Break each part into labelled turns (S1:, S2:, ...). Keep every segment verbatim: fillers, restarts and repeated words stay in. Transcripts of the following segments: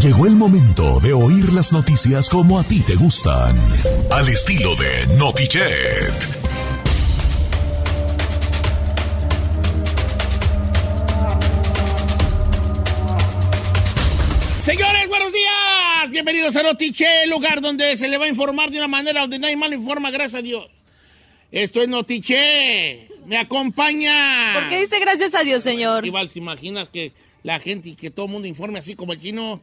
S1: Llegó el momento de oír las noticias como a ti te gustan, al estilo de Notichet.
S2: Señores, buenos días. Bienvenidos a Notichet, el lugar donde se le va a informar de una manera donde nadie más lo informa, gracias a Dios. Esto es Notichet. Me acompaña.
S3: ¿Por qué dice gracias a Dios, señor?
S2: Igual, ¿te imaginas que la gente y que todo el mundo informe así como el chino?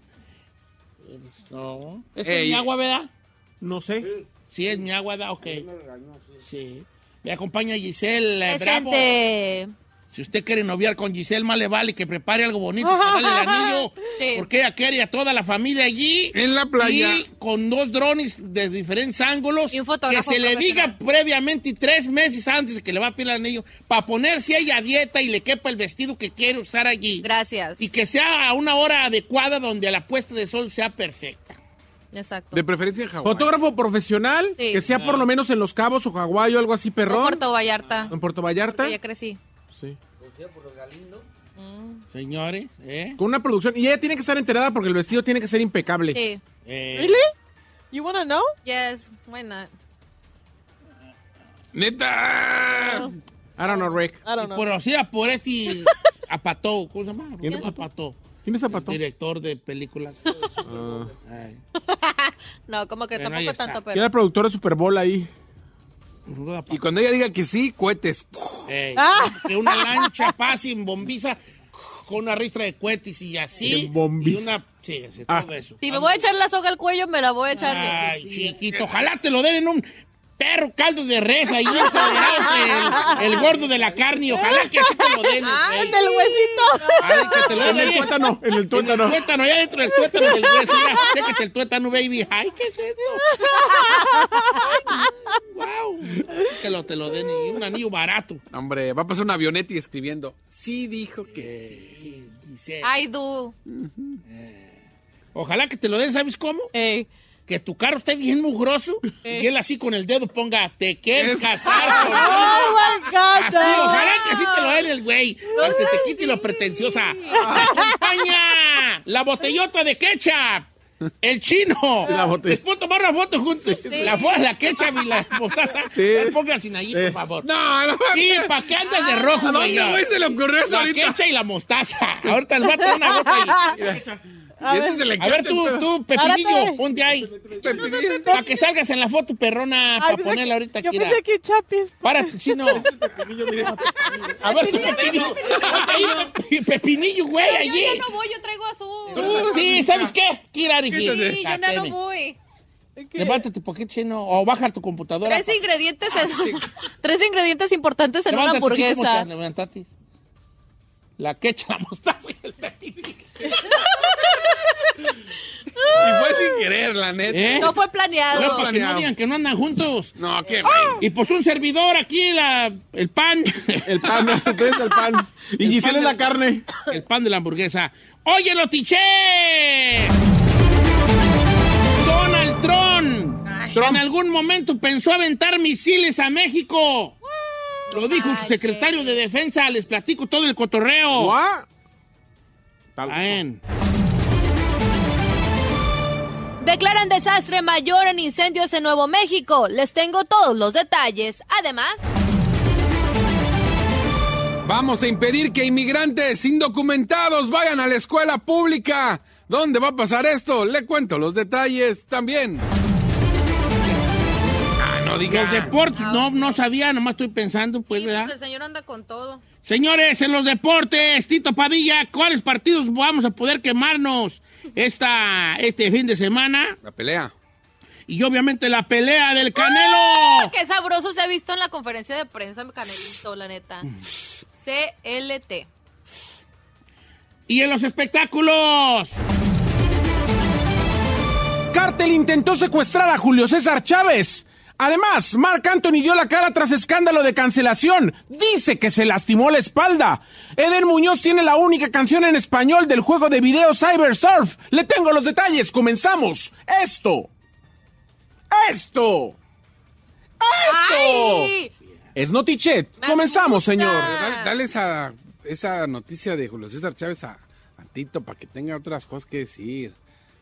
S2: No. ¿Esta es mi agua, verdad?
S4: No sé.
S2: Sí, es mi agua, ¿verdad? Ok. Sí. Me acompaña Giselle Bravo.
S3: Presente.
S2: Si usted quiere noviar con Giselle, más le vale que prepare algo bonito para darle el anillo.
S3: Sí.
S2: Porque ella quiere a toda la familia allí.
S5: En la playa.
S2: Y con dos drones de diferentes ángulos.
S3: Y un
S2: que
S3: fotógrafo
S2: se le
S3: profesional.
S2: diga previamente, tres meses antes de que le va a pedir el anillo, para ponerse ella a dieta y le quepa el vestido que quiere usar allí.
S3: Gracias.
S2: Y que sea a una hora adecuada donde la puesta de sol sea perfecta.
S3: Exacto.
S5: De preferencia en Hawái.
S4: Fotógrafo profesional,
S3: Sí.
S4: que sea por lo menos en Los Cabos o Hawái o algo así,
S3: O
S4: perrón.
S3: Puerto Vallarta.
S4: En Puerto Vallarta.
S3: Porque ya crecí.
S4: Sí.
S2: Señores, ¿eh?
S4: Con una producción. Y ella tiene que estar enterada porque el vestido tiene que ser impecable.
S3: Sí.
S2: eh
S6: Really? You wanna know?
S3: Yes. Why not?
S5: ¡Neta!
S4: I don't know, Rick.
S6: I don't know.
S2: Por, o sea, por este Apató, ¿cómo se llama?
S4: ¿Quién es
S2: Apató?
S4: ¿Quién es Zapatón?
S2: Director de películas.
S4: Ah.
S2: Ay.
S3: No, como que
S2: Bueno, ahí
S3: tampoco
S2: está.
S3: tanto,
S4: ¿Quién era
S3: pero...
S4: el productor de Super Bowl ahí?
S5: Y cuando ella diga que sí, cohetes.
S2: Ey,
S6: Ah.
S2: Que una lancha pase en bombiza con una ristra de cohetes y así.
S4: De bombiza.
S2: Y una... Sí, así,
S4: Ah.
S2: todo eso.
S3: Si me voy a echar la soga al cuello, me la voy a echar.
S2: Ay, chiquito, ojalá te lo den en un perro caldo de res ahí entre, entre el, el gordo de la carne y ojalá que así te lo den.
S3: Ah,
S2: güey.
S6: ¡El del huesito!
S2: Ay, que te lo den
S4: En el
S2: ahí.
S4: tuétano, en el
S2: En el
S4: tuétano.
S2: tuétano, allá dentro del tuétano del hueso. Mira, chécate el tuétano, baby. Ay, ¿qué es esto? Wow. Que lo, te lo den y un anillo barato.
S5: Hombre, va a pasar una avioneta y escribiendo. Sí dijo que sí.
S2: Sí, Giselle.
S3: I do.
S2: Ojalá que te lo den, ¿sabes cómo?
S6: Ey.
S2: Que tu carro esté bien mugroso y él así con el dedo ponga, te quieres casar conmigo.
S6: Oh my God.
S2: Así,
S6: no.
S2: ojalá que así te lo den el güey. Para que se te quite lo pretenciosa. ¡Acompaña! La botellota de ketchup. El chino.
S4: Sí, la botella.
S2: ¿Les puedo tomar una foto juntos? La, fo- la ketchup y la mostaza.
S4: Sí.
S2: Pónganse ahí, por
S4: Eh.
S2: favor.
S5: No, no.
S2: Sí, ¿para qué andas de rojo,
S5: ¿A
S2: güey?
S5: dónde güey se le ocurrió eso
S2: La
S5: ahorita?
S2: ketchup y la mostaza. Ahorita les voy a tomar una gota ahí.
S6: A
S5: Y este
S6: ver.
S5: se le
S2: A ver,
S5: encanta
S2: tú,
S5: el pedo.
S2: tú, Pepinillo,
S6: Párate.
S2: ponte ahí.
S5: Pepinillo.
S2: Para que salgas en la foto perrona,
S6: Ay,
S2: para
S6: pensé
S2: ponerla
S6: que-
S2: ahorita
S6: Yo
S2: aquí.
S6: pensé que Chapis.
S2: Párate, chino. A ver, tú, Pepinillo. Ponte ahí, Pe- Pepinillo, güey,
S3: Yo
S2: allí.
S3: ya no voy, yo traigo azul.
S2: Tú, sí, ¿sabes qué? Kirari.
S3: Sí, yo ya no voy.
S2: Levántate un poquito, chino, o baja tu computadora.
S3: Tres ingredientes, en- tres ingredientes importantes en una
S2: Levántate, sí, ¿cómo
S3: hamburguesa.
S2: te levantaste? La quecha, la mostaza y el pepinillo.
S5: Y fue sin querer, la neta.
S2: ¿Eh?
S3: No fue planeado.
S2: No, para que no
S5: planeado.
S2: digan que no andan juntos.
S5: No, qué güey.
S2: Y pues un servidor aquí, la, el pan.
S4: El pan, ustedes el pan. Y
S2: El
S4: Giselle
S2: pan
S4: es la
S2: de-
S4: carne.
S2: El pan de la hamburguesa. ¡Oye, Notichet! Donald Trump. En algún momento pensó aventar misiles a México. Lo dijo su secretario de Defensa. Les platico todo el cotorreo.
S4: ¿What? Tal-
S2: Aen.
S3: Declaran desastre mayor en incendios en Nuevo México. Les tengo todos los detalles. Además,
S5: Vamos a impedir que inmigrantes indocumentados vayan a la escuela pública. ¿Dónde va a pasar esto? Le cuento los detalles también. Ah, no diga.
S2: Los deportes, no, no sabía, nomás estoy pensando, pues,
S3: sí,
S2: ¿verdad?
S3: pues el señor anda con todo.
S2: Señores, en los deportes, Tito Padilla, ¿cuáles partidos vamos a poder quemarnos esta, este fin de semana?
S5: La pelea.
S2: Y obviamente la pelea del Canelo.
S3: Qué sabroso se ha visto en la conferencia de prensa, Canelito, la neta. C L T.
S2: Y en los espectáculos.
S4: Cártel intentó secuestrar a Julio César Chávez. Además, Marc Anthony dio la cara tras escándalo de cancelación. Dice que se lastimó la espalda. Eden Muñoz tiene la única canción en español del juego de video Cyber Surf. Le tengo los detalles. Comenzamos. Esto. Esto. Esto.
S3: ¡Ay!
S4: Es Notichet.
S3: Me
S4: Comenzamos,
S3: asusta.
S4: señor.
S5: Dale, dale esa, esa noticia de Julio César Chávez a, a Tito para que tenga otras cosas que decir.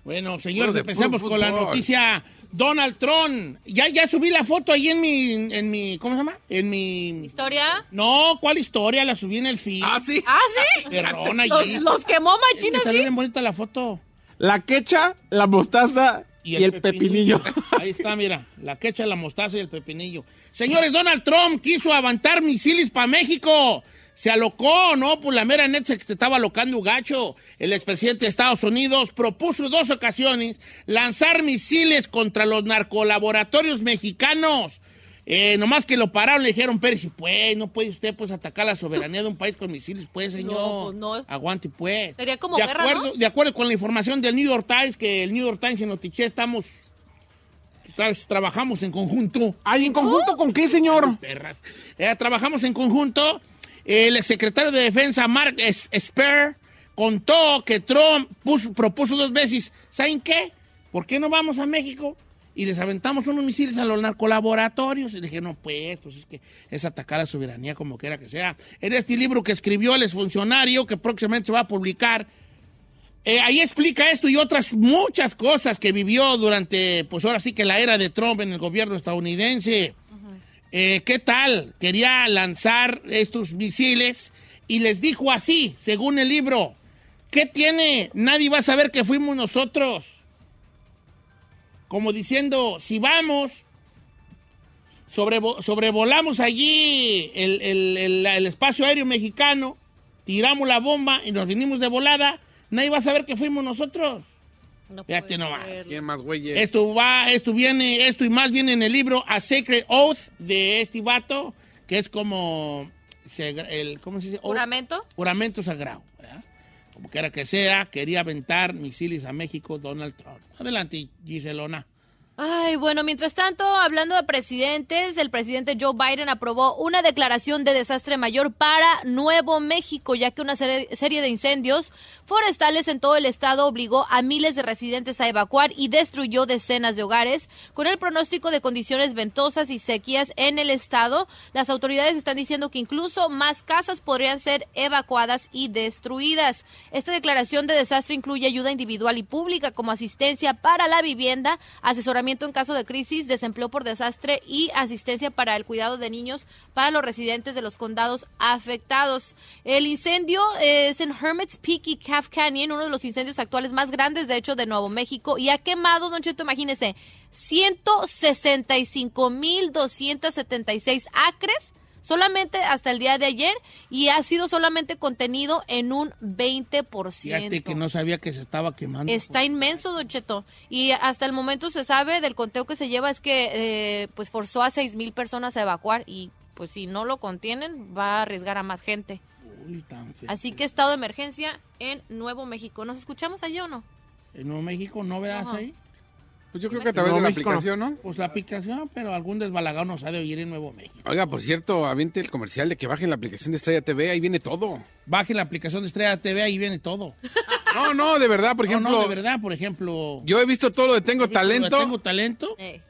S2: Bueno, señores,
S5: de
S2: empecemos
S5: puro
S2: con la
S5: fútbol.
S2: noticia. Donald Trump. Ya, ya subí la foto ahí en mi, en mi, ¿cómo se llama? En mi...
S3: ¿Historia?
S2: No, ¿cuál historia? La subí en el feed.
S5: Ah, sí.
S3: ¿Ah, sí?
S2: Perrona
S3: Los,
S2: allí.
S3: los quemó
S2: Me
S3: machina,
S2: salió
S3: ¿sí?
S2: bien bonita la foto.
S4: La quecha, la mostaza y el, pepinillo.
S2: Ahí está, mira, la quecha, la mostaza y el pepinillo. Señores, Donald Trump quiso aventar misiles para México. Se alocó, ¿no? Pues la mera net se estaba alocando gacho. El expresidente de Estados Unidos propuso en dos ocasiones lanzar misiles contra los narcolaboratorios mexicanos. Eh, nomás que lo pararon, le dijeron, pero si pues, no puede usted pues atacar la soberanía de un país con misiles, pues, señor.
S3: No, pues, no.
S2: Aguante, pues.
S3: Sería como
S2: de
S3: guerra,
S2: acuerdo,
S3: ¿no?
S2: De acuerdo con la información del New York Times, que el New York Times y Notiche estamos... Trabajamos en conjunto.
S4: Ay, ¿en conjunto con qué, señor?
S2: Perras. Eh, trabajamos en conjunto. El secretario de Defensa, Mark Esper, contó que Trump puso, propuso dos veces, ¿saben qué? ¿Por qué no vamos a México y les aventamos unos misiles a los narcolaboratorios? Y dije, no, pues, pues es que es atacar a la soberanía como quiera que sea. En este libro que escribió el exfuncionario, que próximamente se va a publicar, eh, ahí explica esto y otras muchas cosas que vivió durante, pues ahora sí que la era de Trump en el gobierno estadounidense. Eh, ¿Qué tal? Quería lanzar estos misiles y les dijo así, según el libro, ¿qué tiene? Nadie va a saber que fuimos nosotros. Como diciendo, si vamos, sobrevo- sobrevolamos allí el, el, el, el espacio aéreo mexicano, tiramos la bomba y nos vinimos de volada, nadie va a saber que fuimos nosotros.
S3: No
S2: Fíjate
S3: puede
S2: nomás.
S3: ser.
S5: ¿Quién más, güey?
S2: Esto va, esto viene, esto y más viene en el libro A Sacred Oath de este vato, que es como el, ¿cómo se dice?
S3: ¿Juramento?
S2: Juramento sagrado, ¿verdad? Como quiera que sea, quería aventar misiles a México Donald Trump. Adelante, Giselona.
S3: Ay, bueno, mientras tanto, hablando de presidentes, el presidente Joe Biden aprobó una declaración de desastre mayor para Nuevo México, ya que una serie, serie de incendios forestales en todo el estado obligó a miles de residentes a evacuar y destruyó decenas de hogares. Con el pronóstico de condiciones ventosas y sequías en el estado, las autoridades están diciendo que incluso más casas podrían ser evacuadas y destruidas. Esta declaración de desastre incluye ayuda individual y pública como asistencia para la vivienda, asesoramiento en caso de crisis, desempleo por desastre y asistencia para el cuidado de niños para los residentes de los condados afectados. El incendio es en Hermit's Peak y Calf Canyon, uno de los incendios actuales más grandes, de hecho, de Nuevo México, y ha quemado, don Cheto, imagínese, ciento sesenta y cinco mil doscientos setenta y seis acres solamente hasta el día de ayer, y ha sido solamente contenido en un veinte por ciento.
S2: Fíjate que no sabía que se estaba quemando.
S3: Está inmenso, don Cheto. Y hasta el momento se sabe del conteo que se lleva es que eh, pues forzó a seis mil personas a evacuar y pues si no lo contienen va a arriesgar a más gente.
S2: Uy, tan feo.
S3: Así que estado de emergencia en Nuevo México. ¿Nos escuchamos allí o no?
S2: En Nuevo México, ¿no veas
S3: Ajá.
S2: ahí?
S5: Pues yo creo que a través de la
S4: México,
S5: aplicación, ¿no?
S2: Pues la aplicación, pero algún desbalagado nos ha de oír en Nuevo México.
S5: Oiga, por cierto, aviente el comercial de que bajen la aplicación de Estrella T V, ahí viene todo.
S2: Baje la aplicación de Estrella T V, ahí viene todo.
S5: No, no, de verdad, por
S2: No,
S5: ejemplo,
S2: no, de verdad, por ejemplo...
S5: yo he visto todo lo de Tengo Talento.
S2: ¿Tengo talento?
S3: Eh,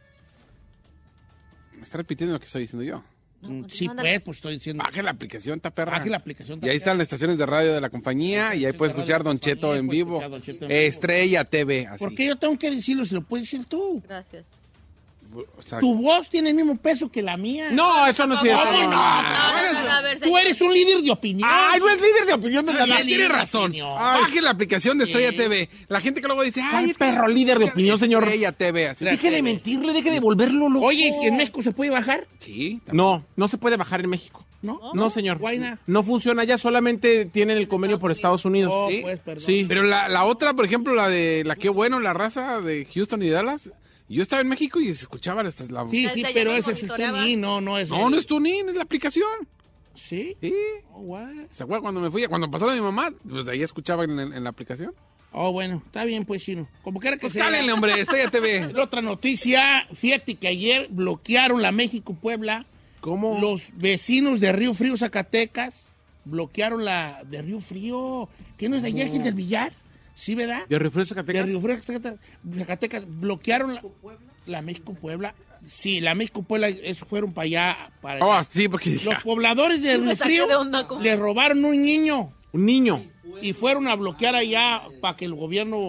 S5: Me está repitiendo lo que estoy diciendo yo.
S3: no,
S2: Mm,
S3: continúa,
S2: sí,
S3: ándale.
S2: pues, pues estoy diciendo...
S5: Baje la aplicación, está perra.
S2: Baje la aplicación.
S5: Y ahí están las estaciones de radio de la compañía y ahí puedes escuchar Don Cheto en
S2: Puedes
S5: vivo.
S2: escuchar Don Cheto en vivo.
S5: Estrella T V, así.
S2: ¿Por qué yo tengo que decirlo si lo puedes decir tú?
S3: Gracias.
S5: O sea,
S2: Tu voz tiene el mismo peso que la mía.
S4: No, eso no es cierto.
S2: ¿Cómo no?
S3: No, no, no, a ver,
S2: Tú
S3: señor.
S2: eres un líder de opinión.
S4: Ay, no es líder de opinión de
S2: Sí,
S4: nada.
S2: el
S5: tiene
S2: líder de
S5: razón.
S2: opinión.
S4: Ay,
S5: Baje la aplicación de Estrella
S2: Sí.
S5: T V. La gente que luego dice, ay,
S4: ¿Cuál
S5: es que-
S4: perro líder de opinión, señor?
S5: Estrella T V, así.
S2: Estrella
S4: Deje de
S2: T V.
S4: mentirle, deje de volverlo loco.
S2: Oye, ¿en México se puede bajar?
S5: Sí, también.
S4: No, no se puede bajar en México.
S2: ¿No?
S4: No, señor.
S2: Why not?
S4: No funciona ya, solamente tienen el convenio por Estados Unidos.
S2: Oh,
S5: Sí.
S2: pues, perdón.
S4: Sí.
S5: Pero la, la otra, por ejemplo, la de la que bueno, la raza de Houston y Dallas, yo estaba en México y se escuchaba la... la-
S2: Sí,
S3: Desde
S2: sí,
S3: allá
S2: pero
S3: nos
S2: ese es el
S3: monitoreaba.
S2: Tunín, no, no es
S5: No,
S2: el-
S5: no es TuneIn, es la aplicación.
S2: ¿Sí?
S5: Sí.
S2: Oh, what?
S5: ¿Se acuerdan cuando me fui? Cuando pasó lo de mi mamá, pues ahí escuchaba en, en la aplicación.
S2: Oh, bueno, está bien, pues, Chino. Como quiera que
S5: Pues
S2: sea.
S5: cálenle, hombre, Estrella T V.
S2: En otra noticia, fíjate que ayer bloquearon la México-Puebla.
S4: ¿Cómo?
S2: Los vecinos de Río Frío, Zacatecas, bloquearon la de Río Frío. ¿Qué no es de allá, Gil del Villar? ¿Sí, verdad?
S4: ¿De Refresco
S2: De
S4: Zacatecas?
S2: Río Frío, Zacatecas, Zacatecas, bloquearon la, la México-Puebla. Sí, la México-Puebla, eso fueron para allá. Para
S5: Oh,
S2: allá.
S5: sí, porque dije,
S2: Los pobladores de
S3: Me
S2: Río
S3: saqué
S2: Frío
S3: de onda, ¿cómo?
S2: le robaron un niño
S4: Un niño.
S2: y fueron a bloquear allá para que el gobierno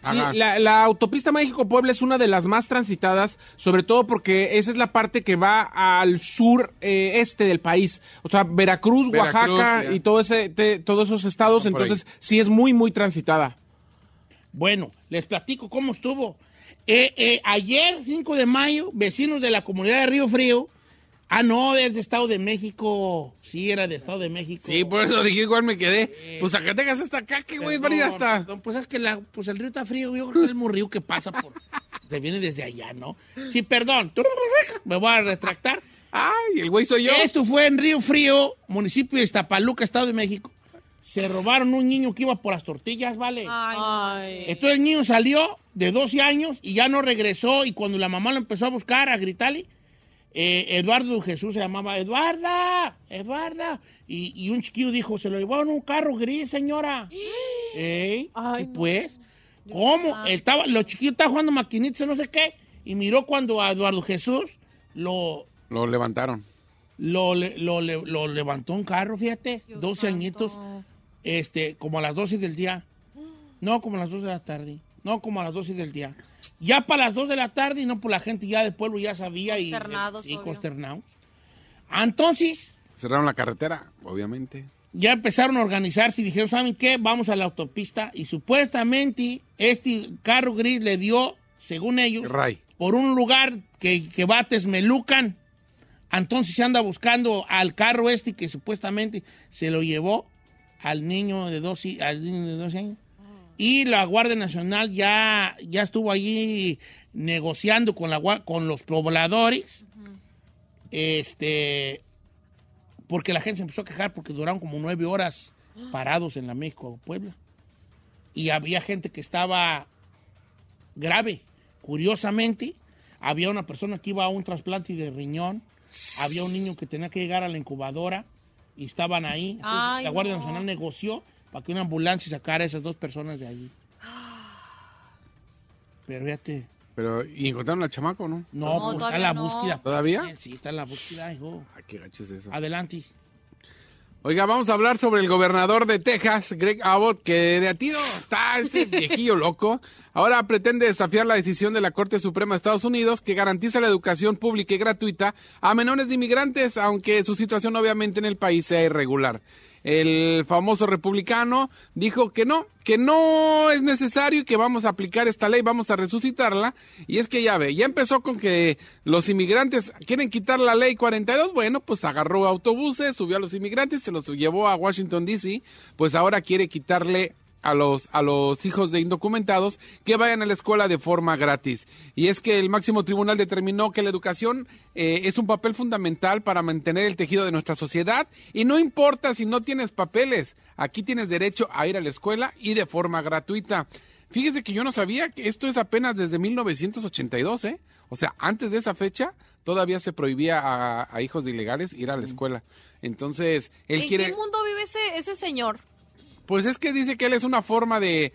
S4: Sí,
S5: Ajá.
S4: la, la autopista México-Puebla es una de las más transitadas, sobre todo porque esa es la parte que va al sur eh, este del país. O sea, Veracruz,
S5: Veracruz,
S4: Oaxaca
S5: ya.
S4: y todo ese, te- todos esos estados,
S5: Por ahí.
S4: entonces sí es muy, muy transitada.
S2: Bueno, les platico cómo estuvo. Eh, eh, ayer, cinco de mayo, vecinos de la comunidad de Río Frío. Ah, no, es de Estado de México. Sí, era de Estado de México.
S5: Sí, por eso dije, igual me quedé. Pues Zacatecas hasta acá, que güey, van a ir
S2: Perdón,
S5: hasta.
S2: perdón, pues es que la, pues el río está frío. Yo creo que es el mismo río que pasa por. Se viene desde allá, ¿no? Sí, perdón. Me voy a retractar.
S5: Ay, el güey soy yo.
S2: Esto fue en Río Frío, municipio de Iztapaluca, Estado de México. Se robaron un niño que iba por las tortillas, ¿vale?
S3: Ay,
S6: Ay.
S2: Entonces el niño salió de doce años y ya no regresó. Y cuando la mamá lo empezó a buscar, a gritarle, eh, Eduardo Jesús se llamaba, ¡Eduarda! ¡Eduarda! Y, y un chiquillo dijo, se lo llevó en un carro gris, señora. Ey,
S6: Ay,
S2: y
S6: no.
S2: pues, ¿cómo? Él estaba, los chiquillos estaban jugando maquinitas, no sé qué. Y miró cuando a Eduardo Jesús lo,
S5: Lo levantaron.
S2: lo, le- lo, le- lo levantó un carro, fíjate,
S3: Dios
S2: doce
S3: santo.
S2: añitos, este, como a las doce del día. No, como a las dos de la tarde. No, como a las doce del día. Ya para las dos de la tarde y no por la gente ya del pueblo ya sabía y
S3: Consternados,
S2: sí,
S3: obvio.
S2: consternados. Entonces,
S5: Cerraron la carretera, obviamente.
S2: ya empezaron a organizarse y dijeron, ¿saben qué? Vamos a la autopista. Y supuestamente este carro gris le dio, según ellos,
S5: Ray.
S2: por un lugar que, que va a Texmelucan. Entonces se anda buscando al carro este que supuestamente se lo llevó al niño de doce, al niño de doce años. Y la Guardia Nacional ya, ya estuvo allí negociando con, la, gua- con los pobladores. Este, porque la gente se empezó a quejar porque duraron como nueve horas parados en la México-Puebla. Y había gente que estaba grave. Curiosamente, había una persona que iba a un trasplante de riñón, había un niño que tenía que llegar a la incubadora y estaban ahí. Entonces,
S3: Ay,
S2: la Guardia
S3: no.
S2: Nacional negoció para que una ambulancia sacara a esas dos personas de allí. Pero fíjate,
S5: Pero, ¿y encontraron al chamaco, no?
S2: no,
S3: No,
S2: pues, está
S3: todavía
S2: la
S3: no.
S2: búsqueda.
S5: ¿Todavía?
S2: Sí, está la búsqueda, hijo.
S5: Ay, qué gacho es eso.
S2: Adelante.
S5: Oiga, vamos a hablar sobre el gobernador de Texas, Greg Abbott, que de a tiro está ese viejillo loco. Ahora pretende desafiar la decisión de la Corte Suprema de Estados Unidos que garantiza la educación pública y gratuita a menores de inmigrantes, aunque su situación obviamente en el país sea irregular. El famoso republicano dijo que no, que no es necesario y que vamos a aplicar esta ley, vamos a resucitarla. Y es que ya ve, ya empezó con que los inmigrantes quieren quitar la ley cuarenta y dos. Bueno, pues agarró autobuses, subió a los inmigrantes, se los llevó a Washington, D C. Pues ahora quiere quitarle a los, a los hijos de indocumentados que vayan a la escuela de forma gratis. Y es que el máximo tribunal determinó que la educación eh, es un papel fundamental para mantener el tejido de nuestra sociedad y no importa si no tienes papeles, aquí tienes derecho a ir a la escuela y de forma gratuita. Fíjese que yo no sabía que esto es apenas desde mil novecientos ochenta y dos, ¿eh? O sea, antes de esa fecha todavía se prohibía a, a hijos de ilegales ir a la escuela. Entonces, él
S3: ¿En
S5: quiere...
S3: qué mundo vive ese, ese señor?
S5: Pues es que dice que él es una forma de,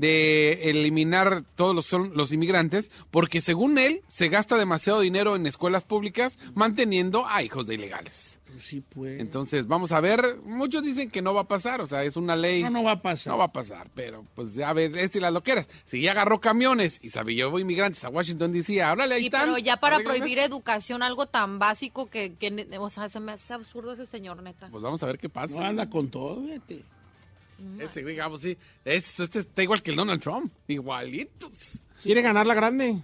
S5: de eliminar todos los, son los inmigrantes, porque según él se gasta demasiado dinero en escuelas públicas manteniendo a hijos de ilegales.
S2: Sí, pues.
S5: Entonces, vamos a ver, muchos dicen que no va a pasar, o sea, es una ley.
S2: No, no va a pasar.
S5: No va a pasar, pero pues a ver, este y las loqueras. Si ya agarró camiones y se llevó inmigrantes a Washington, D C, háblale ahí
S3: Sí,
S5: tan.
S3: pero ya para
S5: arréglame
S3: prohibir
S5: esto.
S3: educación, algo tan básico que, que, o sea, se me hace absurdo ese señor, neta.
S5: Pues vamos a ver qué pasa.
S2: No anda con todo, fíjate.
S5: Ese güey, digamos, sí, es, este está igual que el Donald Trump, igualitos.
S4: ¿Quiere ganar la grande?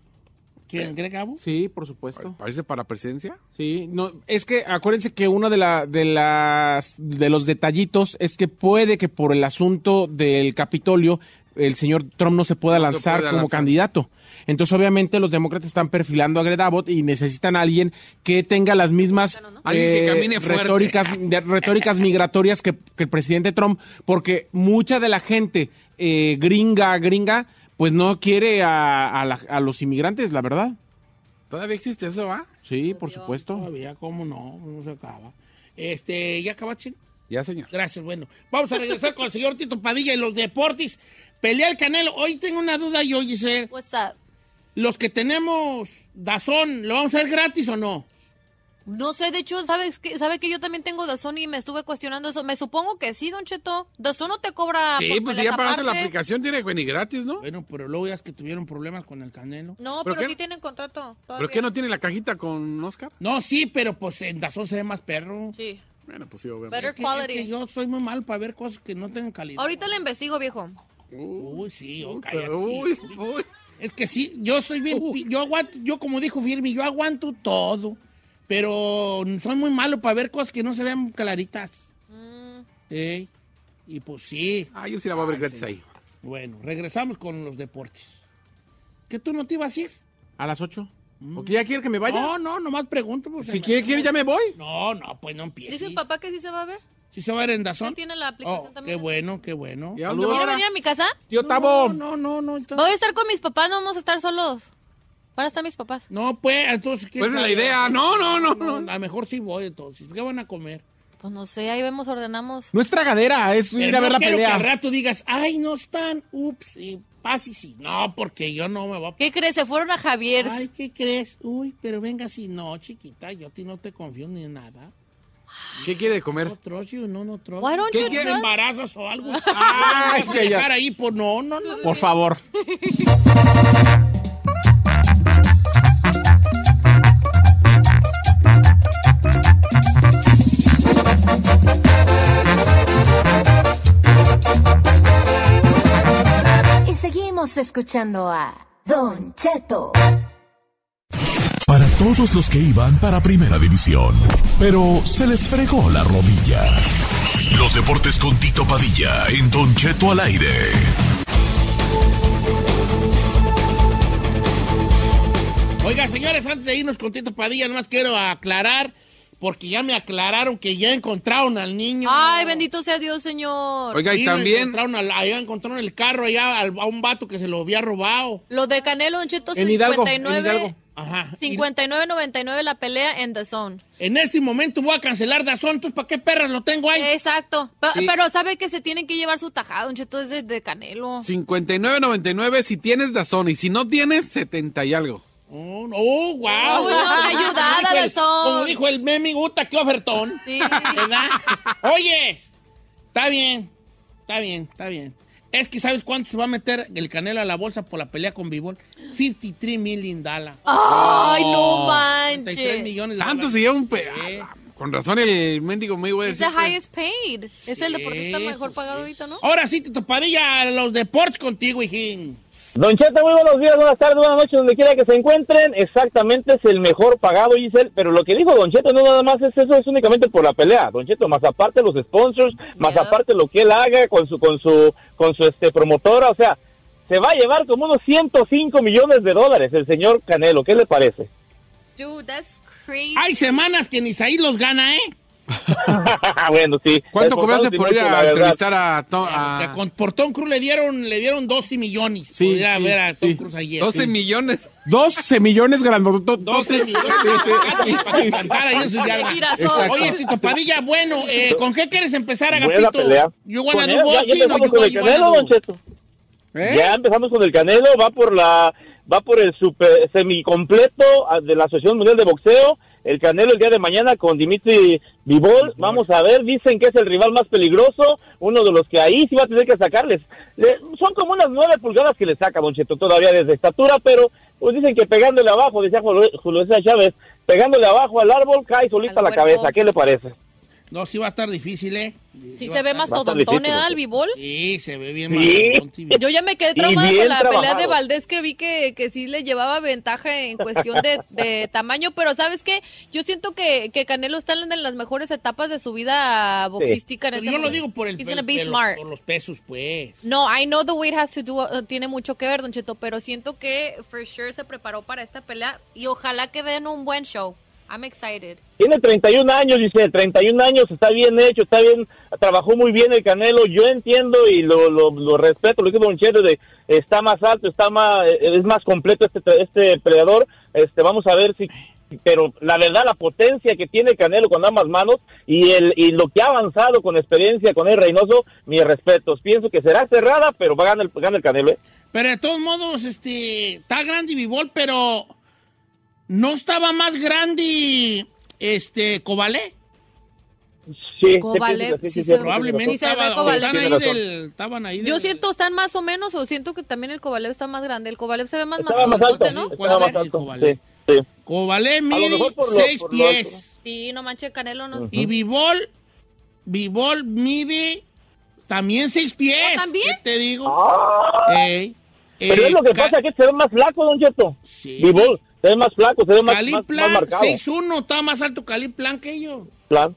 S2: ¿Quién, Greg Abbott?
S4: Sí, por supuesto.
S5: ¿Parece para presidencia?
S4: Sí, no, es que acuérdense que uno de la de las de los detallitos es que puede que por el asunto del Capitolio el señor Trump no se pueda
S5: No se
S4: lanzar
S5: puede
S4: como
S5: lanzar.
S4: candidato. Entonces, obviamente, los demócratas están perfilando a Greg Abbott y necesitan a alguien que tenga las mismas
S3: ¿no?
S5: Alguien que camine fuerte.
S4: retóricas, de- retóricas migratorias que, que el presidente Trump, porque mucha de la gente eh, gringa, gringa, pues no quiere a, a la- a los inmigrantes, la verdad.
S5: ¿Todavía existe eso, ah?
S4: Sí, por supuesto.
S2: Todavía, ¿cómo no? No se acaba. Este, ¿ya acabaste?
S5: Ya, señor.
S2: Gracias, bueno. Vamos a regresar con el señor Tito Padilla y los deportes. Pelea el Canelo. Hoy tengo una duda yo, Giselle.
S3: What's up?
S2: Los que tenemos Dazón, ¿lo vamos a ver gratis o no?
S3: No sé, de hecho, ¿sabes que ¿sabe que yo también tengo DAZN y me estuve cuestionando eso? Me supongo que sí, Don Cheto. DAZN no te cobra
S5: Sí,
S3: por
S5: pues si
S3: peleas
S5: ya pagaste la
S3: aparte.
S5: aplicación, tiene que venir gratis, ¿no?
S2: Bueno, pero luego ya es que tuvieron problemas con el Canelo.
S3: No,
S5: ¿Pero
S3: pero,
S5: qué?
S3: sí tienen contrato.
S5: ¿Pero
S3: todavía.
S5: qué no tiene la cajita con Oscar?
S2: No, sí, pero pues en Dazón se ve más perro.
S3: Sí.
S5: Bueno, pues sí, obviamente.
S3: Better
S2: Es que,
S3: quality.
S2: es que yo soy muy mal para ver cosas que no tengan calidad.
S3: Ahorita le investigo, viejo.
S2: Uy, sí, oh,
S5: Uy,
S2: cállate.
S5: pero, uy, uy.
S2: Es que sí, yo soy bien,
S5: Uh.
S2: pi- yo aguanto, yo como dijo Firmi, yo aguanto todo, pero soy muy malo para ver cosas que no se vean claritas.
S3: Mm.
S2: ¿Eh? Y pues sí.
S5: Ah, yo sí la voy a ver
S2: Ay,
S5: gratis
S2: sí.
S5: ahí.
S2: Bueno, regresamos con los deportes. ¿Qué tú no te ibas a ir?
S4: A las ocho. ¿O que ya quiere que me vaya?
S2: No, no, nomás pregunto. Pues,
S4: Si
S2: se
S4: quiere,
S2: me-
S4: quiere, ya me voy.
S2: No, no, pues no empieces.
S3: Dice papá que sí se va a ver.
S2: ¿Sí se va a ver en Dazón?
S3: Él tiene la aplicación
S2: Oh,
S3: también.
S2: qué bueno, qué bueno.
S5: ¿Y a dónde
S4: Saludos.
S5: va
S3: ¿Quiere
S5: ahora?
S3: venir a mi casa?
S4: Tío Tabo.
S2: No, no, no. entonces-
S3: Voy a estar con mis papás, no vamos a estar solos. Para estar mis papás.
S2: No, pues, entonces... ¿qué
S5: Pues es la
S2: sabe?
S5: idea. No, no, no, no.
S2: A lo mejor sí voy, entonces. ¿Qué van a comer?
S3: Pues no sé, ahí vemos, ordenamos.
S4: No es tragadera, es ir
S2: Pero
S4: a ver
S2: no
S4: la
S2: quiero que al
S4: pelea.
S2: rato digas, ay, no están, ups, y paz y sí. No, porque yo no me voy a...
S3: ¿Qué crees? Se fueron a Javier.
S2: Ay, ¿qué crees? Uy, pero venga si no, chiquita, yo a ti no te confío ni en nada.
S5: ¿Qué quiere de comer?
S2: No trust you, no, no trust
S3: Why
S2: you.
S3: don't
S2: ¿Qué
S3: you
S2: quieres?
S3: trust?
S2: ¿Embarazas o algo?
S4: Ay,
S2: Ay,
S4: sí, ya.
S2: dejar ahí, pues no, no, no.
S4: Por favor.
S7: Y seguimos escuchando a Don Cheto.
S1: Para todos los que iban para Primera División, pero se les fregó la rodilla. Los deportes con Tito Padilla en Don Cheto al aire.
S2: Oiga, señores, antes de irnos con Tito Padilla, nomás quiero aclarar, porque ya me aclararon que ya encontraron al niño.
S3: Ay, bendito sea Dios, señor.
S5: Oiga, y
S2: Sí, lo
S5: también...
S2: encontraron al- allá encontraron el carro allá al- a un vato que se lo había robado.
S3: Lo de Canelo, Don Cheto,
S4: En Hidalgo, en
S3: cincuenta y nueve
S4: Hidalgo.
S2: Ajá. Y
S3: cincuenta y nueve noventa y nueve la pelea en The Zone.
S2: en este momento voy a cancelar Dazón, entonces ¿para qué perras lo tengo ahí?
S3: Exacto. Pe-
S5: Sí.
S3: Pero sabe que se tienen que llevar su tajada, Don Cheto, es de, de Canelo.
S5: cincuenta y nueve noventa y nueve si tienes DAZN y si no tienes, setenta y algo.
S2: Oh, no, oh, wow.
S3: Oh, no, ayudada,
S2: Como dijo el-
S3: Dazón.
S2: Como dijo el meme, guta, qué ofertón.
S3: Sí.
S2: ¿Verdad? Oye, está bien, está bien, está bien. Es que ¿sabes cuánto se va a meter el Canelo a la bolsa por la pelea con Bivol? cincuenta y tres million dólares.
S3: Ay, no
S2: treinta y tres
S3: manches.
S2: millones de
S5: Tanto
S2: dólares.
S5: se lleva un pe...
S2: Sí.
S5: Ah, Con razón el mendigo Mayweather.
S3: Es the
S5: siempre-
S3: highest paid. Es el deportista
S2: Sí,
S3: mejor
S2: pues
S3: pagado
S2: sí.
S3: ahorita, ¿no?
S2: Ahora sí, Tito Padilla, los deportes contigo, hijín.
S8: Don Cheto, muy buenos días, buenas tardes, buenas noches, donde quiera que se encuentren. Exactamente, es el mejor pagado, Giselle. Pero lo que dijo Don Cheto no nada más es eso, es únicamente por la pelea. Don Cheto, más aparte los sponsors, más
S3: Yeah.
S8: aparte lo que él haga con su, con su, con su este promotora, o sea, se va a llevar como unos ciento cinco millones de dólares el señor Canelo. ¿Qué le parece?
S3: Dude, that's crazy.
S2: Hay semanas que ni Isaí los gana, ¿eh?
S8: Bueno, sí.
S5: ¿Cuánto
S8: Esforzados
S5: cobraste
S8: y
S5: por
S8: mucho,
S5: ir
S8: la
S5: a
S8: verdad.
S5: entrevistar a... Tom-
S2: Que
S5: a
S2: con, por Tom Cruise le dieron, le dieron doce millones.
S4: Sí,
S2: por ir a
S4: sí,
S2: ver a Tom
S4: sí.
S2: Cruise ayer.
S5: doce
S2: Sí.
S5: millones?
S4: doce millones grandototes.
S2: doce millones.
S4: sí,
S2: Para
S4: sí,
S2: cantar ahí en sus
S3: De
S2: yardas.
S3: girasol.
S4: Exacto.
S2: Oye, Tito Padilla, bueno, eh, ¿con qué quieres empezar,
S8: Buena
S2: Agapito?
S8: pelea.
S2: You wanna
S8: Con
S2: do
S8: él, ya, ya
S2: boxing or
S8: empezamos
S2: you
S8: con el
S2: wanna
S8: Canelo,
S2: do-
S8: Don Cheto.
S5: ¿Eh?
S8: Ya empezamos con el Canelo, va por la va por el super semicompleto de la Asociación Mundial de Boxeo. El Canelo el día de mañana con Dimitri Bivol. Vamos a ver, dicen que es el rival más peligroso, uno de los que ahí sí va a tener que sacarles. Le- son como unas nueve pulgadas que le saca Don Cheto todavía desde estatura, pero pues dicen que pegándole abajo, decía Julio Julio César Chávez, pegándole abajo al árbol cae solita
S3: Al
S8: la
S3: cuerpo.
S8: cabeza. ¿Qué le parece?
S2: No, sí va a estar difícil, ¿eh?
S3: Sí
S2: va
S3: se
S2: a
S3: ve
S2: estar-
S3: más
S8: va a estar
S3: todontón,
S8: difícil,
S3: ¿eh, el Bivol?
S2: Sí, se ve bien
S8: Sí.
S2: mal.
S3: Yo ya me quedé
S8: Y
S3: traumada
S8: bien
S3: con la pelea
S8: trabajado.
S3: de Valdés, que vi que, que sí le llevaba ventaja en cuestión de, de tamaño, pero ¿sabes qué? Yo siento que, que Canelo está en las mejores etapas de su vida boxística. En
S2: Pero
S3: este
S2: yo lo
S3: momento.
S2: digo por el
S3: He's
S2: pel-
S3: gonna be
S2: pelo-
S3: smart.
S2: por los pesos, pues.
S3: No, I know the weight has to do, uh, tiene mucho que ver, Don Cheto, pero siento que for sure se preparó para esta pelea y ojalá que den un buen show. I'm excited.
S8: Tiene treinta y un años, dice, treinta y un años, está bien hecho, está bien, trabajó muy bien el Canelo, yo entiendo y lo, lo, lo respeto, lo que dice Don Cheto, de está más alto, está más, es más completo este, este peleador, este, vamos a ver si, pero la verdad, la potencia que tiene Canelo con ambas manos y el y lo que ha avanzado con experiencia con el Reynoso, mis respetos, pienso que será cerrada, pero va a ganar el, gana el Canelo, ¿eh?
S2: Pero de todos modos, este, está grande Bivol, pero no estaba más grande este, Cobalé.
S8: Sí,
S3: Cobalé,
S8: sí,
S3: sí
S8: sí,
S3: se-
S2: Probablemente
S3: sí se ve
S2: estaba-
S3: Cobalé.
S2: estaban ahí
S8: Tiene razón.
S2: del, estaban ahí
S3: Yo
S2: del-
S3: siento están más o menos, o siento que también el Cobaleo está más grande. El Cobaleo se ve más
S8: Estaba más
S3: mastodonte,
S8: alto,
S3: ¿no?
S8: estaba más
S2: el
S8: alto.
S2: Cobalé.
S8: Sí, sí.
S2: Cobalé
S8: lo
S2: mide
S8: mejor por lo-
S2: seis
S8: por lo alto,
S2: pies.
S3: Sí, no manches, Canelo no.
S2: Y Bivol, Bivol mide también seis pies.
S3: ¿Oh, también?
S2: ¿Qué te digo?
S8: Ah,
S2: Ey,
S8: pero
S2: eh,
S8: es lo que
S2: Ca-
S8: pasa, que se ve más flaco, Don Cheto.
S2: Sí.
S8: Bivol, se ve más flaco, se ve más, más, más
S2: Caliplan,
S8: marcado.
S2: seis uno, está más alto Caliplan que yo.
S8: Plan.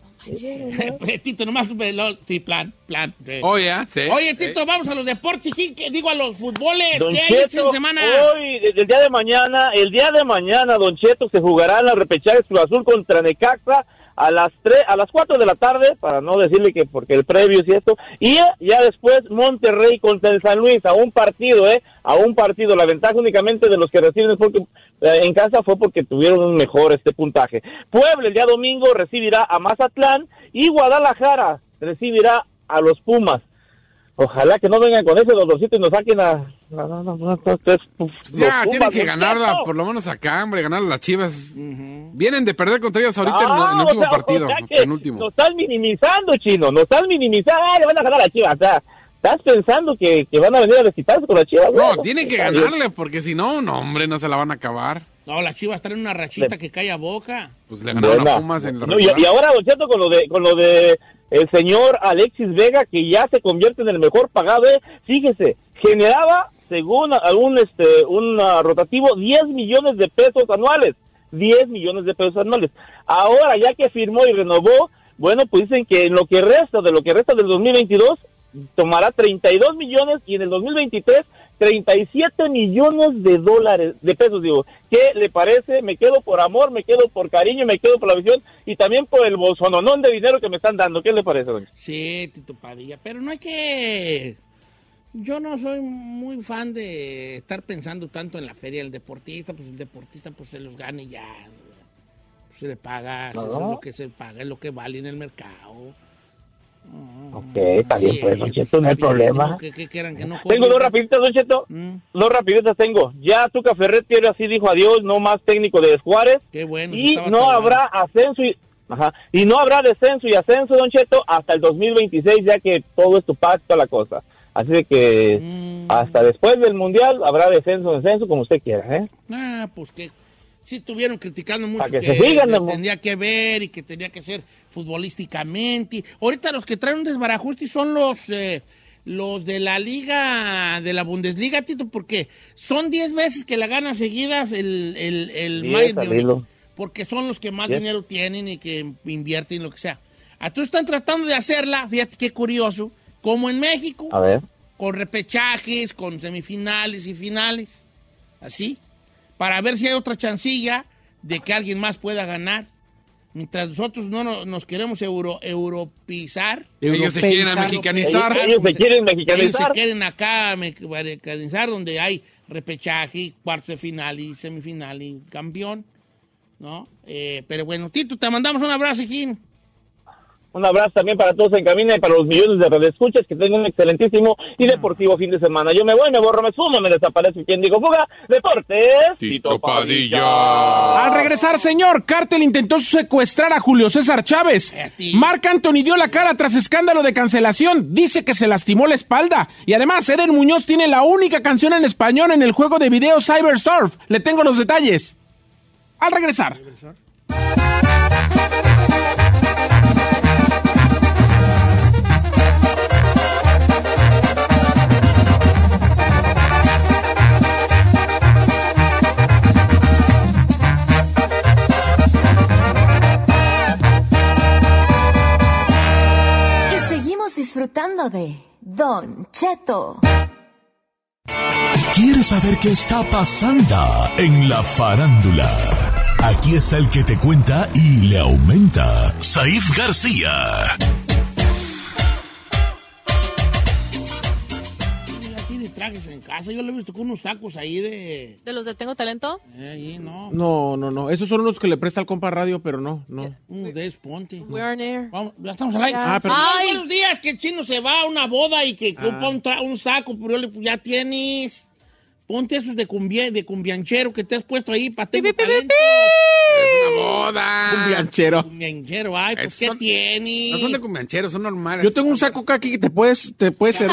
S2: Tito, nomás lo- sí, plan, plan. sí.
S5: Oh, ya, sí.
S2: Oye, Tito, vamos a los deportes, sí, que digo a los fútboles.
S8: Don
S2: ¿Qué hay este fin
S8: Cheto,
S2: de semana?
S8: hoy, el día de mañana, el día de mañana, Don Cheto, se jugará la repechaje Cruz Azul contra Necaxa a las tres, a las cuatro de la tarde, para no decirle que porque el previo y esto, y ya, ya después Monterrey contra el San Luis, a un partido, eh, a un partido. La ventaja únicamente de los que reciben es porque eh, en casa fue porque tuvieron un mejor este puntaje. Puebla el día domingo recibirá a Mazatlán y Guadalajara recibirá a los Pumas. Ojalá que no vengan con ese dolorcito y nos saquen a... No, no, no, no, no, no, no,
S5: Ya,
S8: los
S5: tienen
S8: Pumas,
S5: que
S8: Don
S5: ganarla,
S8: Cheto.
S5: por lo menos acá, hombre, ganar a las Chivas. Vienen de perder contra ellos ahorita en,
S8: Ah,
S5: en el
S8: o
S5: último
S8: sea,
S5: partido,
S8: o sea que
S5: penúltimo.
S8: nos están minimizando, Chino, nos están minimizando. Ah, le van a ganar a la Chivas. O sea, estás pensando que, que van a venir a desquitarse con la Chivas.
S5: No,
S8: Bueno,
S5: tienen que
S8: está bien.
S5: ganarle, porque si no, no, hombre, no se la van a acabar.
S2: No, las Chivas traen una rachita que cae a boca.
S5: Pues le ganaron
S8: Buena.
S5: a Pumas en la
S8: No, y,
S5: regular.
S8: y ahora, Don Cheto, con lo de con lo de el señor Alexis Vega, que ya se convierte en el mejor pagado, eh, fíjese, generaba, según algún este un uh, rotativo, diez millones de pesos anuales. diez millones de pesos anuales. Ahora, ya que firmó y renovó, bueno, pues dicen que en lo que resta, de lo que resta del dos mil veintidós, tomará treinta y dos millones y en el dos mil veintitrés, treinta y siete millones de dólares, de pesos, digo. ¿Qué le parece? Me quedo por amor, me quedo por cariño, me quedo por la visión y también por el bolsononón de dinero que me están dando. ¿Qué le parece, doña?
S2: Sí, Tito Padilla, pero no hay que... Yo no soy muy fan de estar pensando tanto en la feria del deportista, pues el deportista pues se los gana y ya, pues, se le paga,
S8: ¿No?
S2: eso es lo que se paga, es lo que vale en el mercado.
S8: Ok, está bien,
S2: Sí,
S8: pues, Don Cheto, no hay
S2: está bien,
S8: problema.
S2: ¿no? ¿Qué, qué quieran que no
S8: Tengo dos rapiditas, Don Cheto.
S2: Mm,
S8: Dos rapiditas tengo. Ya Tuca Ferretti ahora sí dijo adiós, no más técnico de Juárez.
S2: qué bueno.
S8: Y
S2: estaba
S8: no
S2: tan
S8: habrá ascenso y... Ajá. Y no habrá descenso y ascenso, Don Cheto, hasta el dos mil veintiséis, ya que todo es tu pacto, la cosa. Así de que
S2: Mm.
S8: hasta después del Mundial habrá descenso, descenso, como usted quiera, ¿eh?
S2: Ah, pues que sí estuvieron criticando mucho
S8: Para que
S2: que,
S8: se sigan,
S2: que
S8: amor.
S2: tendría que ver y que tenía que ser futbolísticamente. Ahorita los que traen un desbarajuste son los eh, los de la liga, de la Bundesliga, Tito, porque son diez veces que la ganan seguidas el, el, el
S8: Diez
S2: Bayern
S8: al
S2: Múnich,
S8: hilo.
S2: porque son los que más
S8: Diez.
S2: dinero tienen y que invierten lo que sea. A tú están tratando de hacerla, fíjate qué curioso, como en México,
S8: A ver.
S2: con repechajes, con semifinales y finales, así, para ver si hay otra chancilla de que alguien más pueda ganar. Mientras nosotros no no- nos queremos euro, europeizar.
S5: Ellos se quieren
S4: Europeizar.
S5: mexicanizar.
S8: Ellos- ellos se quieren
S2: Ellos
S8: mexicanizar.
S2: se quieren acá mexicanizar, donde hay repechaje, cuartos de final y semifinal y campeón, ¿no? Eh, pero bueno, Tito, te mandamos un abrazo, hijín.
S8: Un abrazo también para todos en cabina y para los millones de radioescuchas, que tengan un excelentísimo y deportivo fin de semana. Yo me voy, me borro, me sumo, me desaparezco. ¿Quién digo fuga? Deportes.
S5: Tito Padilla.
S4: Al regresar, señor, Cártel intentó secuestrar a Julio César Chávez.
S2: A ti.
S4: Marc Anthony dio la cara tras escándalo de cancelación. Dice que se lastimó la espalda. Y además, Eden Muñoz tiene la única canción en español en el juego de video Cyber Surf. Le tengo los detalles. Al regresar.
S7: Y seguimos disfrutando de Don Cheto.
S1: ¿Quieres saber qué está pasando en la farándula? Aquí está el que te cuenta y le aumenta, Saif García.
S2: Ya tiene trajes en casa. Yo le he visto con unos sacos ahí de...
S3: ¿De los de Tengo Talento?
S2: eh, ahí, no.
S4: No, no, no. Esos son los que le presta al compa radio, pero no, no.
S2: Uno de Ponte.
S6: We are on air.
S2: Vamos, ya estamos al aire.
S6: Ya.
S4: Ah, pero-
S2: Ay,
S3: Ay.
S2: buenos días, que el chino se va a una boda y que compra un, tra- un saco, pero yo le- ya tienes. Ponte esos de, cumbia, de cumbianchero que te has puesto ahí para Tengo
S3: Pi, pi, pi,
S2: Talento.
S5: Es una boda.
S4: Cumbianchero.
S2: Cumbianchero, ay, pues,
S5: Esos
S2: ¿qué
S5: son-
S2: tiene?
S5: No son de cumbiancheros, son normales.
S4: Yo tengo un saco acá aquí que te puedes, te puedes servir.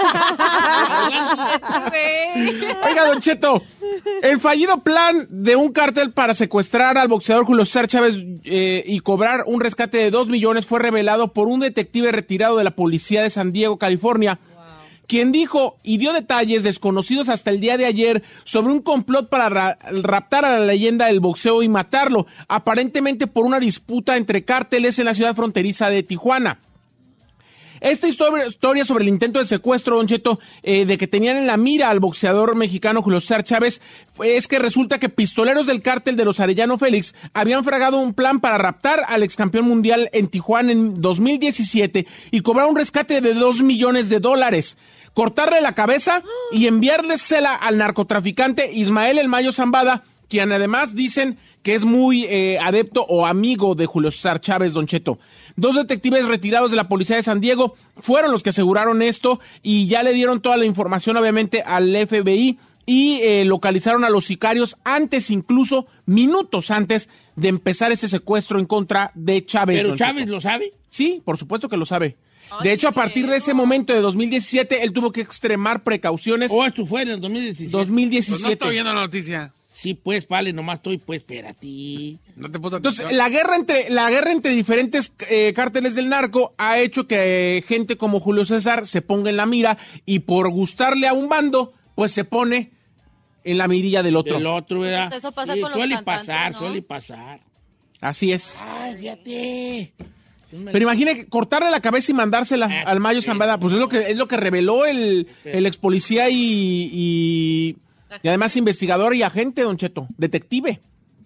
S4: Oiga, Don Cheto, el fallido plan de un cártel para secuestrar al boxeador Julio César Chávez eh, y cobrar un rescate de dos millones fue revelado por un detective retirado de la policía de San Diego, California, quien dijo y dio detalles desconocidos hasta el día de ayer sobre un complot para ra- raptar a la leyenda del boxeo y matarlo, aparentemente por una disputa entre cárteles en la ciudad fronteriza de Tijuana. Esta historia, historia sobre el intento de secuestro, Don Cheto, eh, de que tenían en la mira al boxeador mexicano Julio César Chávez, fue, es que resulta que pistoleros del cártel de los Arellano Félix habían fragado un plan para raptar al ex campeón mundial en Tijuana en dos mil diecisiete y cobrar un rescate de dos millones de dólares, cortarle la cabeza y enviársela al narcotraficante Ismael El Mayo Zambada, quien además dicen que es muy eh, adepto o amigo de Julio César Chávez, Don Cheto. Dos detectives retirados de la policía de San Diego fueron los que aseguraron esto y ya le dieron toda la información, obviamente, al F B I y eh, localizaron a los sicarios antes, incluso minutos antes de empezar ese secuestro en contra de Chávez.
S2: ¿Pero
S4: Don
S2: Chávez
S4: Cheto.
S2: lo sabe?
S4: Sí, por supuesto que lo sabe.
S3: Ay,
S4: De hecho, a
S3: qué
S4: partir de
S3: miedo.
S4: ese momento de dos mil diecisiete, él tuvo que extremar precauciones.
S2: ¿O esto fue en el dos mil diecisiete?
S5: Pues no
S4: dos mil diecisiete.
S5: estoy viendo la noticia.
S2: Sí, pues, vale, nomás estoy, pues, espérate.
S5: No te puse
S4: Entonces,
S5: atención.
S4: la guerra entre la guerra entre diferentes eh, cárteles del narco ha hecho que eh, gente como Julio César se ponga en la mira y por gustarle a un bando, pues se pone en la mirilla del otro.
S2: El otro, ¿verdad?
S3: Eso pasa
S2: Sí,
S3: con los
S2: suele
S3: cantantes,
S2: pasar,
S3: ¿no?
S2: suele pasar.
S4: Así es.
S2: Ay, fíjate.
S4: Pero imagine que cortarle la cabeza y mandársela
S2: Ah,
S4: al Mayo
S2: sí.
S4: Zambada, pues es lo que es lo que reveló el, el ex policía y, y, y además investigador y agente, Don Cheto, detective.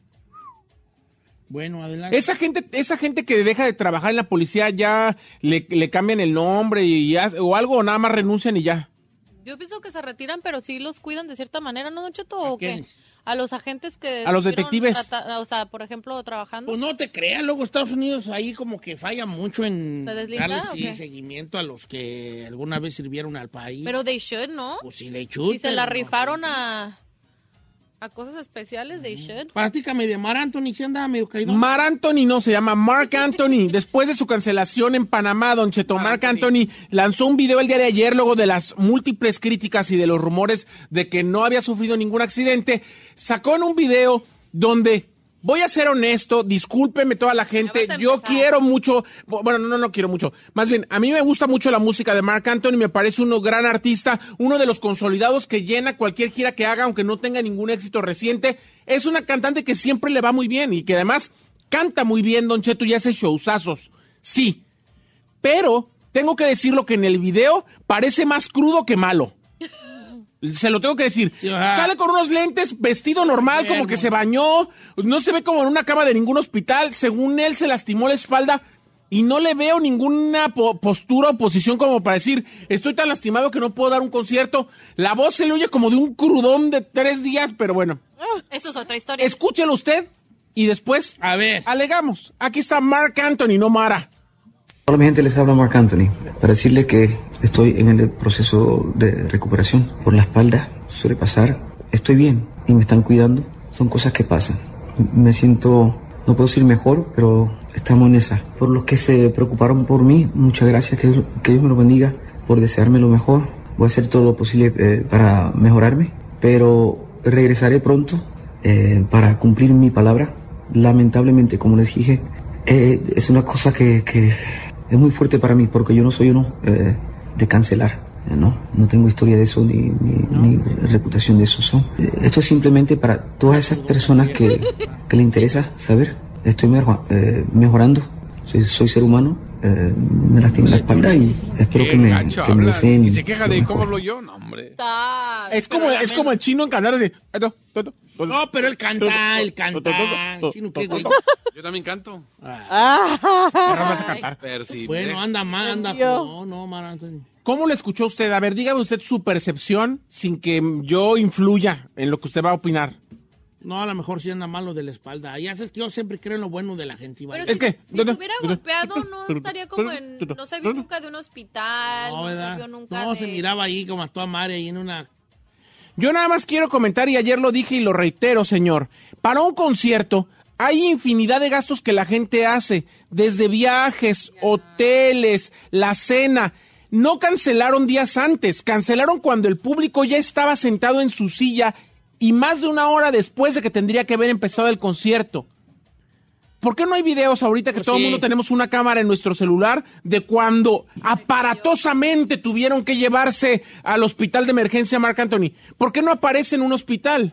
S2: Bueno, adelante.
S4: Esa gente, esa gente que deja de trabajar en la policía ya le, le cambian el nombre y ya, o algo, o nada más renuncian y ya.
S3: Yo pienso que se retiran, pero sí los cuidan de cierta manera, ¿no, Don Cheto? ¿O qué?
S2: quiénes?
S3: A los agentes que...
S4: A los
S3: estuvieron
S4: detectives.
S3: trata- o sea, por ejemplo, trabajando.
S2: Pues no te creas, luego Estados Unidos ahí como que falla mucho en
S3: ¿Se deslinda
S2: darle
S3: o
S2: sí,
S3: qué?
S2: seguimiento a los que alguna vez sirvieron al país.
S3: Pero they should, ¿no?
S2: Pues si le chuten.
S3: Si se la
S2: ¿no?
S3: rifaron a, a cosas especiales, they should.
S2: Platícame de Mar Anthony, ¿sí anda medio caído?
S4: Mar Anthony no, se llama Mark Anthony. Después de su cancelación en Panamá, Don Cheto, Mark Anthony lanzó un video el día de ayer, luego de las múltiples críticas y de los rumores de que no había sufrido ningún accidente. Sacó en un video donde, voy a ser honesto, discúlpeme toda la gente,
S3: Ya vas a
S4: yo
S3: empezar.
S4: quiero mucho, bueno, no, no quiero mucho, más bien, a mí me gusta mucho la música de Mark Anthony, me parece un gran artista, uno de los consolidados que llena cualquier gira que haga, aunque no tenga ningún éxito reciente. Es una cantante que siempre le va muy bien y que además canta muy bien, Don Cheto, y hace showzazos. Sí, pero tengo que decirlo que en el video parece más crudo que malo. Se lo tengo que decir.
S2: Sí, ajá.
S4: Sale con unos lentes, vestido normal, como que se bañó, no se ve como en una cama de ningún hospital. Según él, se lastimó la espalda y no le veo ninguna po- postura o posición como para decir, estoy tan lastimado que no puedo dar un concierto. La voz se le oye como de un crudón de tres días, pero bueno.
S3: Eso es otra historia.
S4: Escúchelo usted y después
S2: A ver.
S4: alegamos. Aquí está Mark Anthony, no Mara.
S9: Hola mi gente, les habla Mark Anthony para decirle que estoy en el proceso de recuperación por la espalda, suele pasar, estoy bien y me están cuidando, son cosas que pasan, me siento, no puedo decir mejor, pero estamos en esa. Por los que se preocuparon por mí, muchas gracias, que, que Dios me lo bendiga por desearme lo mejor, voy a hacer todo lo posible eh, para mejorarme, pero regresaré pronto eh, para cumplir mi palabra. Lamentablemente, como les dije, eh, es una cosa que, que es muy fuerte para mí porque yo no soy uno eh, de cancelar, eh, ¿no? No tengo historia de eso ni, ni, ni reputación de eso. So, eh, esto es simplemente para todas esas personas que, que le interesa saber. Estoy mejor, eh, mejorando, soy, soy ser humano, eh, me lastimé la espalda y espero
S5: Qué
S9: que me,
S5: gacho
S9: que me
S5: habla.
S9: deseen
S5: Y se queja
S9: lo
S5: de
S9: mejor.
S5: cómo hablo yo, no, hombre.
S3: Está-
S4: Es como, es como el chino en cantar así.
S2: No, pero él canta, él canta. Chino, ¿qué, güey?
S5: Yo también canto.
S4: Ahora vas a cantar.
S5: Pero sí.
S2: Bueno,
S5: eh,
S2: anda mal, anda.
S6: Dios.
S2: No, no, Mar Anthony.
S4: ¿Cómo lo escuchó usted? A ver, dígame usted su percepción sin que yo influya en lo que usted va a opinar.
S2: No, a lo mejor sí anda malo de la espalda. Ya sabes que yo siempre creo en lo bueno de la gente.
S3: Pero
S2: Iván.
S4: Es
S3: si,
S4: que-
S3: si se hubiera golpeado, no estaría como en... No se vio nunca de un hospital,
S2: No,
S3: no, se
S2: ¿verdad?
S3: vio nunca
S2: No,
S3: de...
S2: se miraba ahí como a toda madre ahí en una...
S4: Yo nada más quiero comentar, y ayer lo dije y lo reitero, señor. Para un concierto hay infinidad de gastos que la gente hace, desde viajes, hoteles, la cena. No cancelaron días antes, cancelaron cuando el público ya estaba sentado en su silla y más de una hora después de que tendría que haber empezado el concierto. ¿Por qué no hay videos ahorita que
S2: Pues
S4: todo el
S2: sí.
S4: mundo tenemos una cámara en nuestro celular de cuando aparatosamente tuvieron que llevarse al hospital de emergencia a Marc Anthony? ¿Por qué no aparece en un hospital?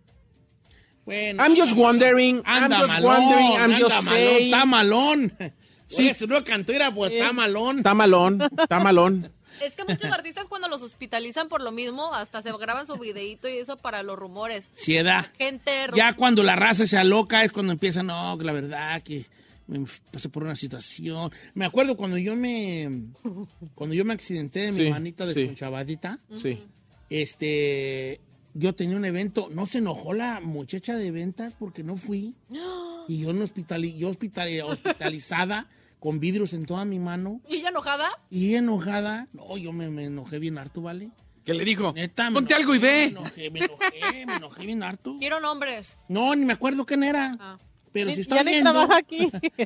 S2: Bueno,
S4: I'm just wondering,
S2: anda
S4: I'm just
S2: malón,
S4: wondering, I'm
S2: anda
S4: just
S2: malón,
S4: saying.
S2: está malón.
S4: Sí.
S2: Sí. No cantó, era pues, está malón.
S4: Está malón, está malón.
S3: Es que muchos artistas cuando los hospitalizan por lo mismo, hasta se graban su videíto y eso para los rumores.
S2: Ciedad.
S3: Gente...
S2: Ya cuando la raza se aloca es cuando empieza, no, que la verdad que me pasé por una situación. Me acuerdo cuando yo me cuando yo me accidenté de mi
S4: Sí,
S2: manita
S4: sí.
S2: desconchavadita,
S4: Sí.
S2: este, yo tenía un evento, no se enojó la muchacha de ventas porque no fui. Y yo, en hospitali yo hospitali hospitalizada con vidrios en toda mi mano.
S3: ¿Y ella enojada?
S2: Y ella enojada. No, yo me, me enojé bien harto, ¿vale?
S5: ¿Qué le dijo?
S2: Neta, me
S5: Ponte
S2: enojé,
S5: algo y ve.
S2: Me enojé, me enojé, me enojé bien harto.
S3: Quiero nombres.
S2: No, ni me acuerdo quién era.
S3: Ah.
S2: Pero
S6: Ni-
S2: si
S6: ya
S2: está
S6: ni
S2: viendo...
S6: trabaja aquí.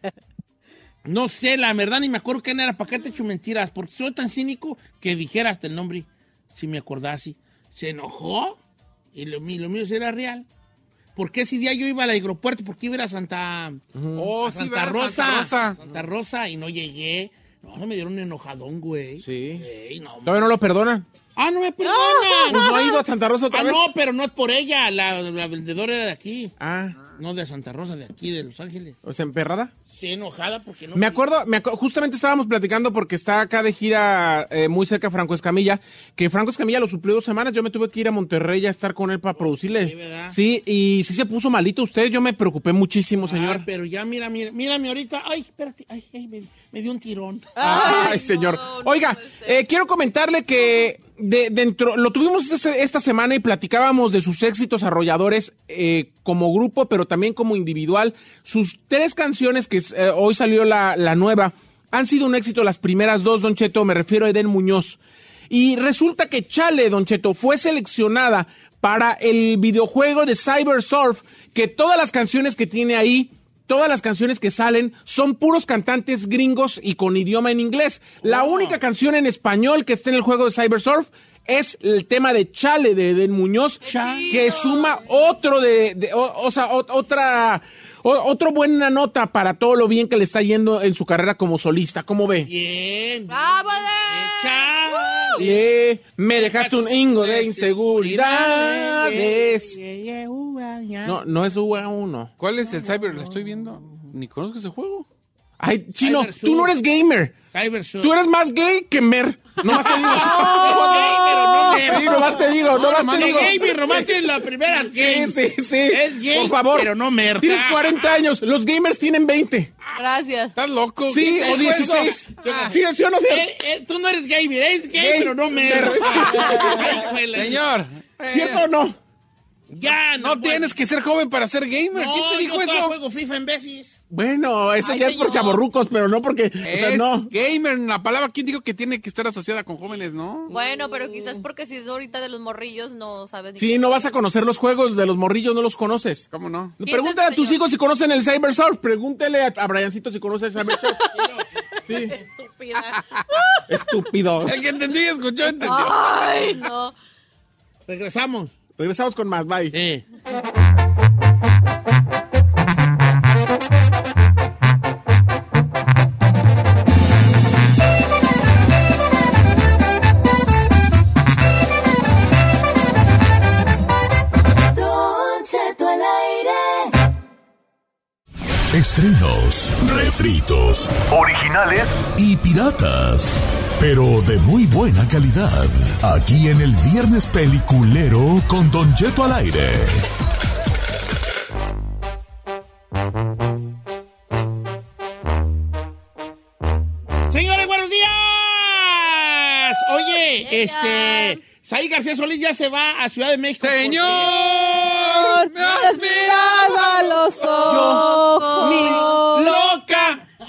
S2: No sé, la verdad ni me acuerdo quién era. ¿Para qué te echo mentiras? Porque soy tan cínico que dijera hasta el nombre, si me acordase. Se enojó y lo, mío- lo mío sí era real. ¿Por qué ese día yo iba al aeropuerto? Porque iba a ir a Santa,
S5: Oh,
S2: a
S5: sí,
S2: Santa
S5: ¿verdad?
S2: Rosa.
S5: Santa Rosa.
S2: Santa Rosa y no llegué. No, no me dieron un enojadón, güey.
S4: Sí.
S2: Ey, no,
S4: Todavía no lo perdonan.
S2: ah, no me
S4: Pues
S2: perdonan.
S4: no ha ido a Santa Rosa otra
S2: Ah,
S4: vez.
S2: no, pero no es por ella. La, la vendedora era de aquí.
S4: Ah,
S2: No de Santa Rosa, de aquí, de Los Ángeles.
S4: o sea, emperrada.
S2: Sí, enojada porque no...
S4: Me acuerdo, me acu- justamente estábamos platicando porque está acá de gira eh, muy cerca Franco Escamilla, que Franco Escamilla lo suplió dos semanas, yo me tuve que ir a Monterrey a estar con él para producirle.
S2: sí, ¿verdad?
S4: Sí, y sí se puso malito usted, yo me preocupé muchísimo, señor.
S2: Ah, pero ya, mira, mira, mírame ahorita. Ay, espérate, ay, ay, me, me dio un tirón.
S4: Ay, señor.
S3: no, no
S4: Oiga,
S3: puede ser.
S4: eh, quiero comentarle que de, dentro lo tuvimos este- esta semana y platicábamos de sus éxitos arrolladores eh, como grupo, pero también como individual. Sus tres canciones que eh, hoy salió la, la nueva han sido un éxito las primeras dos, Don Cheto. Me refiero a Eden Muñoz. Y resulta que Chale, Don Cheto, fue seleccionada para el videojuego de Cyber Surf, que todas las canciones que tiene ahí, todas las canciones que salen son puros cantantes gringos y con idioma en inglés. La única canción en español que está en el juego de Cyber Surf es el tema de Chale de Eden Muñoz,
S3: Chale.
S4: que suma otro de, de- o, o sea, o- otra, o- otro buena nota para todo lo bien que le está yendo en su carrera como solista. ¿Cómo ve?
S2: Bien.
S3: ¡Vamos!
S2: Chale.
S4: Eh, me dejaste un hingo de inseguridades. No, no es U A uno.
S5: ¿Cuál es el Cyber? ¿Lo estoy viendo? Ni conozco ese juego.
S4: Ay, Chino,
S2: Cyber
S4: tú no eres gamer.
S2: Cyber Surf.
S4: Tú eres más gay que mer. Nomás te digo.
S2: Es gay, pero no mer.
S4: Sí, nomás te digo, nomás
S2: nomás
S4: te
S2: de
S4: digo.
S2: gay, mi romance es la primera
S4: Sí,
S2: gay.
S4: sí, sí.
S2: Es gay,
S4: por favor.
S2: pero no mer.
S4: Tienes cuarenta años, los gamers tienen veinte.
S3: Gracias.
S5: ¿Estás loco?
S4: Sí,
S5: ¿Qué te
S4: o
S5: dijo eso?
S4: dieciséis.
S5: Ah,
S4: Sí, sí o no sé.
S2: Eh, eh, tú no eres gay, mira, eres gay,
S4: Gay,
S2: pero no mer.
S4: mer.
S2: Ay, juela.
S5: Señor,
S4: ¿Cierto o no?
S2: Ya,
S5: no tienes que ser joven para ser gamer.
S2: No,
S5: ¿Quién te dijo
S2: yo todavía
S5: eso?
S2: juego FIFA en veces.
S4: Bueno, eso
S3: Ay,
S4: ya es por
S3: señor.
S4: chavorrucos, pero no porque, o sea,
S5: Es
S4: no.
S5: gamer, la palabra, ¿quién dijo que tiene que estar asociada con jóvenes, no?
S3: Bueno, pero quizás porque si es ahorita de los morrillos no sabes ni
S4: Sí,
S3: qué-
S4: no vas a conocer los juegos de los morrillos, no los conoces.
S5: ¿Cómo no?
S3: ¿Quién
S4: Pregúntale
S3: es
S4: a
S3: el
S4: tus
S3: señor?
S4: hijos si conocen el Cyber Surf. Pregúntele a, a Briancito si conoce el Cyber Surf. Sí,
S3: Estúpida.
S4: estúpido.
S5: El que entendió y escuchó, entendió.
S3: Ay, no.
S2: Regresamos.
S4: Regresamos con más, bye.
S2: Eh.
S7: Don Cheto al aire.
S1: Estrenos, refritos, originales y piratas, pero de muy buena calidad. Aquí en el Viernes Peliculero con Don Cheto al aire.
S2: Señores, buenos días. Oye,
S3: Ya,
S2: este, Saí García Solís ya se va a Ciudad de México.
S5: ¡Señor! ¡Me has
S6: Has mirado a los ojos.
S2: ¡Mi loca!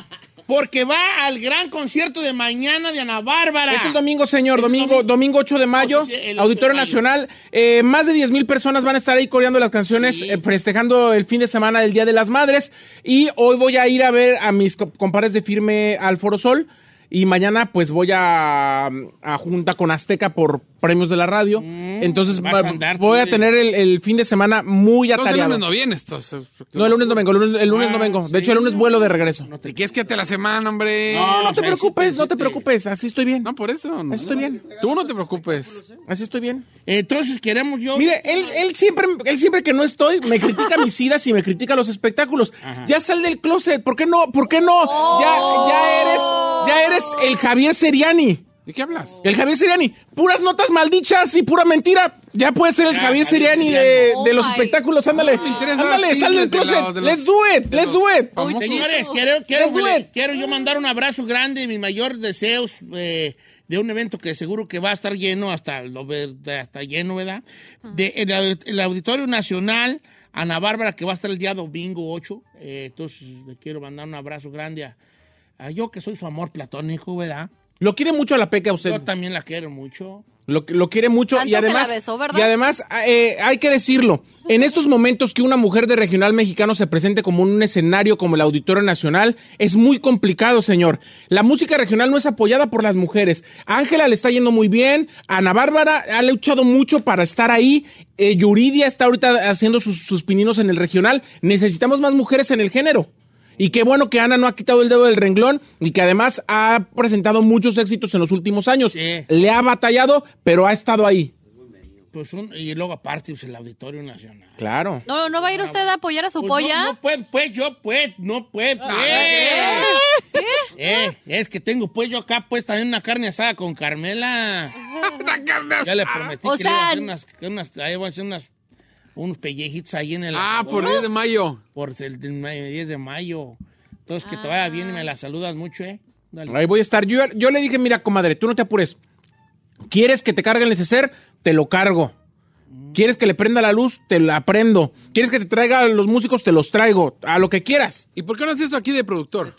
S2: porque va al gran concierto de mañana de Ana Bárbara.
S4: Es el domingo, señor,
S2: Es el
S4: domingo,
S2: domingo.
S4: domingo ocho de mayo,
S2: No, sí, sí, el ocho
S4: Auditorio
S2: de mayo.
S4: Nacional. Eh, más de diez mil personas van a estar ahí coreando las canciones,
S2: Sí.
S4: eh, festejando el fin de semana del Día de las Madres. Y hoy voy a ir a ver a mis co- compadres de Firme al Foro Sol. Y mañana pues voy a, a junta con Azteca por premios de la radio.
S2: Mm,
S4: Entonces
S2: vas a
S4: va-
S2: andar
S4: voy
S2: tú
S4: a
S2: de-
S4: tener el, el fin de semana muy
S5: Entonces el
S4: atareado.
S5: lunes no vienes, entonces.
S4: No, el lunes no vengo, el lunes, el lunes no
S2: Ah,
S4: vengo.
S2: sí.
S4: De hecho, el lunes vuelo de regreso.
S5: ¿Y qué es que te la semana, hombre?
S4: No, no te
S2: sí,
S4: preocupes,
S2: sí,
S4: no te
S2: sí,
S4: preocupes, así estoy bien.
S5: No, por eso. No.
S4: Así estoy bien,
S5: Tú no te preocupes.
S4: así estoy bien.
S2: Entonces queremos yo...
S4: Mire, él, él siempre, él siempre que no estoy, me critica mis idas y me critica los espectáculos. Ya sal del closet, ¿por qué no? ¿Por qué no? Ya, ya eres, ya eres el Javier Seriani.
S5: ¿De qué hablas?
S4: El Javier Seriani. Puras notas maldichas y pura mentira. Ya puedes ser el
S2: Ya,
S4: Javier
S2: Javier
S4: Seriani
S2: Seriani.
S4: de,
S3: Oh
S4: de los
S3: my
S4: espectáculos. Ándale,
S5: me interesa
S4: ándale, sal del
S5: chismes de
S4: closet.
S5: los- de los-
S4: Let's do it,
S5: de
S4: let's
S5: los
S4: do it.
S5: famosos.
S2: Señores, quiero, quiero,
S4: Let's do it.
S2: quiero yo mandar un abrazo grande y mis mayores deseos eh, de un evento que seguro que va a estar lleno hasta, lo ve- hasta lleno, ¿verdad? De, el, au- el Auditorio Nacional Ana Bárbara, que va a estar el día domingo ocho. Eh, entonces le quiero mandar un abrazo grande a, a yo que soy su amor platónico, ¿verdad?
S4: Lo quiere mucho a la Peque a usted.
S2: Yo también la quiero mucho.
S4: Lo, lo quiere mucho
S3: Tanto
S4: y
S3: que
S4: además,
S3: la besó, ¿verdad?
S4: y además eh, hay que decirlo, en estos momentos que una mujer de regional mexicano se presente como en un escenario como el Auditorio Nacional es muy complicado, señor. La música regional no es apoyada por las mujeres. A Ángela le está yendo muy bien, Ana Bárbara ha luchado mucho para estar ahí, eh, Yuridia está ahorita haciendo sus, sus pininos en el regional. Necesitamos más mujeres en el género. Y qué bueno que Ana no ha quitado el dedo del renglón y que además ha presentado muchos éxitos en los últimos años.
S2: Sí.
S4: Le ha batallado, pero ha estado ahí.
S2: Pues un- y luego aparte pues, el Auditorio Nacional.
S4: Claro.
S3: No, ¿no va a ir usted a apoyar a su
S2: Pues
S3: polla?
S2: No, no puedo, pues yo, pues, no puedo, pues. Eh, es que tengo, pues, yo acá, pues, también una carne asada con Carmela.
S5: Una carne
S2: Ya le prometí
S3: O
S2: que le iba a
S3: sea,
S2: hacer unas, que unas, ahí voy a hacer unas, unos pellejitos ahí en el...
S5: Ah, por el diez de mayo.
S2: Por el del ma- diez de mayo. Entonces, que te vaya bien y me la saludas mucho, ¿eh? Dale.
S4: Ahí voy a estar. Yo, yo le dije, mira, comadre, tú no te apures. ¿Quieres que te cargue el neceser? Te lo cargo. ¿Quieres que le prenda la luz? Te la prendo. ¿Quieres que te traiga a los músicos? Te los traigo. A lo que quieras.
S5: ¿Y por qué no haces eso aquí de productor?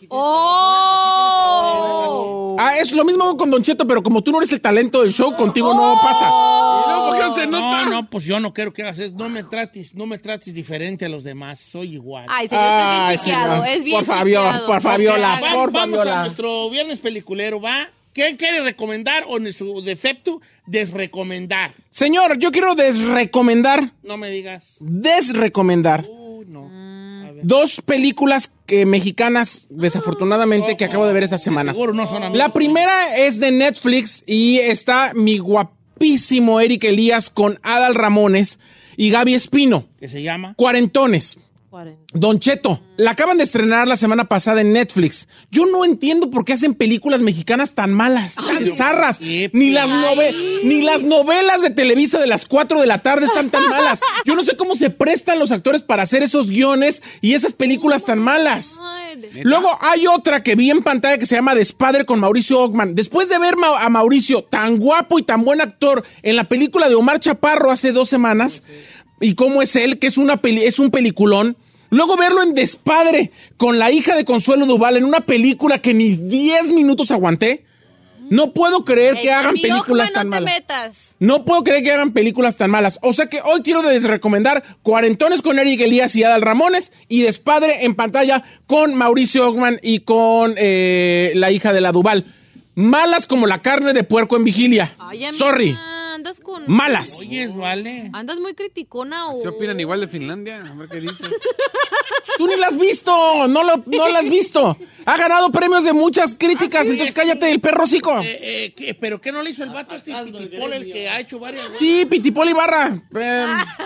S3: ¡Oh!
S4: Ah, es lo mismo con Don Cheto, pero como tú no eres el talento del show, contigo no pasa.
S5: ¿Y luego por qué no se
S2: No,
S5: nota?
S2: no, pues yo no quiero que hagas eso. No me trates, no me trates diferente a los demás. Soy igual.
S3: Ay, señor, usted es
S4: Ay,
S3: bien chiqueado,
S4: señor.
S3: es bien
S4: Por Fabiola,
S3: chiqueado.
S4: por Fabiola,
S2: Va-
S4: por
S2: vamos a
S4: Fabiola.
S2: nuestro viernes peliculero, ¿va? ¿Qué quiere recomendar o en su defecto desrecomendar?
S4: Señor, yo quiero desrecomendar,
S2: No me digas.
S4: desrecomendar
S2: Uy, no. A ver.
S4: dos películas que, mexicanas, desafortunadamente, que acabo de ver esta semana.
S2: Seguro no son amigos.
S4: La primera es de Netflix y está mi guapísimo Eric Elías con Adal Ramones y Gaby Espino.
S2: ¿Qué se llama?
S4: Cuarentones.
S6: cuarenta.
S4: Don Cheto, la acaban de estrenar la semana pasada en Netflix. Yo no entiendo por qué hacen películas mexicanas tan malas, tan zarras.
S2: qué
S4: Ni las,
S3: Ay.
S4: nove- ni las novelas de Televisa de las cuatro de la tarde están tan malas. Yo no sé cómo se prestan los actores para hacer esos guiones y esas películas tan malas. Luego hay otra que vi en pantalla que se llama Despadre con Mauricio Ockman. Después de ver ma- a Mauricio tan guapo y tan buen actor en la película de Omar Chaparro hace dos semanas, y cómo es él, que es, una peli- es un peliculón, luego verlo en Despadre con la hija de Consuelo Duval en una película que ni diez minutos aguanté, no puedo creer que
S3: Ey,
S4: hagan
S3: mi
S4: películas
S3: Ockman,
S4: tan
S3: no te
S4: malas.
S3: metas.
S4: No puedo creer que hagan películas tan malas. O sea que hoy quiero desrecomendar Cuarentones con Eric Elías y Adal Ramones y Despadre en pantalla con Mauricio Ockman y con eh, la hija de la Duval. Malas como la carne de puerco en vigilia.
S3: Ay, amiga,
S4: Sorry.
S3: Andas con...
S4: Malas.
S2: Oye, vale.
S3: Andas muy criticona o...
S5: ¿Se opinan igual de Finlandia? A ver qué dice.
S4: Tú ni la has visto. No, lo, no la has visto. Ha ganado premios de muchas críticas. Entonces cállate el perro hocico.
S2: Eh, eh, ¿qué? ¿Pero qué no le hizo el vato este Pitipol, el que ha hecho varias...
S4: Sí, Pitipol Ibarra. Eh,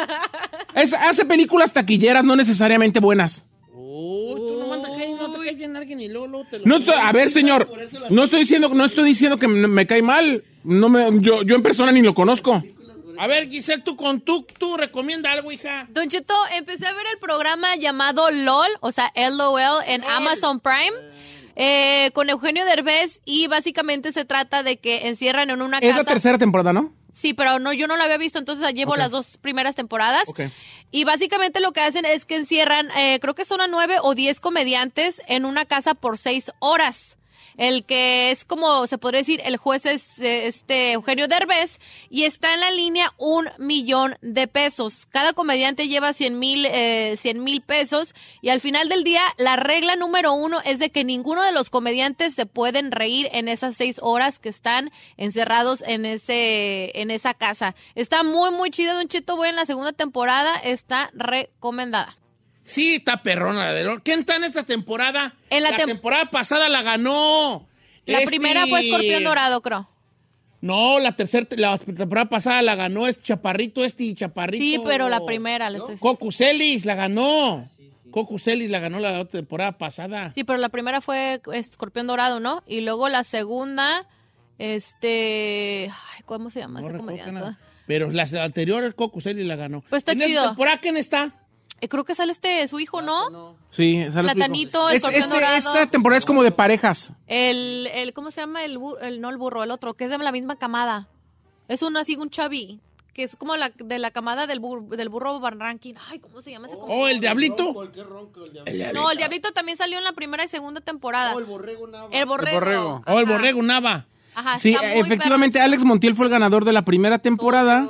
S4: es- hace películas taquilleras, no necesariamente buenas.
S2: Uy, tú no mandas que no te cae bien alguien y luego, luego te lo...
S4: No estoy, a ver, señor, no estoy diciendo, no estoy diciendo que me, me cae mal. No me, yo, yo en persona ni lo conozco.
S2: A ver, Giselle, tú con tú, tú recomienda algo, hija.
S3: Don Cheto, empecé a ver el programa llamado LOL, o sea, L O L, en Amazon Prime, eh, con Eugenio Derbez, y básicamente se trata de que encierran en una
S4: Es
S3: casa...
S4: la tercera temporada, ¿no?
S3: Sí, pero no, yo no lo había visto, entonces llevo
S2: Okay.
S3: las dos primeras temporadas.
S2: Okay.
S3: Y básicamente lo que hacen es que encierran, eh, creo que son a nueve o diez comediantes en una casa por seis horas. El que es como, se podría decir, el juez es eh, este Eugenio Derbez y está en la línea un millón de pesos. Cada comediante lleva cien mil eh, cien mil pesos y al final del día la regla número uno es de que ninguno de los comediantes se pueden reír en esas seis horas que están encerrados en ese en esa casa. Está muy, muy chida, Don Cheto. Voy en la segunda temporada, está recomendada.
S2: Sí, está perrona la de... ¿Quién está en esta temporada?
S3: En la
S2: la
S3: tem-
S2: temporada pasada la ganó.
S3: La
S2: este-
S3: primera fue Escorpión Dorado, creo.
S2: No, la tercera, la temporada pasada la ganó este chaparrito, este chaparrito.
S3: Sí, pero la primera le estoy diciendo.
S2: Coco Celis la ganó. Coco Celis la ganó la temporada pasada.
S3: Sí, pero la primera fue Escorpión Dorado, ¿no? Y luego la segunda, este... Ay, ¿cómo se llama
S2: No
S3: ese
S2: recuerdo
S3: comediante?
S2: nada. Pero la anterior, Coco Celis la ganó.
S3: Pues está
S2: ¿En
S3: chido.
S2: esta temporada quién está?
S3: Eh, creo que sale este, su hijo, ¿no?
S4: Sí, sale su hijo.
S3: Platanito,
S4: Es-
S3: Escorpión
S4: este-
S3: Dorado.
S4: Esta temporada es como de parejas.
S3: El, el, ¿cómo se llama? El, bur- el, no el burro, el otro, que es de la misma camada. Es uno así, un chavi, que es como la, de la camada del, bur- del burro Van Ranking. Ay, ¿cómo se llama ese?
S2: Oh, el Diablito.
S3: No, el Diablito también salió en la primera y segunda temporada. el Borrego Nava. El Borrego.
S5: El Borrego.
S2: Oh, el
S3: Ajá.
S2: Borrego Nava.
S3: Ajá,
S4: Sí,
S3: está muy
S4: efectivamente,
S3: perro.
S4: Alex Montiel fue el ganador de la primera temporada.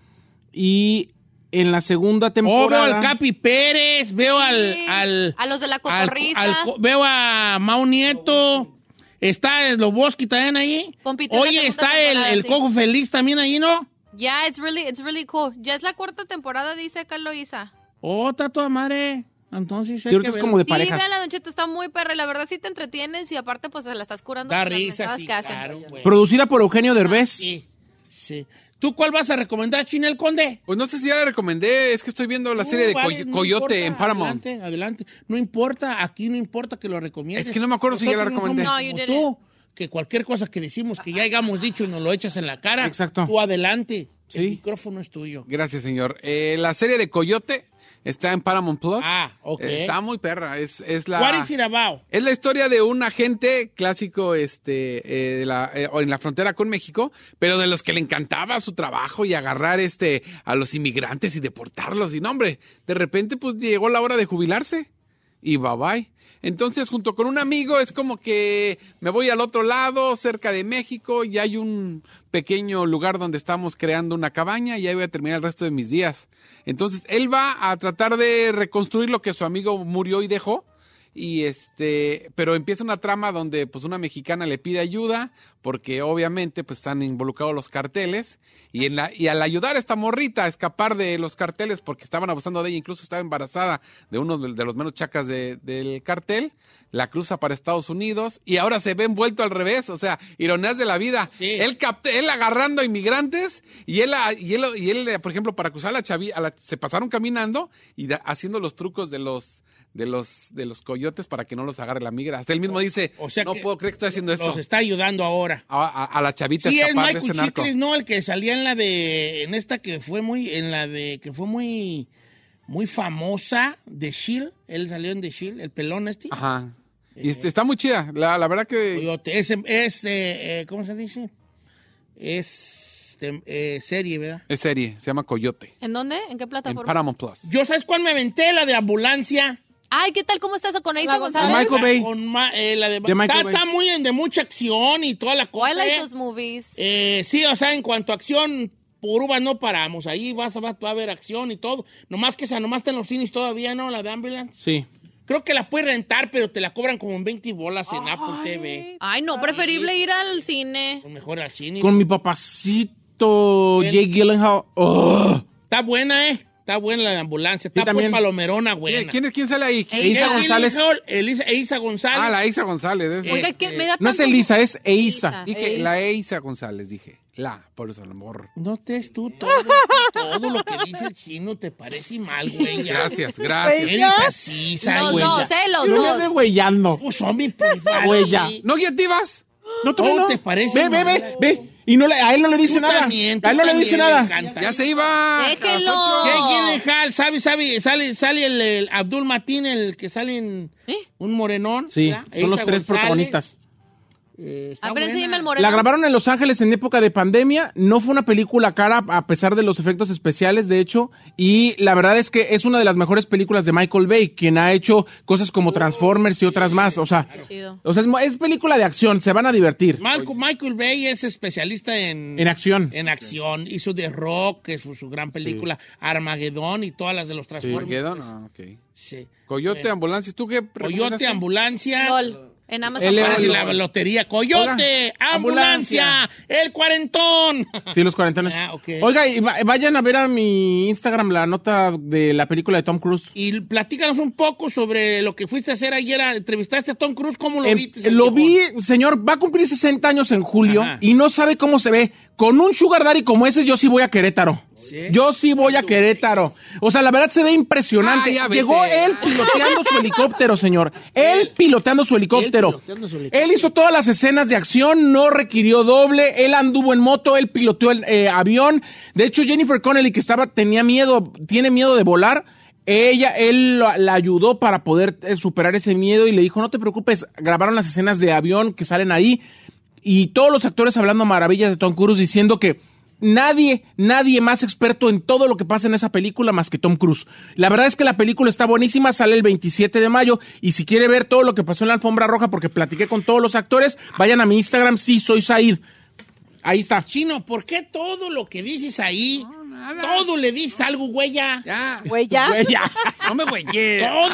S4: Y en la segunda
S2: Oh, veo
S4: temporada...
S2: al Capi Pérez, veo al,
S3: Sí,
S2: al...
S3: a los de la
S2: al-
S3: cotorriza.
S2: al co- veo a Mau Nieto. Está Sloboski también ahí.
S3: Compitió en la
S2: Oye,
S3: segunda
S2: está el,
S3: temporada,
S2: el
S3: sí.
S2: Cojo Feliz también ahí, ¿no?
S3: Ya, it's really, it's really cool. Ya es la cuarta temporada, dice Carlos Isa.
S2: Oh, está toda madre. Entonces,
S4: Sí, ahorita es como de
S3: Sí,
S4: parejas.
S3: véanla, Don Cheto, está muy perra. Y la verdad sí te entretienes y aparte pues se la estás curando.
S2: Da
S3: con las
S2: risa,
S3: mensadas
S2: sí,
S3: que hacen.
S2: claro, güey.
S4: Producida por Eugenio Derbez.
S2: Sí, sí. ¿Tú cuál vas a recomendar, Chinel Conde?
S5: Pues no sé si ya la recomendé, es que estoy viendo la serie de
S2: Uh, vale,
S5: Coy-
S2: no
S5: Coyote
S2: importa,
S5: en Paramount.
S2: Adelante, adelante. No importa, aquí no importa que lo recomiendes.
S5: Es que no me acuerdo si ya la
S2: Nosotros
S5: recomendé.
S2: No, somos
S3: No, you
S2: como
S3: didn't.
S2: tú, que cualquier cosa que decimos que ya hayamos dicho y nos lo echas en la cara.
S4: Exacto.
S2: Tú adelante. El
S4: Sí.
S2: micrófono es tuyo.
S5: Gracias, señor. Eh, la serie de Coyote está en Paramount Plus.
S2: Ah, ok.
S5: Eh, Está muy perra. Es, es la...
S2: What is it about?
S5: Es la historia de un agente clásico este, eh, de la, eh, en la frontera con México, pero de los que le encantaba su trabajo y agarrar este, a los inmigrantes y deportarlos. Y no, hombre, de repente pues llegó la hora de jubilarse y bye bye. Entonces, junto con un amigo, es como que me voy al otro lado, cerca de México, y hay un pequeño lugar donde estamos creando una cabaña y ahí voy a terminar el resto de mis días. Entonces, él va a tratar de reconstruir lo que su amigo murió y dejó. Y este, pero empieza una trama donde pues una mexicana le pide ayuda porque obviamente pues están involucrados los carteles y en la y al ayudar a esta morrita a escapar de los carteles porque estaban abusando de ella, incluso estaba embarazada de uno de, de los menos chacas de- del cartel, la cruza para Estados Unidos y ahora se ve envuelto al revés, o sea, ironías de la vida.
S2: Sí.
S5: Él capte- él agarrando a inmigrantes y él a- y él, y él por ejemplo para cruzar a la chavi, a la- se pasaron caminando y da- haciendo los trucos de los de los de los coyotes para que no los agarre la migra. Hasta él mismo dice,
S2: O sea
S5: no
S2: que
S5: puedo creer que estoy haciendo esto.
S2: Nos está ayudando ahora.
S5: A, a- a la chavita
S2: Sí, es
S5: escapar de
S2: Michael
S5: este narco.
S2: Chiklis, ¿no? El que salía en la de... En esta que fue muy... En la de... Que fue muy... Muy famosa. De Shield. Él salió en The Shield. El pelón este.
S5: Ajá. Y este, está muy chida. La, la verdad que...
S2: Coyote. Es... es eh, eh, ¿Cómo se dice? Es... de- eh, serie, ¿verdad?
S5: Es serie. Se llama Coyote.
S3: ¿En dónde? ¿En qué
S5: En
S3: plataforma?
S5: Paramount Plus.
S2: Yo, ¿sabes cuál me aventé? La de Ambulancia.
S3: Ay, ¿qué tal? ¿Cómo estás con Isa
S6: La
S3: González?
S4: González. Michael Bay.
S2: Con ma- eh, la de,
S4: De Michael
S2: está,
S4: Bay.
S2: está muy en- de mucha acción y toda la cosa.
S3: I like
S2: ¿eh?
S3: those movies.
S2: Eh, sí, o sea, en cuanto a acción, por uvas no paramos. Ahí vas a, vas a ver acción y todo. Nomás que esa, nomás está en los cines todavía, ¿no? La de Ambulance.
S4: Sí.
S2: Creo que la puedes rentar, pero te la cobran como en veinte bolas en Apple T V.
S3: Ay, no, preferible ir al cine.
S2: Pues mejor al cine.
S4: Con mi papacito,
S2: Bien.
S4: Jake Gyllenhaal. ¡Oh!
S2: Está buena, ¿eh? Está buena la de Ambulancia. Está
S4: Sí,
S2: pues
S4: también.
S2: palomerona, buena.
S5: ¿Quién, quién, es- quién sale ahí?
S3: Ey,
S4: Isa
S2: Jake
S4: González.
S2: Gyllenhaal, Elisa, Eiza González.
S5: Ah, la Isa González. es-
S2: Eh,
S3: Oiga, que me da
S4: No es
S3: tanto-
S4: Elisa, es Eiza.
S5: Dije,
S3: Ey.
S5: la Isa González, dije. La, por eso a lo mejor.
S2: No estés tú todo, todo lo que dice el chino te parece mal, güey. ya.
S5: Gracias, gracias.
S6: Pues,
S2: Eres así,
S3: Los
S2: güey.
S3: dos, ¿eh? Los
S4: No me
S3: dos.
S4: ande güeyando.
S2: Pues, hombre, pues, vale.
S4: Güey, ya.
S5: ¿No guiativas?
S4: No, tú
S2: ¿Cómo
S4: no.
S2: te parece
S4: Ve, ve,
S2: mal?
S4: ve, ve. Y no le, a él no le dice
S2: Tú
S4: nada.
S2: también, tú
S4: a él no le
S2: también,
S4: dice
S2: me
S4: nada.
S2: encanta.
S5: Ya se iba.
S3: Déjenlo.
S5: a las ocho.
S2: Jake Gyllenhaal, ¿sabe, sabe? Sale, sale el, el Abdul Mateen, el que sale en
S3: ¿Eh?
S2: un morenón.
S4: Sí,
S2: ¿verdad?
S4: son los
S2: Eiza
S4: tres
S2: González.
S4: protagonistas.
S2: Eh, está
S3: A ver,
S2: buena.
S3: enséñame el moreno.
S4: La grabaron en Los Ángeles en época de pandemia. No fue una película cara a pesar de los efectos especiales, de hecho. Y la verdad es que es una de las mejores películas de Michael Bay, quien ha hecho cosas como Transformers y otras más. O sea,
S3: Chido.
S4: o sea es, mo- es película de acción, se van a divertir.
S2: Michael, Michael Bay es especialista en...
S4: En acción.
S2: En acción. Hizo The Rock, que es su, su gran película, Armageddon y todas las de los Transformers.
S5: Armageddon,
S2: pues.
S5: ah, ok.
S2: Sí.
S5: Coyote,
S2: Bueno.
S5: ambulancias. ¿Tú qué
S2: Coyote,
S5: recomendaste?
S2: ambulancia.
S3: Gol. En Amazon
S4: Él
S3: Prime.
S2: Ahora sí,
S4: Oiga.
S2: la lotería. Coyote,
S4: Oiga,
S2: ambulancia, el cuarentón.
S4: Sí, los cuarentones.
S2: Ah, ok.
S4: Oiga, y va- vayan a ver a mi Instagram la nota de la película de Tom Cruise.
S2: Y platícanos un poco sobre lo que fuiste a hacer ayer. ¿Entrevistaste a Tom Cruise? ¿Cómo lo
S4: Em,
S2: viste?
S4: lo vi, señor, va a cumplir sesenta años en julio
S2: Ajá.
S4: y no sabe cómo se ve. Con un sugar daddy como ese, yo sí voy a Querétaro.
S2: ¿Sí?
S4: Yo sí voy a Querétaro. O sea, la verdad se ve impresionante.
S5: Ah, ya vete.
S4: Llegó él piloteando su helicóptero, señor. Él piloteando su helicóptero.
S2: Él piloteando su helicóptero.
S4: Él hizo todas las escenas de acción, no requirió doble. Él anduvo en moto, él piloteó el eh, avión. De hecho, Jennifer Connelly, que estaba, tenía miedo, tiene miedo de volar. Ella, él la, la ayudó para poder eh, superar ese miedo y le dijo, no te preocupes, grabaron las escenas de avión que salen ahí y todos los actores hablando maravillas de Tom Cruise diciendo que nadie, nadie más experto en todo lo que pasa en esa película más que Tom Cruise. La verdad es que la película está buenísima, sale el veintisiete de mayo y si quiere ver todo lo que pasó en la alfombra roja porque platiqué con todos los actores, vayan a mi Instagram, sí, soy Said. Ahí está.
S2: Chino, ¿por qué todo lo que dices ahí, todo le dices algo, güeya?
S5: Ya.
S6: Güey, ya.
S4: Güey, ya.
S5: No me güeyes.
S2: Todo,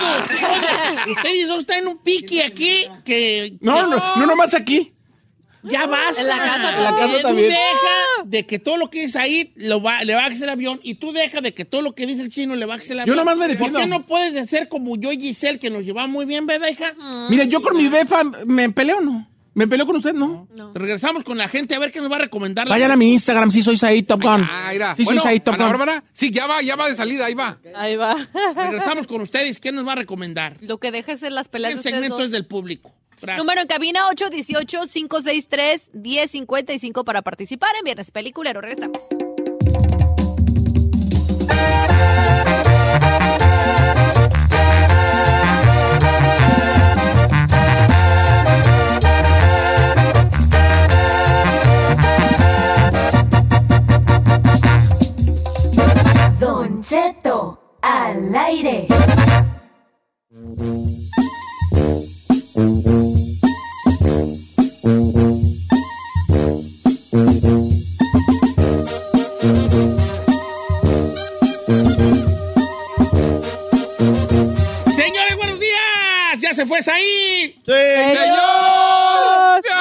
S2: todo. Ustedes dos están en un pique aquí que...
S4: No, no, no nomás aquí.
S2: Ya basta.
S3: En la casa
S4: En la casa
S2: Tú
S4: también.
S2: deja de que todo lo que dices ahí lo va, le bajes el avión y tú deja de que todo lo que dice el chino le bajes el avión.
S4: nomás me defiendo.
S2: ¿Por qué no puedes ser como yo y Giselle, que nos llevaba muy bien, verdad, hija?
S4: Mire, yo con mi befa me peleo, ¿no? ¿Me peleo con usted? No.
S2: Regresamos con la gente a ver qué nos va a recomendar. la-
S4: Vayan a mi Instagram, sí soy Said Top Gun.
S5: Ah, mira.
S4: Sí,
S5: Bueno,
S4: soy Said Top
S5: Ana
S4: Gun.
S5: Bárbara, sí, ya va, ya va de salida, ahí va.
S6: Ahí va.
S2: Regresamos con ustedes. ¿Qué nos va a recomendar?
S3: Lo que dejes en las peleas
S2: El
S3: de ustedes
S2: segmento
S3: dos.
S2: es del público. Gracias.
S3: Número en cabina ocho uno ocho, cinco seis tres, uno cero cinco cinco para participar en Viernes Peliculero. Regresamos.
S7: Don Cheto al aire.
S2: Señores, buenos días. Ya se fue ahí.
S6: ¡Señor!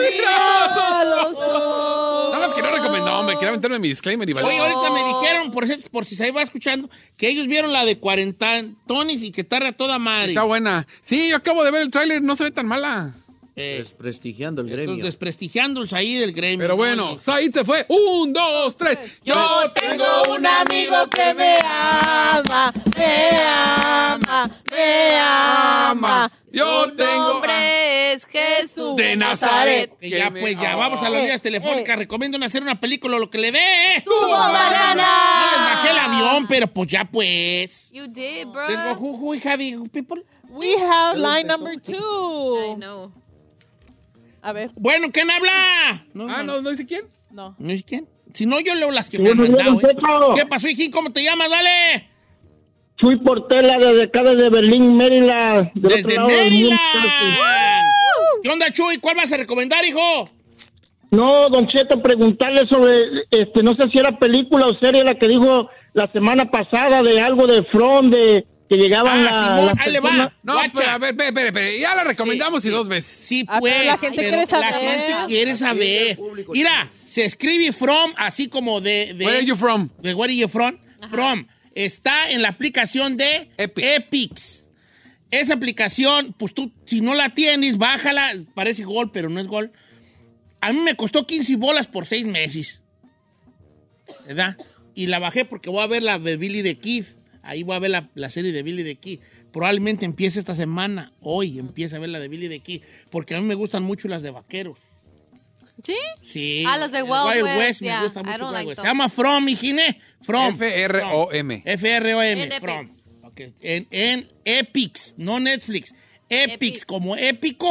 S5: Nada más que no recomendó, hombre. Quería meterme mi disclaimer y vale.
S2: Oye, ahorita me dijeron, por, si- por si se iba escuchando, que ellos vieron la de cuarenta Tonis y que tarda toda madre.
S5: Está buena. Sí, yo acabo de ver el tráiler, no se ve tan mala.
S2: Eh,
S10: Desprestigiando el
S2: entonces,
S10: gremio.
S2: desprestigiándolos ahí del gremio.
S5: Pero bueno,
S2: Oye,
S5: Said se fue. Un, dos, tres. Yo tengo un amigo que me
S6: ama, me ama, me ama.
S5: Yo
S3: Su
S5: tengo.
S3: nombre es Jesús
S5: de Nazaret.
S2: que ya,
S5: Que
S2: pues,
S5: me-
S2: ya, vamos a las
S6: Eh,
S2: líneas telefónicas. Recomiendan hacer una película, lo que le dé.
S3: ¡Suba banana!
S2: No les bajé el avión, pero pues ya, pues.
S3: You did, bro.
S2: Let's go, who, who we have, people?
S6: We have line number
S3: I
S6: two.
S3: know.
S6: A ver,
S2: Bueno, ¿quién habla? No,
S5: Ah, no, no dice quién.
S6: no.
S2: ¿No es quién? Si no, yo leo las que me han
S8: Buenos días,
S2: mandado.
S8: Don
S2: ¿eh?
S8: Cheto.
S2: ¿Qué pasó, hijín? ¿Cómo te llamas, vale?
S8: Fui por tela desde acá, desde Berlín, Maryland. Del otro
S2: Desde
S8: lado del mundo.
S2: Maryland. ¿Qué onda, Chuy? ¿Cuál vas a recomendar, hijo?
S8: No, Don Cheto, preguntarle sobre, este, no sé si era película o serie la que dijo la semana pasada de algo de From, de que llegaban la,
S2: Ah, Simón,
S8: las
S2: ahí le
S8: personas.
S2: va.
S5: No,
S2: Guacha.
S5: pero a ver, espere, espere, espere. Ya la recomendamos
S2: Sí,
S5: y
S2: sí.
S5: dos veces.
S2: Sí,
S6: Ah,
S2: pues.
S6: pero la gente
S2: pero
S6: quiere
S2: La
S6: saber.
S2: gente quiere saber.
S10: público
S2: Mira, se escribe From, así como de... de
S5: Where are you from?
S2: de Where are you from? From. Está en la aplicación de
S5: Epix.
S2: Epix. Esa aplicación, pues tú, si no la tienes, bájala. Parece gol, pero no es gol. A mí me costó quince bolas por seis meses. ¿Verdad? Y la bajé porque voy a ver la de Billy the Kid. Ahí voy a ver la, la serie de Billy the Kid. Probablemente empiece esta semana. Hoy empieza a ver la de Billy the Kid. Porque a mí me gustan mucho las de vaqueros.
S3: ¿Sí?
S2: Sí.
S3: Ah, las de
S2: el
S3: Wild West,
S2: me
S3: yeah.
S2: gusta
S3: I
S2: mucho
S3: don't
S2: Wild
S3: like
S2: West. Se
S3: them.
S2: llama From, hijine. From.
S5: F R O M.
S2: F R O M.
S3: En
S2: From. Ok. En, en Epix, no Netflix. Epix,
S3: Epix.
S2: como épico.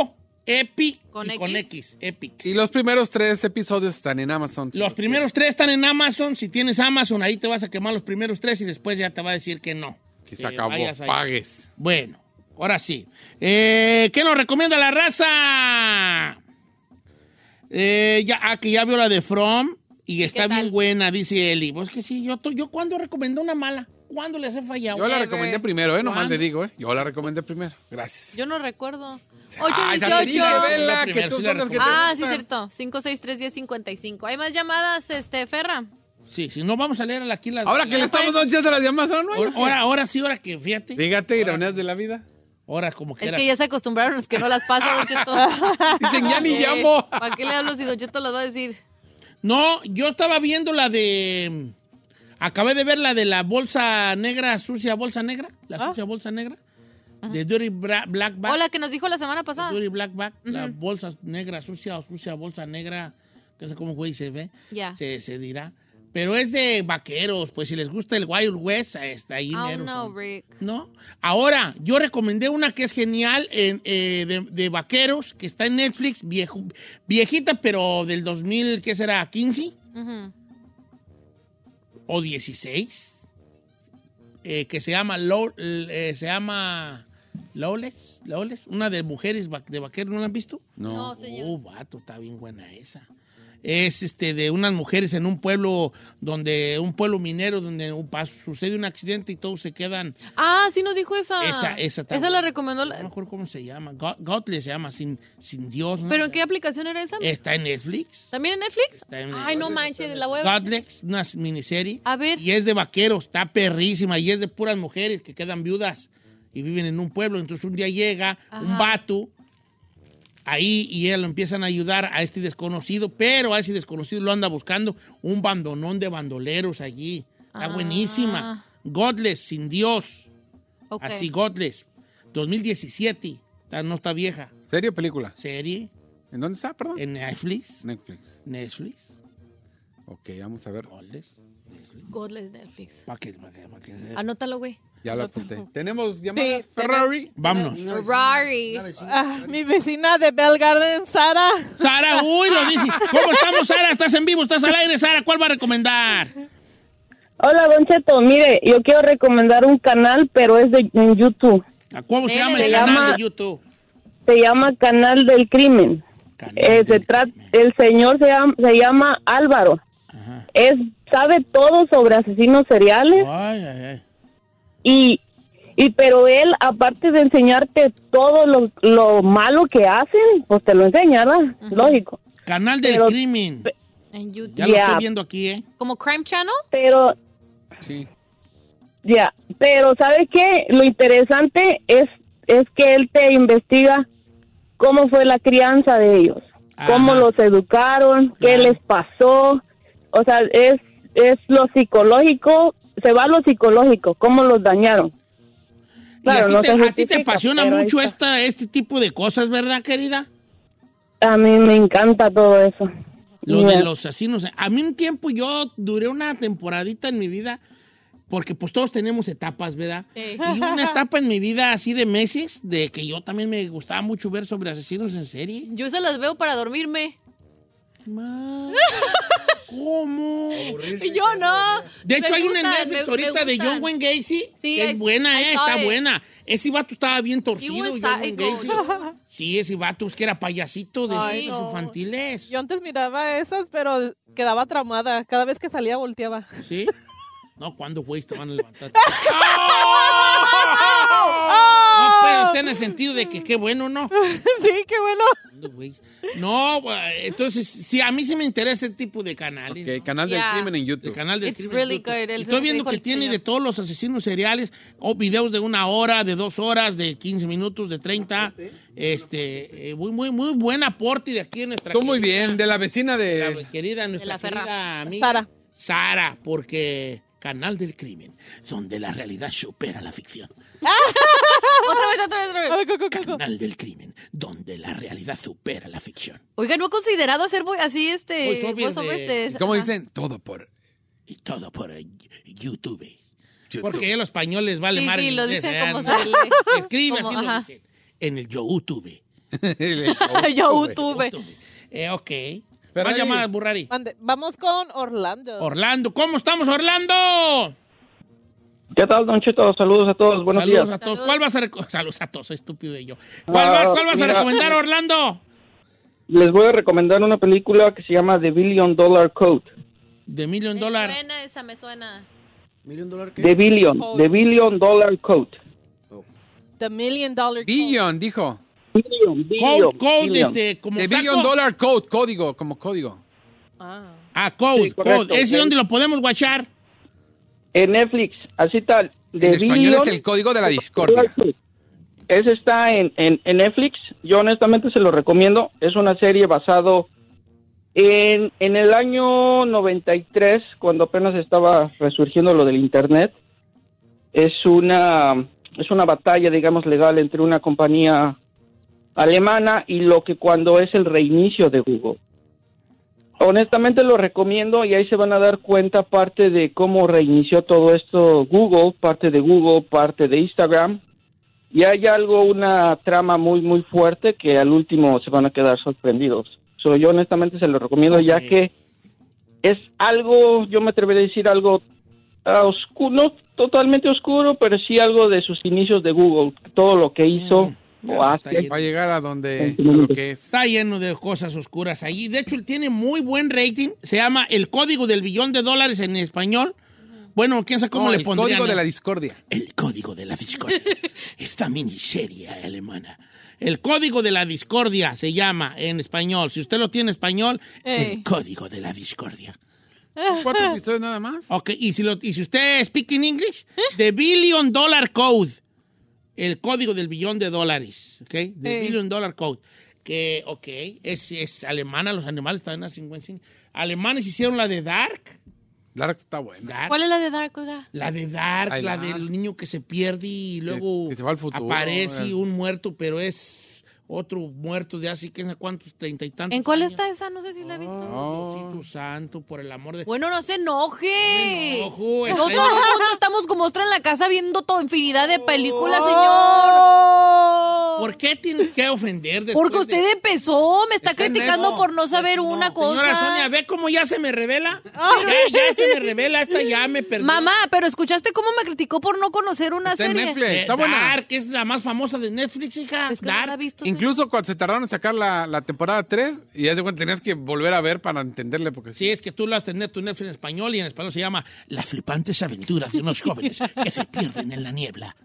S2: Epic
S3: ¿Con
S2: y
S3: X?
S2: con X. Epic.
S5: Y los primeros tres episodios están en Amazon.
S2: Los primeros tres están en Amazon. Si tienes Amazon, ahí te vas a quemar los primeros tres y después ya te va a decir que no.
S5: Que se
S2: Que
S5: acabó.
S2: vayas ahí.
S5: Pagues.
S2: Bueno, ahora sí. Eh, ¿Qué nos recomienda la raza? Eh, ya, ah, que ya vio la de From y está
S3: qué tal?
S2: bien buena, dice Eli. Pues que sí, yo, to- yo ¿cuándo recomendé una mala? ¿Cuándo les he fallado?
S5: Yo la
S3: Never.
S5: recomendé primero, ¿eh? Nomás
S2: ¿Cuándo?
S5: le digo, ¿eh? Yo la recomendé primero. Gracias.
S3: Yo no recuerdo.
S5: Ay, ya te dije,
S3: ocho dieciocho.
S5: Vela,
S2: La
S5: que
S2: primera,
S5: tú
S2: sí la
S5: son las que te
S3: Ah, sí,
S5: gustan.
S3: cierto. cinco seis tres diez cincuenta y cinco. ¿Hay más llamadas, este, Ferra?
S2: Sí, si no, vamos a leer aquí las...
S5: Ahora que le estamos dando chance a las de Amazon, ¿no?
S2: Ahora, ahora, ahora sí, ahora que, fíjate.
S5: Fíjate, ironías de la vida.
S2: Ahora como que
S3: Es
S2: era...
S3: que ya se acostumbraron los que no las pasa, Don Cheto.
S5: Dicen, ya ni
S3: Eh,
S5: llamo.
S3: ¿Para qué le hablo si Don Cheto las va a decir?
S2: No, yo estaba viendo la de... Acabé de ver la de la bolsa negra, sucia bolsa negra. La
S6: Ah.
S2: sucia bolsa negra. De Dirty Bra- Black Bag.
S3: O la que nos dijo la semana pasada.
S2: Dirty Black Bag. La bolsa negra, sucia o sucia bolsa negra. No sé cómo güey se ve.
S3: Ya.
S2: Se, se dirá. Pero es de vaqueros. Pues si les gusta el Wild West, está ahí.
S3: Oh,
S2: meros
S3: no,
S2: son.
S3: Rick.
S2: ¿No? Ahora, yo recomendé una que es genial en, eh, de, de vaqueros, que está en Netflix, viejo, viejita, pero del dos mil, ¿qué será? ¿quince?
S3: Ujú.
S2: ¿O dieciséis? Eh, que se llama, Low, eh, se llama Lawless, Lawless, una de mujeres va- de vaqueros, ¿no la han visto?
S3: No,
S5: No.
S3: señor.
S2: Oh, vato, está bien buena esa. Es este de unas mujeres en un pueblo donde, un pueblo minero donde un pas- sucede un accidente y todos se quedan.
S3: Ah, sí nos dijo esa.
S2: Esa, esa está
S3: Esa
S2: buena.
S3: la recomendó.
S2: No me
S3: la-
S2: acuerdo cómo se llama. God- Godless se llama, sin, sin Dios. ¿no?
S3: ¿Pero en qué aplicación era esa?
S2: Está en Netflix.
S3: ¿También en Netflix?
S2: Está en
S3: Ay, no manches, la web.
S2: Godless, una miniserie.
S3: A ver.
S2: Y es de vaqueros, está perrísima. Y es de puras mujeres que quedan viudas y viven en un pueblo. Entonces un día llega un
S3: Ajá.
S2: vato ahí y él lo empiezan a ayudar a este desconocido, pero a ese desconocido lo anda buscando un bandonón de bandoleros allí. Está
S3: Ah.
S2: buenísima. Godless, sin Dios.
S3: Ok.
S2: Así, Godless. dos mil diecisiete. Está- no está vieja.
S5: ¿Serio o película?
S2: Serie
S5: ¿En dónde está, perdón?
S2: en Netflix.
S5: Netflix.
S2: Netflix.
S5: Ok, vamos a ver.
S2: Godless. Netflix.
S3: Godless Netflix.
S2: ¿Para qué? ¿Para qué? ¿Para qué?
S3: Anótalo, güey.
S5: Ya lo apunté. ¿Tenemos llamadas?
S6: Sí,
S5: Ferrari.
S2: Vámonos.
S3: Ferrari.
S6: Ah, mi vecina de Bell Garden, Sara.
S2: Sara, uy, lo dices. ¿Cómo estamos, Sara? ¿Estás en vivo? ¿Estás al aire, Sara? ¿Cuál va a recomendar?
S10: Hola, Don Cheto. Mire, yo quiero recomendar un canal, pero es de en YouTube.
S2: ¿A ¿Cómo se
S3: Dele,
S2: llama el
S3: dele.
S2: canal
S10: llama-
S2: de YouTube?
S10: Se llama Canal del Crimen.
S2: Canal
S10: Eh, se
S2: del
S10: trata,
S2: Crimen.
S10: el señor se llama, se llama Álvaro.
S2: Ajá.
S10: Es sabe todo sobre asesinos seriales
S2: Ay, ay, ay.
S10: y y pero él, aparte de enseñarte todo lo, lo malo que hacen, pues te lo enseña, ¿verdad? Lógico.
S2: Canal del
S10: Pero-
S2: Crimen.
S3: En YouTube.
S2: Ya lo
S10: Ya.
S2: estoy viendo aquí, ¿eh?
S3: ¿Como Crime Channel?
S10: Pero
S5: Sí.
S10: ya, pero ¿sabe qué? Lo interesante es es que él te investiga cómo fue la crianza de ellos, cómo
S2: Ajá.
S10: los educaron, qué
S2: Claro.
S10: les pasó. O sea, es es lo psicológico, se va a lo psicológico, cómo los dañaron. Claro,
S2: y a ti,
S10: no
S2: te,
S10: se
S2: a ti te
S10: justifica,
S2: apasiona
S10: pero ahí
S2: mucho
S10: está.
S2: esta, este tipo de cosas, ¿verdad, querida?
S10: A mí me encanta todo eso.
S2: Lo
S10: Ya.
S2: de los asesinos. A mí un tiempo yo duré una temporadita en mi vida, porque pues todos tenemos etapas, ¿verdad?
S3: Sí.
S2: Y una etapa en mi vida así de meses, de que yo también me gustaba mucho ver sobre asesinos en serie.
S3: Yo se las veo para dormirme.
S2: Ma, ¿Cómo?
S3: Y yo no.
S2: De hecho,
S3: Me
S2: hay una en
S3: gustan,
S2: Netflix
S3: me-
S2: ahorita
S3: me
S2: de
S3: gustan.
S2: John Wayne Gacy.
S3: Sí,
S2: que es
S3: I-
S2: buena,
S3: I
S2: eh,
S3: saw
S2: está
S3: it.
S2: buena. Ese vato estaba bien torcido,
S3: He was
S2: John Wayne
S3: psycho.
S2: Gacy. Sí, ese vato es que era payasito de
S6: Ay,
S2: esos
S6: no.
S2: infantiles.
S6: Yo antes miraba esas, pero quedaba traumada. Cada vez que salía volteaba.
S2: ¿Sí? No, ¿cuándo, güey, te van a levantar? No, pero está en el sentido de que qué bueno, ¿no?
S6: Sí, qué bueno.
S2: ¿Cuándo, güey? No, güey, entonces, sí, a mí sí me interesa ese tipo de canales.
S5: Ok,
S2: ¿no?
S5: Canal
S3: Yeah.
S5: del Crimen en
S2: El
S5: YouTube.
S2: canal del
S3: It's
S2: crimen
S3: really
S2: en YouTube.
S3: good. Él
S2: Y
S3: se
S2: estoy
S3: lo
S2: viendo
S3: dijo
S2: que
S3: el
S2: tiene
S3: señor.
S2: de todos los asesinos seriales, o videos de una hora, de dos horas, de quince minutos, de treinta. Este, eh, muy, muy, muy buen aporte de aquí en nuestra
S5: Tú muy
S2: querida-
S5: bien, de la vecina
S2: la
S5: de...
S2: querida, nuestra
S3: la Ferra.
S2: querida amiga
S6: Sara.
S2: Sara, porque Canal del Crimen, donde la realidad supera la ficción.
S3: Otra vez, otra vez, otra vez.
S6: A ver, co- co- co- co.
S2: Canal del Crimen, donde la realidad supera la ficción.
S3: Oiga, ¿no he considerado hacer vo- así este
S2: Voiceovers
S3: voiceovers
S2: de-
S3: de-
S5: ¿Cómo
S3: Ajá.
S5: dicen? Todo por...
S2: Y todo por eh, YouTube. Porque a los españoles vale
S3: Sí,
S2: más
S3: sí,
S2: el
S3: lo
S2: inglés,
S3: dicen
S2: ¿eh?
S3: como
S2: No.
S3: se lee.
S2: Se escribe
S3: Como,
S2: así, lo
S3: ajá.
S2: dicen. En el YouTube.
S3: YouTube.
S2: Eh, ok. Más llamadas, Burrari.
S6: Mande, vamos con Orlando.
S2: Orlando. ¿Cómo estamos, Orlando?
S11: ¿Qué tal, Don Cheto? Saludos a todos, buenos
S2: Saludos
S11: días.
S2: a todos. ¿Cuál vas a rec- Saludos a todos, soy estúpido de yo. ¿Cuál, va-
S11: Ah,
S2: cuál vas a
S11: mira,
S2: recomendar, Orlando?
S11: Les voy a recomendar una película que se llama The Billion Dollar Code.
S2: The Million
S3: Me
S2: Dollar.
S3: suena esa, me suena.
S9: ¿Million dólar qué?
S11: The Billion, The Billion Dollar Code.
S6: The Million Dollar
S5: Billion, dijo.
S11: Billion,
S2: Code, code,
S11: billion.
S2: este, como
S5: The
S2: saco.
S5: Billion Dollar Code, código, como código.
S6: Ah.
S2: Ah, code,
S11: Sí, correcto.
S2: code. ¿Ese es donde lo podemos guachar?
S11: En Netflix, así tal. The
S5: En español
S11: Billion
S5: es el código de la discordia.
S11: Dollar Code. Ese está en, en, en Netflix. Yo honestamente se lo recomiendo. Es una serie basado en, en el año noventa y tres, cuando apenas estaba resurgiendo lo del Internet. Es una, es una batalla, digamos, legal entre una compañía alemana y lo que cuando es el reinicio de Google. Honestamente lo recomiendo y ahí se van a dar cuenta parte de cómo reinició todo esto Google, parte de Google, parte de Instagram. Y hay algo, una trama muy, muy fuerte que al último se van a quedar sorprendidos. So, yo honestamente se lo recomiendo,
S2: Ok.
S11: ya que es algo, yo me atrevería a decir algo uh, oscuro, no totalmente oscuro, pero sí algo de sus inicios de Google, todo lo que hizo
S2: Mm,
S11: o
S2: ya,
S11: hace.
S2: está
S5: Va a llegar a donde,
S11: Sí.
S5: a lo que es.
S2: Está lleno de cosas oscuras ahí. De hecho, él tiene muy buen rating. Se llama El Código del Billón de Dólares en español. Bueno, quién sabe cómo
S5: No,
S2: le
S5: el
S2: pondrían.
S5: código de la discordia.
S2: El Código de la Discordia. Esta miniserie alemana. El Código de la Discordia se llama en español. Si usted lo tiene en español,
S3: Ey.
S2: El Código de la Discordia.
S5: ¿Cuatro episodios nada más?
S2: Ok, y si, lo, y si usted speak in English, The Billion Dollar Code. El Código del Billón de Dólares. Ok, The
S3: Sí.
S2: Billion Dollar Code. Que, ok, es, es alemana, los animales están en la cine. Alemanes hicieron la de Dark.
S5: Dark está buena.
S2: Dark.
S3: ¿Cuál es la de Dark, oiga?
S2: La de Dark,
S5: Ay,
S2: la
S5: Dark.
S2: del niño que se pierde y luego
S5: que se va al futuro,
S2: aparece
S5: el-
S2: un muerto, pero es otro muerto de hace, ¿quién sabe cuántos? Treinta y tantos
S3: ¿En cuál
S2: años.
S3: está esa? No sé si la he visto.
S5: Oh.
S2: Diosito santo, por el amor de...
S3: Bueno, no se enoje.
S2: No, ojo,
S3: Nosotros
S2: está-
S3: todo el mundo estamos como ostras en la casa viendo toda infinidad de películas, señor.
S6: Oh.
S2: ¿Por qué tienes que ofender después
S3: Porque usted
S2: de-
S3: empezó, me está,
S2: Está en
S3: criticando
S2: Netflix.
S3: por no saber
S2: No,
S3: una cosa.
S2: Señora Sonia, ¿ve cómo ya se me revela? Ya, ya se me revela, esta ya me perdió.
S3: Mamá, pero ¿escuchaste cómo me criticó por no conocer una
S5: Está en
S3: serie?
S5: Netflix.
S2: Eh,
S5: Está buena.
S2: Dark es la más famosa de Netflix, hija.
S3: Es que no la he
S2: Dark.
S3: visto.
S5: Incluso cuando se tardaron en sacar la, la temporada tres, y ya de cuenta tenías que volver a ver para entenderle, porque
S2: Sí, es que tú la has tenido tu Netflix en español y en español se llama Las flipantes aventuras de unos jóvenes que se pierden en la niebla.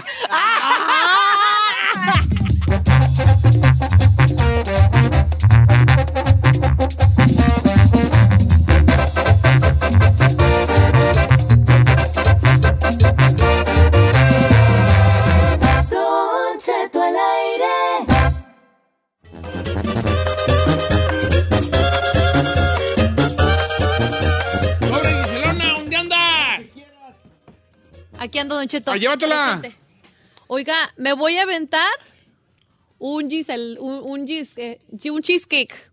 S7: Don Cheto al aire.
S2: ¡Pobre Giselona! ¿Dónde andas?
S3: Aquí ando, Don Cheto.
S5: Ah, llévatela.
S3: Presente. Oiga, me voy a aventar un, gisel, un, un, gis- eh, un cheesecake.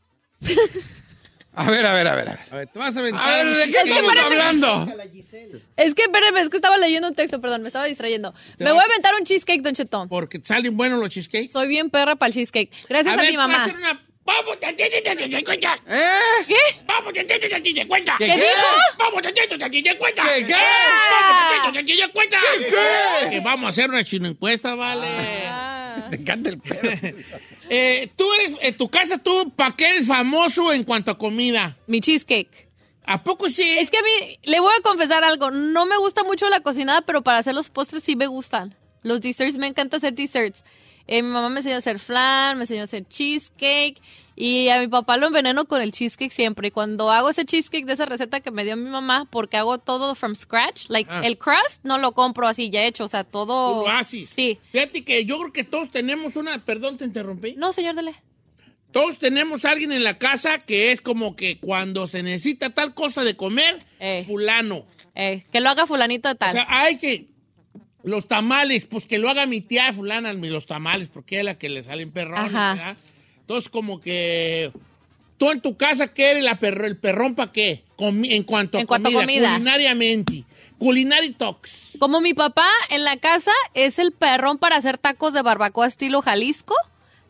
S5: A ver, a ver, a ver, a ver.
S2: A ver, te vas a aventar.
S5: A ver, ¿de qué estamos hablando?
S3: Es que, espérame, es que estaba leyendo un texto, perdón, me estaba distrayendo. Me voy a aventar un cheesecake, Don Cheto.
S2: Porque salen buenos los cheesecakes.
S3: Soy bien perra para el cheesecake. Gracias a,
S2: ver,
S3: mi
S2: voy a
S3: mamá.
S2: hacer una... ¡Vamos, tantito, tantito, cuenta!
S5: ¿Eh?
S3: ¿Qué?
S2: ¡Vamos, tantito, tantito, cuenta!
S5: ¿Qué,
S3: ¿Qué
S5: qué?
S3: dijo?
S2: ¡Vamos, tantito, tantito, cuenta!
S5: ¿Qué, qué?
S2: ¡Vamos, tantito, tantito, cuenta!
S5: ¿Qué?
S2: Que vamos a hacer una chino encuesta, vale.
S6: Ah.
S5: Me encanta el pedo.
S2: Eh, tú eres, en tu casa, tú, ¿para qué eres famoso en cuanto a comida?
S3: Mi cheesecake.
S2: ¿A poco sí?
S3: Es que a mí, le voy a confesar algo, no me gusta mucho la cocinada, pero para hacer los postres sí me gustan. Los desserts, me encanta hacer desserts. Eh, mi mamá me enseñó a hacer flan, me enseñó a hacer cheesecake, y a mi papá lo enveneno con el cheesecake siempre. Y cuando hago ese cheesecake de esa receta que me dio mi mamá, porque hago todo from scratch, like
S2: Ah.
S3: el crust no lo compro así ya hecho, o sea, todo...
S2: Tú lo haces.
S3: Sí.
S2: Fíjate que yo creo que todos tenemos una... Perdón, te interrumpí.
S3: No, señor Dele.
S2: Todos tenemos a alguien en la casa que es como que cuando se necesita tal cosa de comer,
S3: Eh.
S2: fulano.
S3: Eh, que lo haga fulanito de
S2: O
S3: tal.
S2: sea, hay que... Los tamales, pues que lo haga mi tía fulana, los tamales, porque es la que le salen perrones,
S3: Ajá.
S2: ¿verdad? Entonces, como que... ¿Tú en tu casa qué eres la perro, el perrón para qué? Comi- en cuanto a
S3: En cuanto a
S2: comida,
S3: comida.
S2: culinariamente. Culinary talks.
S3: Como mi papá en la casa es el perrón para hacer tacos de barbacoa estilo Jalisco.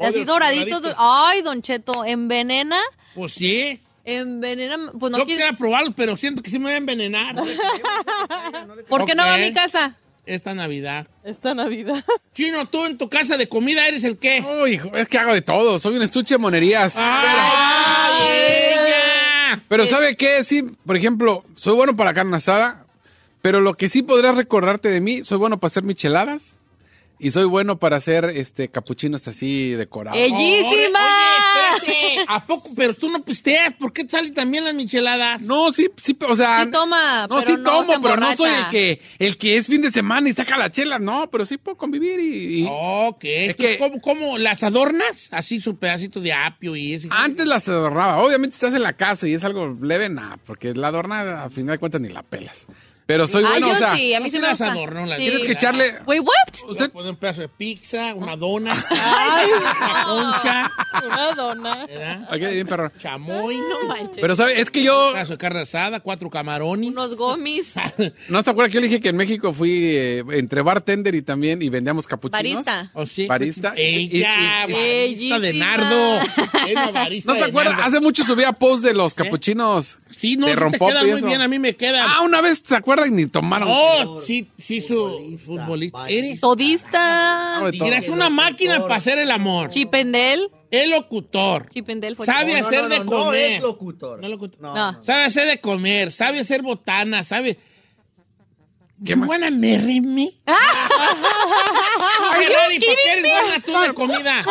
S3: Así doraditos.
S2: doraditos.
S3: Ay, Don Cheto, ¿envenena?
S2: Pues sí.
S3: Envenena. Pues no
S2: Yo
S3: quis-
S2: quisiera probarlos, pero siento que sí me voy a envenenar.
S3: ¿Por qué no va a
S2: Ok.
S3: mi casa?
S2: Esta Navidad.
S6: Esta Navidad.
S2: Chino, tú en tu casa de comida eres el qué.
S5: Uy, hijo, es que hago de todo. Soy un estuche de monerías.
S2: ¡Ay, ella!
S5: Pero ¿sabe qué? Sí, por ejemplo, soy bueno para carne asada, pero lo que sí podrás recordarte de mí, soy bueno para hacer micheladas y soy bueno para hacer este capuchinos así decorados.
S3: ¡Bellísima!
S2: Oye, espérate. ¿A poco? Pero tú no pisteas. ¿Por qué te salen también las micheladas?
S5: No, sí, sí, o sea...
S3: Sí toma,
S5: No,
S3: pero
S5: sí
S3: no
S5: tomo,
S3: se
S5: pero no soy el
S3: emborracha.
S5: que, el que es fin de semana y saca la chela. No, pero sí puedo convivir y... y-
S2: Ok.
S5: Es
S2: ¿Tú
S5: que-
S2: ¿Cómo, cómo las adornas? Así su pedacito de apio y ese.
S5: Antes las adornaba. Obviamente estás en la casa y es algo leve, nada, porque la adorna a final de cuentas ni la pelas. Pero soy
S3: Ah,
S5: bueno,
S3: yo
S5: o sea...
S3: sí, a mí sí me
S2: las
S3: gusta.
S2: adorno. Las
S3: Sí.
S5: Tienes que echarle...
S3: Wait, what?
S2: Usted puede un pedazo de pizza, una dona, una concha,
S6: Una dona.
S2: ¿verdad?
S5: Ok, bien, perro.
S2: Chamoy,
S3: No manches.
S5: Pero, ¿sabes? Es que yo...
S2: un pedazo de carne asada, cuatro camarones.
S3: Unos gomis.
S5: ¿No se acuerda que yo le dije que en México fui eh, entre bartender y también y vendíamos capuchinos?
S3: Barista.
S2: ¿O sí?
S5: Barista.
S2: Ella,
S5: Y- y-
S2: barista de
S3: Bellísima.
S2: Nardo. Es una barista
S5: ¿No se
S2: de
S5: acuerda?
S2: Nardo.
S5: Hace mucho subía post de los capuchinos
S2: Sí, no,
S5: de
S2: sí te
S5: rompope
S2: queda
S5: y
S2: muy
S5: eso.
S2: bien, a mí me queda.
S5: Ah, una vez, ¿se acuerdan? Y ni tomaron.
S2: Oh, sí, sí, su futbolista. Eres,
S3: Todista.
S5: Hago de todo.
S2: eres una máquina para hacer el amor.
S3: Chipendel.
S2: El locutor.
S3: Chipendel fue.
S2: Sabe
S12: No,
S2: hacer
S12: no,
S2: de
S12: no, no
S2: comer.
S12: es locutor.
S2: No es locutor.
S12: No,
S3: No.
S12: no.
S2: Sabe hacer de comer, sabe hacer botana, sabe.
S5: ¿Qué
S2: You
S5: más?
S2: wanna marry me?
S3: Are
S2: Oye,
S3: you
S2: Rari, ¿por qué
S3: kidding
S2: eres
S3: me?
S2: buena tú de comida?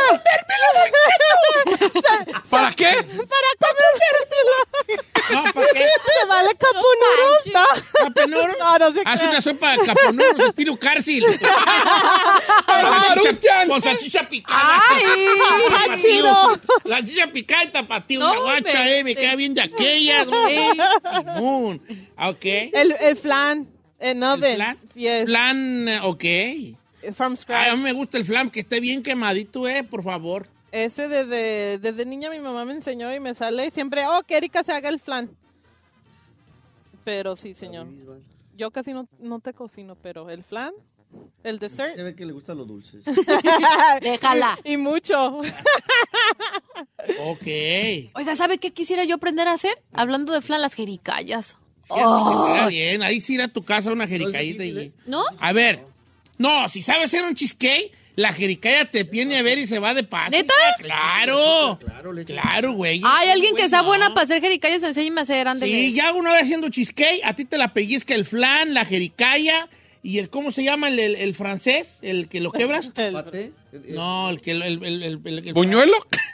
S5: ¿Para qué?
S2: No, ¿para qué?
S6: Se vale capunuros, ¿no?
S2: ¿Capenoro?
S6: No, no se
S2: Haz
S6: crea.
S2: una sopa de caponuros estilo cárcel. Con salchicha- Con salchicha picada.
S3: Ay.
S2: Tapatío.
S6: Chino.
S2: Salchicha picada y tapatío.
S3: No,
S2: Una guacha,
S3: me-
S2: eh. Me queda bien de aquellas.
S3: Sí.
S2: Simón. Ok.
S6: El, el flan. En oven.
S2: ¿Flan?
S6: Yes.
S2: Flan, eh, ok.
S6: From
S2: Ay,
S6: scratch.
S2: a mí me gusta el flan, que esté bien quemadito, eh, por favor.
S6: Ese desde, desde niña mi mamá me enseñó y me sale siempre, oh, que Erika se haga el flan. Pero sí, señor. Yo casi no, no te cocino, pero el flan, el dessert.
S12: Se ve que le gustan los dulces.
S3: Déjala.
S6: Y mucho.
S2: Ok.
S3: Oiga, ¿sabe qué quisiera yo aprender a hacer? Hablando de flan, las jericayas.
S2: Está bien, ahí sí ir a tu casa una jericayita. y...
S3: ¿No?
S2: A ver, no, si sabes hacer un cheesecake, la jericaya te viene a ver y se va de paso.
S3: ¿Neta?
S2: Claro. Claro, güey.
S3: Hay alguien que sea
S2: No.
S3: buena para hacer jericayas, enséñame a hacer, ándele.
S2: Sí, ya una vez haciendo cheesecake, a ti te la pellizca el flan, la jericaya y el, ¿cómo se llama? El, el, el francés, el que lo quebras.
S12: ¿Pate?
S2: No, el que... El, el, el, el- el-
S5: ¿Buñuelo?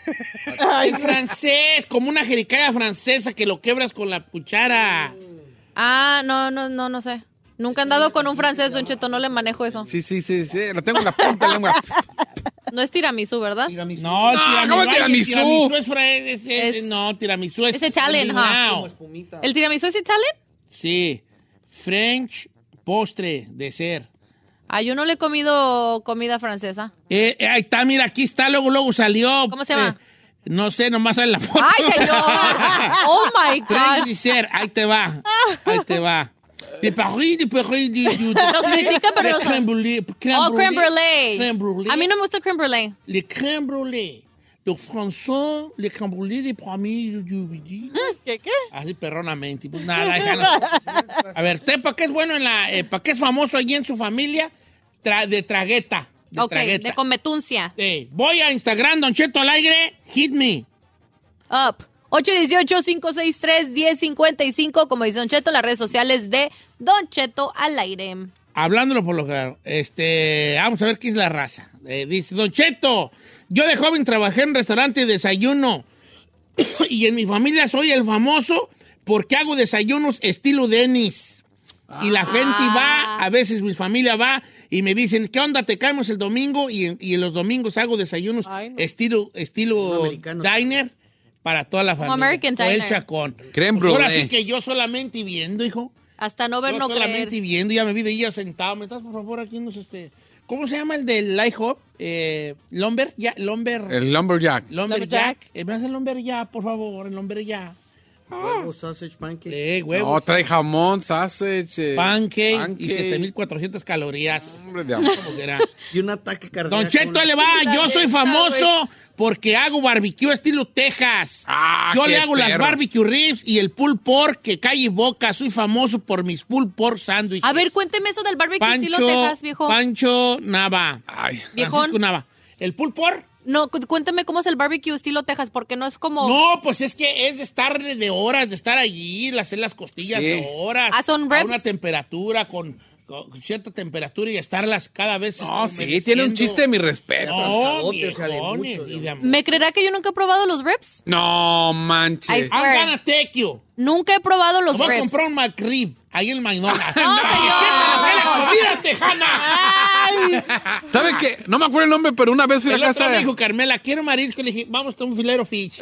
S2: el francés, como una jericaya francesa que lo quebras con la cuchara.
S3: Ah, no, no, no, no sé. Nunca he andado con un francés, Don Cheto, no le manejo eso.
S5: Sí, sí, sí, sí. Lo tengo en la punta de la lengua.
S3: No es tiramisú, ¿verdad?
S12: Tiramisú.
S2: No,
S5: No,
S2: tiramisú,
S5: ¿cómo
S2: ay, el
S5: tiramisú?
S2: tiramisú es, fra- es- es-
S3: Es-
S2: no, tiramisú es...
S3: es Italian,
S2: combinado.
S12: Como espumita.
S3: ¿El tiramisú es italiano?
S2: Sí, French postre, dessert.
S3: Ah, yo no le he comido comida francesa.
S2: Eh, eh, ahí está, mira, aquí está, luego, luego salió.
S3: ¿Cómo se llama?
S2: Eh, no sé, nomás sale la foto.
S3: ¡Ay, señor! ¡Oh, my
S2: French
S3: God!
S2: dessert, ahí te va, ahí te va. De Paris, de Paris, de... de-
S3: Nos critican, pero
S2: de
S3: no
S2: crème
S3: son-
S2: brûlée, crème
S3: Oh, crème
S2: brûlée.
S3: brulee.
S2: Crème brûlée.
S3: A mí no me gusta el crème brulee.
S2: Le crème brûlée. Los français, le crème brûlée de Paris, de Midi.
S6: ¿Qué, qué?
S2: Así perronamente. Pues nada, déjalo. A ver, ¿usted para qué es bueno en la... Eh, para qué es famoso allí en su familia? Tra- de tragueta. De
S3: Ok,
S2: tragueta.
S3: de cometuncia.
S2: Eh, voy a Instagram, Don Cheto al aire, hit me.
S3: Up. ocho uno ocho, cinco seis tres, uno cero cinco cinco, como dice Don Cheto, las redes sociales de Don Cheto al aire.
S2: Hablándolo por lo claro, este, vamos a ver qué es la raza. Eh, dice, Don Cheto, yo de joven trabajé en restaurante de desayuno y en mi familia soy el famoso porque hago desayunos estilo Dennis. Y la gente va, a veces mi familia va y me dicen, ¿qué onda? Te caemos el domingo y en, y en los domingos hago desayunos
S6: Ay, no.
S2: estilo, estilo
S12: americano.
S2: diner para toda la familia.
S3: American
S2: O el
S3: diner.
S2: chacón.
S5: Crème
S2: Pues ahora
S5: brûlée.
S2: sí que yo solamente viendo, hijo.
S3: Hasta no ver,
S2: Yo
S3: no
S2: solamente
S3: creer.
S2: viendo, ya me vi de ella sentado. ¿Me estás, por favor, aquí unos, este... ¿Cómo se llama el del IHOP? Eh, Lumber, ya, Lumber...
S5: El lumberjack.
S2: Lumberjack.
S6: Lumberjack.
S2: Eh, ¿Me hace el Lumberjack, por favor? El Lumberjack.
S12: Huevo, sausage, pancake.
S2: Eh, huevos.
S5: No, trae jamón, sausage. eh,
S2: Pancake,
S5: pancake.
S2: y siete mil cuatrocientas calorías.
S5: Hombre de amor.
S2: ¿Cómo que era?
S12: Y un ataque cardíaco.
S2: Don Cheto, ahí le va. Yo soy famoso porque hago barbecue estilo Texas.
S5: Ah,
S2: Yo
S5: qué
S2: le hago las
S5: perro.
S2: barbecue ribs y el pulled pork que cae y boca. Soy famoso por mis pulled pork sándwiches.
S3: A ver, cuénteme eso del barbecue
S2: Pancho,
S3: estilo Texas, viejo.
S2: Pancho Nava.
S5: Ay.
S3: Viejón.
S2: Francisco Nava. ¿El pulled pork?
S3: No, cu- cuénteme cómo es el barbecue estilo Texas, porque no es como...
S2: No, pues es que es de estar de horas, de estar allí, hacer las costillas
S5: Sí.
S2: de horas.
S3: Ah, son
S2: a
S3: ribs.
S2: una temperatura, con, con cierta temperatura y estarlas cada vez...
S5: No, sí,
S2: humedeciendo.
S5: tiene un chiste, mi respeto.
S2: No,
S12: Cacahuate, o sea, de
S2: viejón,
S12: mucho,
S2: y
S12: de
S2: de-
S3: ¿Me creerá que yo nunca he probado los ribs?
S5: No
S3: I
S5: manches.
S3: swear.
S2: I'm gonna take you.
S3: Nunca he probado los
S2: Voy a
S3: ribs.
S2: comprar un McRib ahí en Magnolia.
S3: No, señor.
S2: ¡La comida tejana!
S5: ¿Sabe qué? No me acuerdo el nombre, pero una vez fui a
S2: El
S5: la
S2: otro
S5: casa
S2: me
S5: de...
S2: dijo, Carmela, quiero marisco. Le dije, vamos a un filero fish.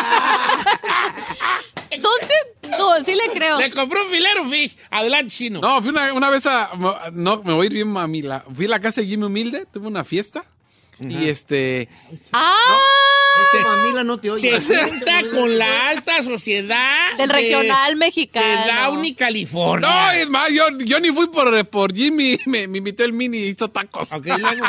S3: Entonces, no, sí le creo.
S2: Le compró un filero fish. Adelante, chino.
S5: No, fui una, una vez a... No, me voy a ir bien, mami. La, fui a la casa de Jimmy Humilde, tuve una fiesta. Y este...
S3: ¡Ah!
S12: De hecho, mamila no te oye.
S2: Se sienta con la alta sociedad
S3: Del
S2: de-
S3: regional mexicano.
S2: de Downey, California.
S5: No, es más, yo, yo ni fui por, por Jimmy. Me, me invitó el Mini y hizo tacos.
S2: Ok, luego.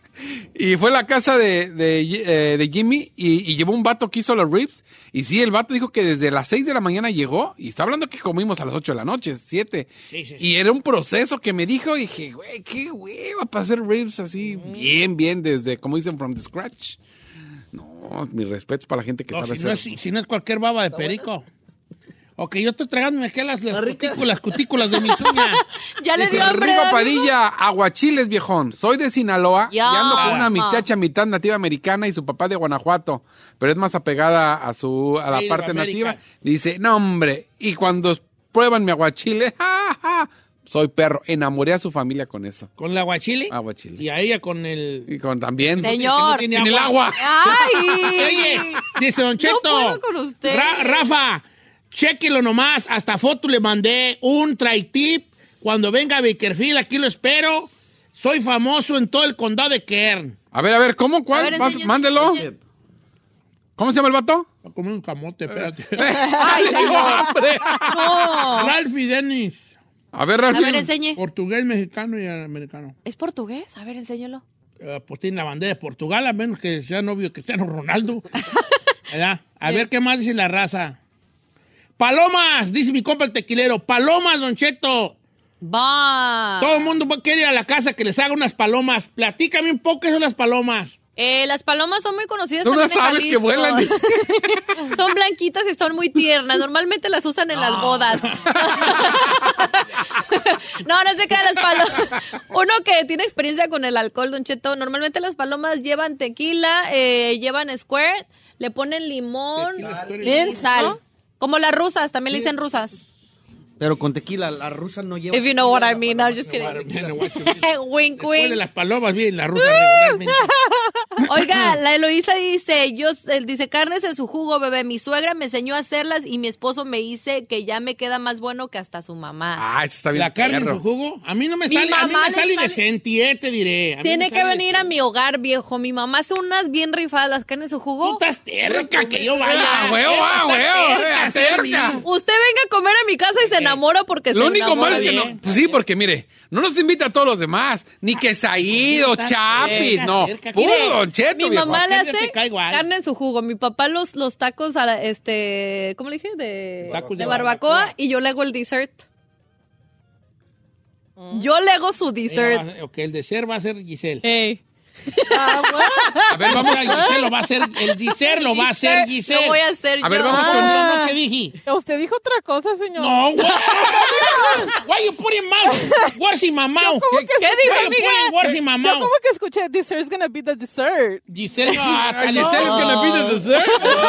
S5: Y fue a la casa de, de, eh, de Jimmy y, y llevó un vato que hizo los ribs. Y sí, el vato dijo que desde las seis de la mañana llegó. Y está hablando que comimos a las ocho de la noche, siete.
S2: Sí, sí, sí.
S5: Y era un proceso que me dijo. Y dije, güey, qué hueva para hacer ribs así, bien, bien, desde, como dicen, from the scratch. No, mi respeto para la gente que
S2: No,
S5: sabe
S2: si, no es,
S5: hacer.
S2: si no es cualquier baba de perico. Ok, yo estoy tragándome aquí las, las
S12: ¿Está rica?
S2: cutículas, cutículas de mis uñas.
S3: Ya le
S5: Dice,
S3: dio hambre.
S5: Rigo
S3: amigo.
S5: Padilla, aguachiles, viejón. Soy de Sinaloa
S3: Ya.
S5: y ando con una
S3: Ajá.
S5: muchacha mitad nativa americana y su papá de Guanajuato, pero es más apegada a su a la
S2: Native
S5: parte
S2: American.
S5: nativa. Dice, no, hombre, y cuando prueban mi aguachile, ja, ja, soy perro. Enamoré a su familia con eso.
S2: ¿Con el aguachile?
S5: Aguachile.
S2: Y a ella con el...
S5: Y con también.
S3: Señor.
S2: Que no tiene
S5: En el
S2: agua.
S5: agua.
S3: ¡Ay!
S2: Oye, dice Don Cheto.
S3: puedo con usted.
S2: Ra- Rafa, chéquelo nomás. Hasta foto le mandé un try-tip. Cuando venga a Bakerfield, aquí lo espero. Soy famoso en todo el condado de Kern.
S5: A ver, a ver, ¿cómo?
S3: A
S5: ¿Cuál?
S3: ver,
S5: Vas-
S3: enseña,
S5: Mándelo.
S3: enseña.
S5: ¿Cómo se llama el vato?
S2: Voy a comer un camote, espérate.
S3: ¡Ay, señor! No.
S2: Ralphie Dennis.
S5: A ver,
S3: A
S5: Ralphie.
S3: ver, enseñe.
S2: Portugués, mexicano y americano.
S3: ¿Es portugués? A ver, enséñalo.
S2: Eh, pues tiene la bandera de Portugal, a menos que sea novio Cristiano Ronaldo. ¿Verdad? A ver qué más dice la raza. Palomas, dice mi compa el tequilero. Palomas, Don Cheto.
S3: Va.
S2: Todo el mundo quiere ir a la casa que les haga unas palomas. Platícame un poco qué son las palomas.
S3: Eh, las palomas son muy conocidas
S5: Tú no
S3: también en
S5: sabes que
S3: Jalisco.
S5: vuelan.
S3: Son blanquitas y son muy tiernas. Normalmente las usan en las bodas. No, no se crean las palomas. Uno que tiene experiencia con el alcohol, Don Cheto, normalmente las palomas llevan tequila, eh, llevan squirt, le ponen limón
S2: Tequila,
S3: y sal. Como las rusas, también le dicen rusas.
S12: Pero con tequila, la rusa no lleva.
S3: If you know what I mean, I'm just kidding. Wink,
S2: Después de
S3: wink.
S2: las palomas bien la rusa regularmente.
S3: Oiga, la Eloísa dice, yo, él dice, carnes en su jugo, bebé. Mi suegra me enseñó a hacerlas y mi esposo me dice que ya me queda más bueno que hasta su mamá.
S5: Ah, eso está bien.
S2: La carne en
S5: perro.
S2: su jugo. A mí no me
S3: Mi
S2: sale, a mí
S3: mamá
S2: me
S3: le
S2: sale
S3: sale-
S2: decente, eh, te diré. A mí
S3: Tiene
S2: me
S3: que
S2: sale
S3: venir a
S2: decente.
S3: mi hogar, viejo. Mi mamá hace unas bien rifadas, las carnes en su
S2: Tú
S3: jugo.
S2: estás terca que yo vaya.
S5: Ah, huevo, ah,
S2: Estás
S5: huevo,
S2: terca,
S5: eh, terca.
S2: Sergi.
S3: Usted venga a comer a mi casa y se enamora porque
S5: Lo
S3: se
S5: único
S3: enamora.
S5: malo es que
S2: bien.
S5: no. Pues sí, porque mire, no nos invita a todos los demás. Ni que Saído,
S2: Está
S5: Chapis,
S2: cerca,
S5: no.
S2: cerca.
S5: Puro
S3: Mire,
S5: Don Cheto,
S3: mi
S5: viejo.
S3: mamá le
S2: Aquel ya
S3: hace
S2: te cae igual.
S3: carne en su jugo. Mi papá los, los tacos, a la- este, ¿cómo le dije? De,
S2: Tacos
S3: de
S2: de
S3: barbacoa,
S2: barbacoa.
S3: y yo le hago el dessert. Yo le hago su dessert.
S2: Ella va- Ok, el dessert va a ser Giselle.
S3: Ey.
S2: A ver, vamos a Giselle, lo va a hacer. El dessert lo va a hacer Giselle.
S3: Lo voy a hacer
S5: A ver,
S3: yo.
S5: vamos con-
S2: ¿Cómo no? ¿Qué dije?
S6: Usted dijo otra cosa, señor.
S2: No, güey. Why you putting mouth? Where's my mouth?
S6: ¿Cómo que
S3: ¿Qué dijo,
S2: Why you
S3: amiga?
S2: putting where's my
S6: Yo
S2: mouth?
S6: como que escuché, dessert's gonna be the dessert.
S2: Giselle no, hasta
S5: Ay,
S2: le
S5: Giselle es que le pide dessert.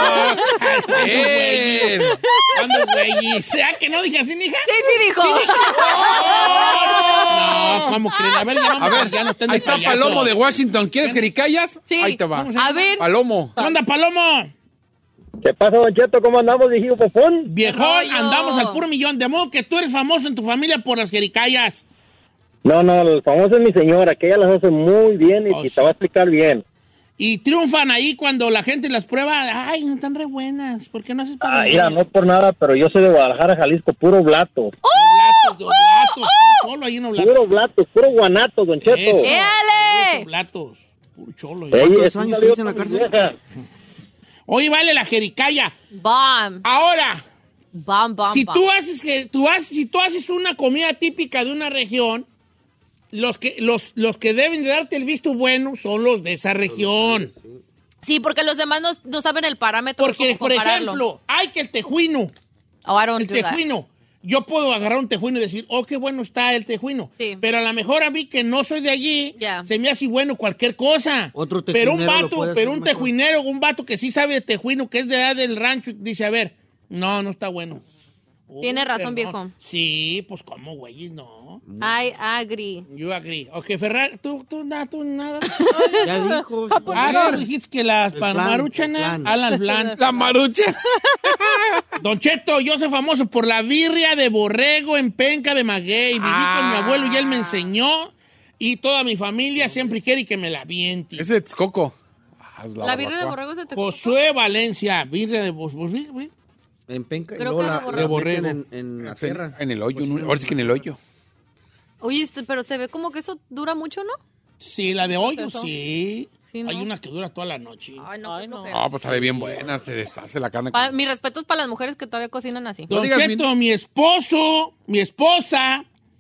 S2: Bien.
S5: Bien.
S2: ¿Cuándo, güey? ¿Sea que no dije así, mija?
S3: Sí, sí dijo.
S2: No, ¿cómo creen? A ver, ya no,
S5: A ver,
S2: ya no estén de
S5: ahí está
S2: payaso.
S5: Palomo de Washington. ¿Quieres jericayas?
S3: Sí.
S5: Ahí te va.
S3: A ver.
S5: Palomo.
S2: ¿Qué onda, Palomo?
S8: ¿Qué pasa, Don Cheto? ¿Cómo andamos, viejito popón?
S2: Viejón,
S3: rollo?
S2: andamos al puro millón. De modo que tú eres famoso en tu familia por las jericayas.
S8: No, no, el famoso es mi señora, que ella las hace muy bien y
S2: Oh,
S8: que
S2: sí.
S8: te va a explicar bien.
S2: y triunfan ahí cuando la gente las prueba. Ay, no están re buenas. ¿Por qué no haces para
S8: Ah, mira, no es por nada, pero yo soy de Guadalajara, Jalisco, puro blato.
S2: Oblatos, de oblatos, solo ahí en oblatos.
S8: Puro blato, puro guanato, Don Cheto.
S2: Eso.
S3: ¡Éale!
S2: Puros oblatos, puro cholo.
S8: Ey,
S12: ¿Cuántos
S8: es un
S12: años
S8: saludo
S12: estuviste en la
S8: para mi
S12: cárcel?
S8: vieja.
S2: Oye, vale, la jericaya.
S3: Bam.
S2: Ahora,
S3: Bam, bam,
S2: si
S3: bam.
S2: tú haces que tú haces, si tú haces una comida típica de una región, los que los los que deben de darte el visto bueno son los de esa región.
S3: Sí, porque los demás no, no saben el parámetro.
S2: Porque,
S3: cómo
S2: por
S3: compararlo.
S2: ejemplo, hay que el tejuino.
S3: Oh, I don't
S2: El
S3: do that.
S2: tejuino. Yo puedo agarrar un tejuino y decir, oh, qué bueno está el tejuino.
S3: Sí.
S2: Pero a lo mejor a mí que no soy de allí,
S3: Ya.
S2: se me hace bueno cualquier cosa.
S12: Otro
S2: pero un
S12: tejuinero lo
S2: vato,
S12: puede
S2: pero
S12: hacer
S2: un
S12: mejor.
S2: tejuinero, un vato que sí sabe de tejuino, que es de allá del rancho, dice, a ver, no, no está bueno. Oh,
S3: Tiene razón,
S2: perdón.
S3: viejo.
S2: Sí, pues como, güey, no.
S3: I agree.
S2: Yo agree. Ok, Ferrari, tú, tú, nada, tú, nada.
S12: Ya dijo.
S2: Ah, tú dijiste que las
S12: El plan,
S2: maruchan,
S12: el plan.
S2: ah, las blan- La marucha. Don Cheto, yo soy famoso por la birria de borrego en penca de maguey. Viví
S5: Ah.
S2: con mi abuelo y él me enseñó. Y toda mi familia siempre quiere que me la aviente.
S5: Ese es Coco. Ah, es
S3: La birria de
S5: barbacoa.
S3: borrego se te...
S2: Josué Valencia, birria de bos- bos- bi- bi-
S12: En penca y
S3: Creo
S12: luego
S3: que
S12: la,
S3: de
S12: la
S2: borrego.
S12: meten en, en la tierra.
S5: En el hoyo, ¿no? Ahora sí que en el hoyo.
S3: Oye, este, pero se ve como que eso dura mucho, ¿no?
S2: Sí, la de hoyo,
S6: eso?
S2: sí.
S3: Sí, ¿no?
S2: Hay una que dura toda la noche.
S3: Ay, no,
S6: Ay,
S3: qué
S6: no.
S3: flojera.
S5: Ah, pues sabe bien buena, se deshace la carne.
S3: Pa-
S5: con-
S3: mi respeto es para las mujeres que todavía cocinan así.
S2: Don
S5: digas,
S2: Cheto, mi esposo, mi esposa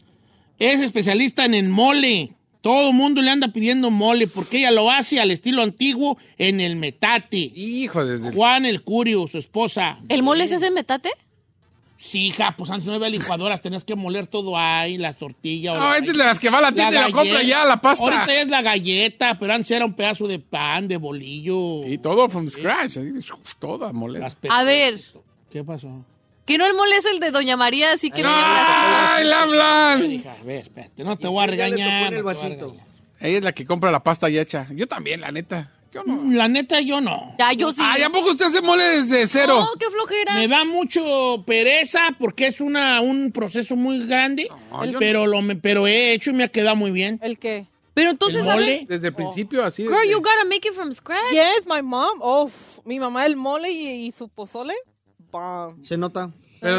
S2: es especialista en el mole. Todo el mundo le anda pidiendo mole porque ella lo hace al estilo antiguo en el metate.
S5: Hijo, desde...
S2: Juan el Curio, su esposa.
S3: ¿El mole se hace en metate?
S2: Sí, hija, pues antes no había licuadoras, tenías que moler todo ahí, la tortilla. o
S5: No,
S2: la-
S5: esta es de las que va a la tienda y la
S2: galleta.
S5: compra ya, la pasta.
S2: Ahorita es la galleta, pero antes era un pedazo de pan, de bolillo.
S5: Sí, todo from scratch. así, toda molera.
S2: Las
S3: A ver,
S2: ¿Qué pasó?
S3: que no el mole es el de Doña María, así que viene
S5: ¡Ay, la hablan!
S2: Hija, a ver, espérate, no te voy a
S12: sí, ya le tocó
S2: regañar.
S12: en el
S2: no te voy a
S12: vasito.
S2: regañar.
S5: Ella es la que compra la pasta ya hecha. Yo también, la neta. Yo no.
S2: Mm, La neta, yo no.
S3: Ya, yo sí.
S5: Ay, ¿a poco usted hace mole desde cero?
S3: No, qué flojera.
S2: Me da mucho pereza porque es una, un proceso muy grande,
S5: No, yo
S2: pero, lo, me- pero he hecho y me ha quedado muy bien.
S6: ¿El qué?
S3: Pero
S2: El
S3: entonces,
S2: mole.
S3: ¿sabes?
S5: Desde el principio, así.
S3: Girl,
S5: desde-
S3: you gotta make it from scratch.
S6: Yes, my mom. Oh, f- mi mamá el mole y, y su pozole. Bam.
S12: Se nota.
S5: Pero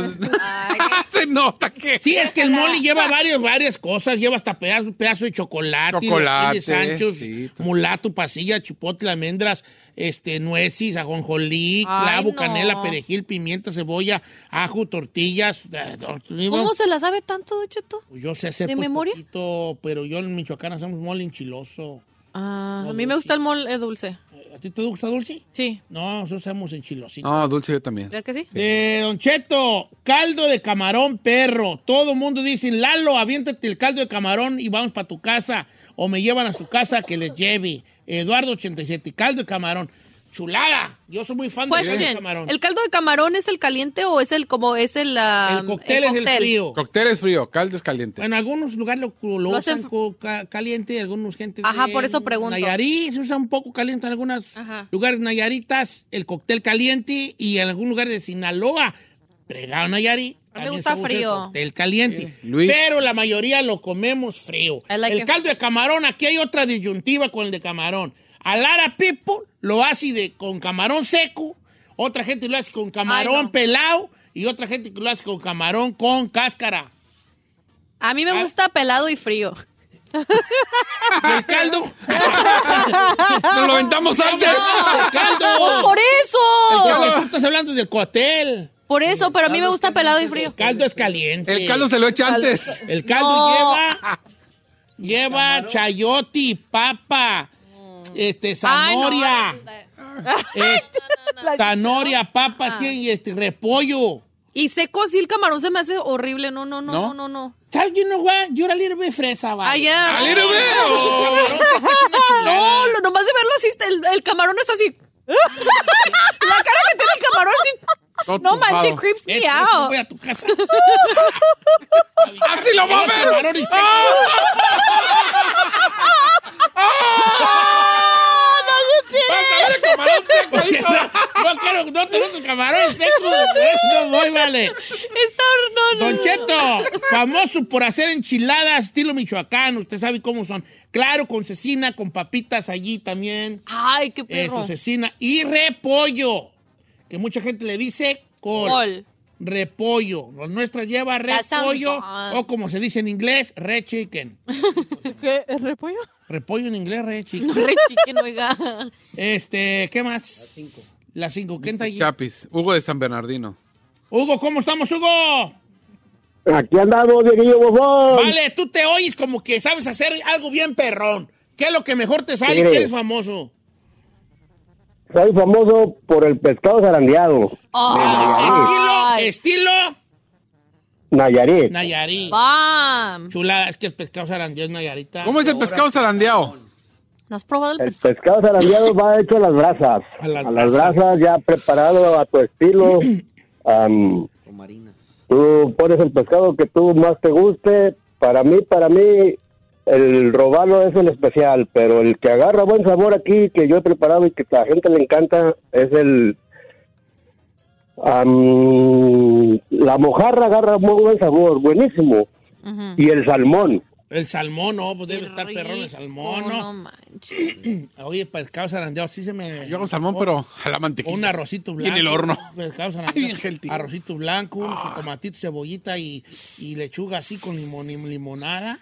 S5: se nota que...
S2: Sí, es que el mole lleva varios, varias cosas. Lleva hasta pedazo, pedazo de chocolate,
S5: Chocolate,
S2: de Sanchos,
S5: sí.
S2: mulato, pasilla, chipotle, almendras, este, nueces, ajonjolí,
S3: Ay,
S2: clavo,
S3: no.
S2: canela, perejil, pimienta, cebolla, ajo, tortillas. eh, tortillas.
S3: ¿Cómo se la sabe tanto, Don Cheto?
S2: Yo sé hacer
S3: ¿De
S2: pues,
S3: memoria?
S2: poquito, pero yo en Michoacán hacemos mole enchiloso.
S3: Ah,
S2: No,
S3: a mí me
S2: dulce.
S3: gusta el mole dulce.
S2: ¿A ti te gusta dulce?
S3: Sí.
S2: No, nosotros hacemos enchilosito.
S5: No, dulce yo también.
S3: ¿Verdad que sí?
S2: Eh, Don Cheto, caldo de camarón perro. Todo el mundo dice, Lalo, aviéntate el caldo de camarón y vamos para tu casa. O me llevan a su casa que les lleve. Eduardo ochenta y siete, caldo de camarón. Chulada. Yo soy muy fan del caldo de
S3: Question.
S2: camarón.
S3: ¿El caldo de camarón es el caliente o es el como es el, ah,
S2: El cóctel es el frío.
S5: Cóctel es frío, caldo es caliente.
S2: En algunos lugares lo, lo,
S3: Lo
S2: usan
S3: hacen-
S2: co- ca- caliente, algunos gente
S3: Ajá,
S2: de
S3: por eso pregunto.
S2: Nayarit se usa un poco caliente en algunos
S3: Ajá.
S2: lugares nayaritas, el cóctel caliente, y en algún lugar de Sinaloa, pregado Nayarit,
S3: A mí me
S2: también
S3: gusta
S2: se usa
S3: frío.
S2: el cóctel caliente.
S5: Sí, Luis.
S2: Pero la mayoría lo comemos frío.
S3: I like
S2: el
S3: it.
S2: caldo de camarón, aquí hay otra disyuntiva con el de camarón. A Lara People lo hace de, con camarón seco, otra gente lo hace con camarón
S3: Ay, no.
S2: pelado y otra gente lo hace con camarón con cáscara.
S3: A mí me
S2: Ah.
S3: gusta pelado y frío.
S2: ¿Y el caldo?
S5: ¡Nos lo aventamos antes!
S2: ¡El caldo!
S3: ¡Pues por eso!
S2: El caldo, tú estás hablando del cóctel.
S3: Por eso, pero a mí me gusta pelado y frío.
S2: El caldo es caliente.
S5: El caldo se lo echa antes.
S2: El caldo
S3: No.
S2: lleva... Lleva chayote, papa, este, zanahoria,
S3: Ay, no.
S2: este,
S3: No, no, no.
S2: zanahoria, papa,
S3: Ah.
S2: tiene, y este, repollo.
S3: Y seco así el camarón se me hace horrible. No, no, no,
S5: ¿No?
S3: no, no, no.
S2: ¿Sabes? You know what? You're a little bit fresa, va.
S3: Ay, ya.
S5: ¡A little bit!
S2: Camarón seco es una chulada.
S3: No, lo- nomás de verlo así, el, el camarón está así. La cara que tiene el camarón así.
S5: Todo
S3: No
S5: tumbado.
S3: manches, creeps
S2: Es
S3: me
S2: por eso
S3: out.
S2: voy a tu casa.
S5: ¡Así lo va a ver!
S2: Camarón y seco.
S5: ¡Vas a ver el camarón seco ahí todo!
S2: No quiero, no te gusta el camarón seco. Eso no voy, vale.
S3: Está, no, no,
S2: Don
S3: no.
S2: Cheto, famoso por hacer enchiladas estilo Michoacán. Usted sabe cómo son. Claro, con cecina, con papitas allí también.
S3: Ay, qué perro.
S2: Eso, cecina. Y repollo, que mucha gente le dice col.
S3: Col.
S2: Repollo. La nuestra lleva repollo, o como se dice en inglés, red chicken.
S6: ¿Qué? ¿Es repollo?
S2: Repollo en inglés, red chicken.
S3: No, red chicken, oiga.
S2: Este, ¿qué más? Las cinco. Las cinco. ¿Quién está allí?
S5: Chapis, Hugo de San Bernardino.
S2: Hugo, ¿cómo estamos, Hugo?
S13: Aquí andamos, Dieguillo Bofón.
S2: Vale, tú te oyes como que sabes hacer algo bien perrón. ¿Qué es lo que mejor te sale?
S13: Mire.
S2: ¿Qué eres famoso?
S13: Soy famoso por el pescado zarandeado.
S2: Oh, estilo, estilo
S13: Nayarit.
S2: Nayarit.
S3: ¡Bam!
S2: Chulada, es que el pescado zarandeado es Nayarita.
S5: ¿Cómo es el pescado zarandeado?
S3: ¿No has probado el
S13: El
S3: pescado?
S13: pescado zarandeado va hecho a las brasas.
S2: A las
S13: A las
S2: brasas.
S13: brasas, ya preparado a tu estilo. Am, tú pones el pescado que tú más te guste. Para mí, para mí, el robalo es el especial, pero el que agarra buen sabor aquí, que yo he preparado y que a la gente le encanta, es el... am, la mojarra agarra muy buen sabor, buenísimo.
S3: Ujú.
S13: Y el salmón.
S2: El salmón, no, pues debe estar perrón el salmón, ¿no?
S3: No manches.
S2: Oye, pescado zarandeado, sí se me...
S5: Yo hago salmón, pero a la mantequilla.
S2: Un arrocito
S5: Y
S2: blanco.
S5: en el horno.
S2: Pescado zarandeado. Arrocito blanco, unos tomatitos, cebollita y, y lechuga así con limón y limonada.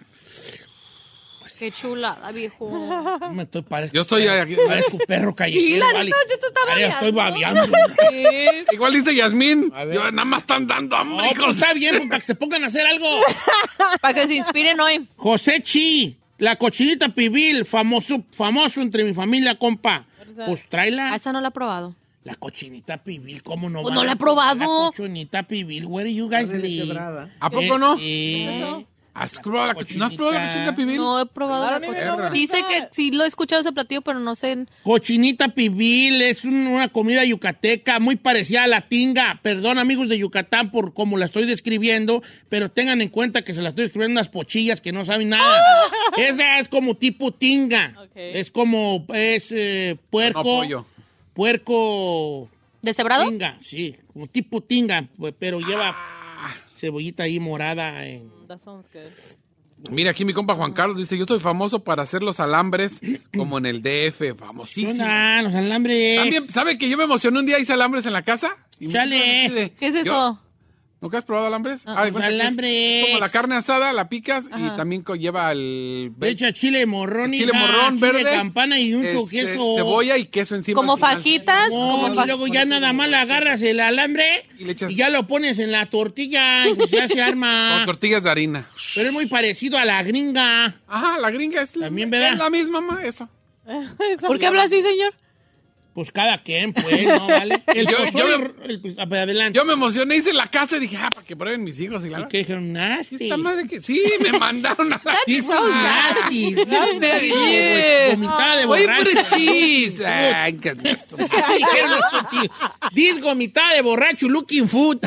S3: Qué chulada, viejo.
S2: No me estoy parezco.
S5: Yo estoy aquí.
S2: Parezco perro callejero.
S3: Sí, la
S2: vale.
S3: neta, yo te estaba
S2: Vale,
S3: babeando.
S2: estoy babeando.
S3: Sí.
S5: Igual dice Yasmín.
S2: A ver.
S5: Yo nada más están dando hambre,
S2: No, pues
S5: hijos.
S2: está bien, pues, para que se pongan a hacer algo.
S3: Para que se inspiren hoy.
S2: José Chi, la cochinita pibil, famoso, famoso entre mi familia, compa. Pues
S3: A
S2: tráela.
S3: esa no la he probado.
S2: La cochinita pibil, ¿cómo no?
S3: Pues
S2: van
S3: no la
S2: a
S3: he probado.
S2: La cochinita pibil, where you guys live?
S5: ¿A poco no?
S2: Eh,
S5: ¿Has probado la cochinita? ¿No has probado la cochinita pibil?
S3: No he probado
S6: Claro,
S3: la
S6: a mí me
S3: cochinita.
S6: gusta.
S3: Dice que sí lo he escuchado ese platillo, pero no sé.
S2: Cochinita pibil es un- una comida yucateca muy parecida a la tinga. Perdón, amigos de Yucatán, por cómo la estoy describiendo, pero tengan en cuenta que se la estoy describiendo unas pochillas que no saben nada. Esa es como tipo tinga.
S6: Ok.
S2: Es como, es eh, puerco.
S5: No, pollo.
S2: Puerco
S3: ¿Deshebrado?
S2: tinga, sí, como tipo tinga, pues, pero lleva cebollita ahí morada. En...
S6: That sounds good.
S5: Mira, aquí mi compa Juan Carlos dice, yo soy famoso para hacer los alambres como en el D F, famosísimo.
S2: Ah, los alambres.
S5: También, ¿sabe que yo me emocioné un día hice alambres en la casa? Y me
S2: Chale.
S5: puse así de-
S3: ¿Qué es
S5: yo-
S3: eso?
S5: ¿Nunca has probado alambres?
S3: Ah,
S5: de
S2: los
S5: cuenta que es-
S2: alambres.
S5: Es como la carne asada, la picas
S3: Ajá.
S5: y también co- lleva el...
S2: Le echa chile morrón y
S5: chile morrón
S2: chile
S5: verde,
S2: campana y un
S5: este,
S2: queso.
S5: cebolla y queso encima.
S3: Como
S5: al final.
S3: fajitas.
S2: No,
S3: como
S2: y
S3: fa-
S2: luego ya nada más le agarras el alambre
S5: Y le echas-
S2: y ya lo pones en la tortilla y pues ya se
S5: Con
S2: arma.
S5: tortillas de harina.
S2: Pero es muy parecido a la gringa.
S5: Ajá, la gringa es,
S2: También, ¿verdad?
S5: es la misma, ma, eso.
S3: ¿Por qué habla así, señor?
S2: Pues cada quien, pues, ¿no? ¿Vale? El
S5: Yo-
S2: pozole,
S5: yo-
S2: el- pues, adelante.
S5: Yo me emocioné, hice la casa y dije, ah, para que prueben mis hijos. Y la
S2: ¿Y qué dijeron? Nasty.
S5: Esta madre que... Sí, me mandaron a la...
S2: This is nasty. This is nasty.
S5: Yeah.
S2: Vomitada de
S5: Voy
S2: borracho.
S5: por el cheese. Ay, qué-
S2: Así dijeron los cochillos. This vomitada de borracho looking food.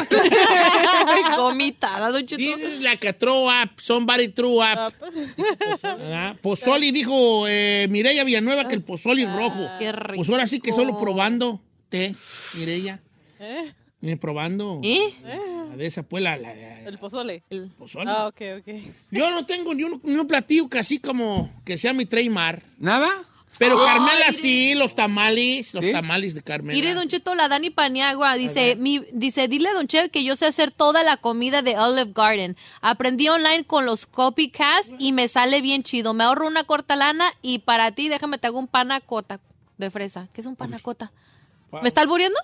S3: Gomitada, don Cheto.
S2: This is like a throw up. Somebody threw up. ¿Verdad? Pozoli dijo eh, Mireya Villanueva que el pozoli es rojo.
S3: Qué rico.
S2: Pues ahora sí que solo probando té, Mireya.
S6: ¿Eh?
S2: Eh, probando.
S3: ¿Eh?
S2: La de esa pues la, la- la-
S6: El pozole.
S3: El-
S2: pozole.
S6: Ah, ok, ok.
S2: Yo no tengo ni un, ni un platillo que así como que sea mi trademark.
S5: ¿Nada?
S2: Pero
S3: Ay,
S2: Carmela sí, los tamales, los
S5: ¿Sí?
S2: tamales de Carmela.
S3: Mire, don Cheto, la Dani Paniagua dice, mi, dice, dile a don Cheto que yo sé hacer toda la comida de Olive Garden. Aprendí online con los copycats y me sale bien chido. Me ahorro una corta lana y para ti, déjame te hago un panacota de fresa. ¿Qué es un panacota? ¿Me está albureando?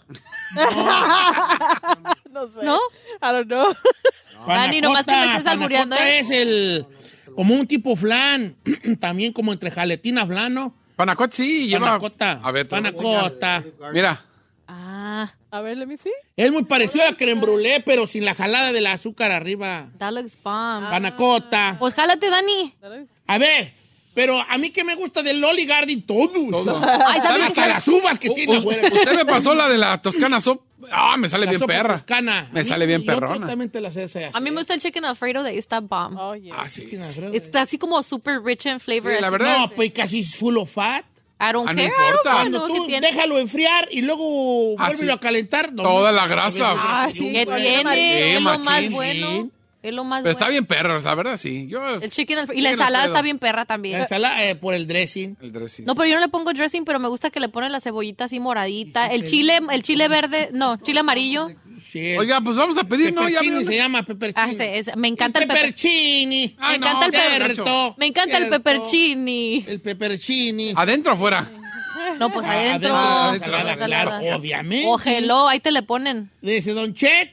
S6: No sé.
S3: ¿No?
S6: I don't know.
S3: Dani, nomás que me estés albureando,
S2: Panacota
S3: ¿eh?
S2: es el, como un tipo flan, también como entre jaletina, flan, ¿no?
S5: Panacot sí, lleva...
S2: Panacota.
S5: A ver, te lo voy a enseñar.
S2: Panacota.
S5: Mira.
S3: Ah,
S6: A ver, let me see.
S2: Es muy parecido a la creme brûlée, pero sin la jalada del azúcar arriba.
S3: that looks bomb.
S2: Panacota.
S3: Pues jálate, Dani.
S2: A ver, pero a mí que me gusta del Olive Garden todo.
S5: Todo.
S3: Ay, ¿sabes
S2: Hasta
S3: qué?
S2: las uvas que
S5: U-
S2: tiene
S5: u-
S2: afuera.
S5: Usted me pasó la de la Toscana Sop. Ah, me sale
S2: La
S5: bien
S2: sopa
S5: perra.
S2: toscana.
S5: Me
S2: A mí-
S5: sale bien
S2: yo
S5: perrona.
S2: también te la sé hacer.
S3: A mí me gusta el chicken alfredo de esta bomb.
S6: Oh, yeah.
S5: Ah, sí.
S3: Está así como super rich in flavor.
S5: Sí, la
S3: así.
S5: verdad.
S2: No, pues casi es full of fat.
S3: I don't
S5: Ah, no
S3: care.
S5: importa.
S3: I don't
S2: Cuando
S3: know
S2: tú
S3: qué tiene.
S2: déjalo enfriar y luego
S5: Ah,
S2: vuélvelo
S5: sí.
S2: a calentar. no,
S5: Toda
S2: no,
S5: la grasa.
S6: Ah, sí.
S3: ¿Qué
S6: Bueno,
S3: tiene?
S6: amarillo.
S3: Es lo
S5: machín,
S3: más
S5: sí.
S3: bueno. Es lo más
S5: Pero
S3: bueno.
S5: está bien perro, la verdad, sí. Yo,
S3: El chicken Alfredo. Y
S5: chicken
S3: la ensalada
S5: Alfredo.
S3: está bien perra también.
S2: La ensalada eh, por el dressing.
S5: El dressing.
S3: No, pero yo no le pongo dressing, pero me gusta que le ponen la cebollita así moradita. El chile, el chile verde, no, chile amarillo.
S2: Sí,
S5: Oiga, pues vamos a pedir, ¿no? Ya
S2: peppercini
S5: veo-
S2: se llama peppercini.
S3: Ah, ese, ese. Me encanta el, pepper.
S2: peppercini.
S5: Ah,
S3: Me
S5: no,
S3: encanta el pepper.
S2: Cierto,
S3: Me encanta el
S2: cierto.
S3: peppercini.
S2: El peppercini.
S5: ¿Adentro o afuera?
S3: No, pues
S2: Ah,
S3: adentro.
S2: adentro de la
S3: La
S2: ensalada,
S3: ensalada.
S2: claro, obviamente.
S3: O hello, ahí te le ponen.
S2: Le dice Don Chet.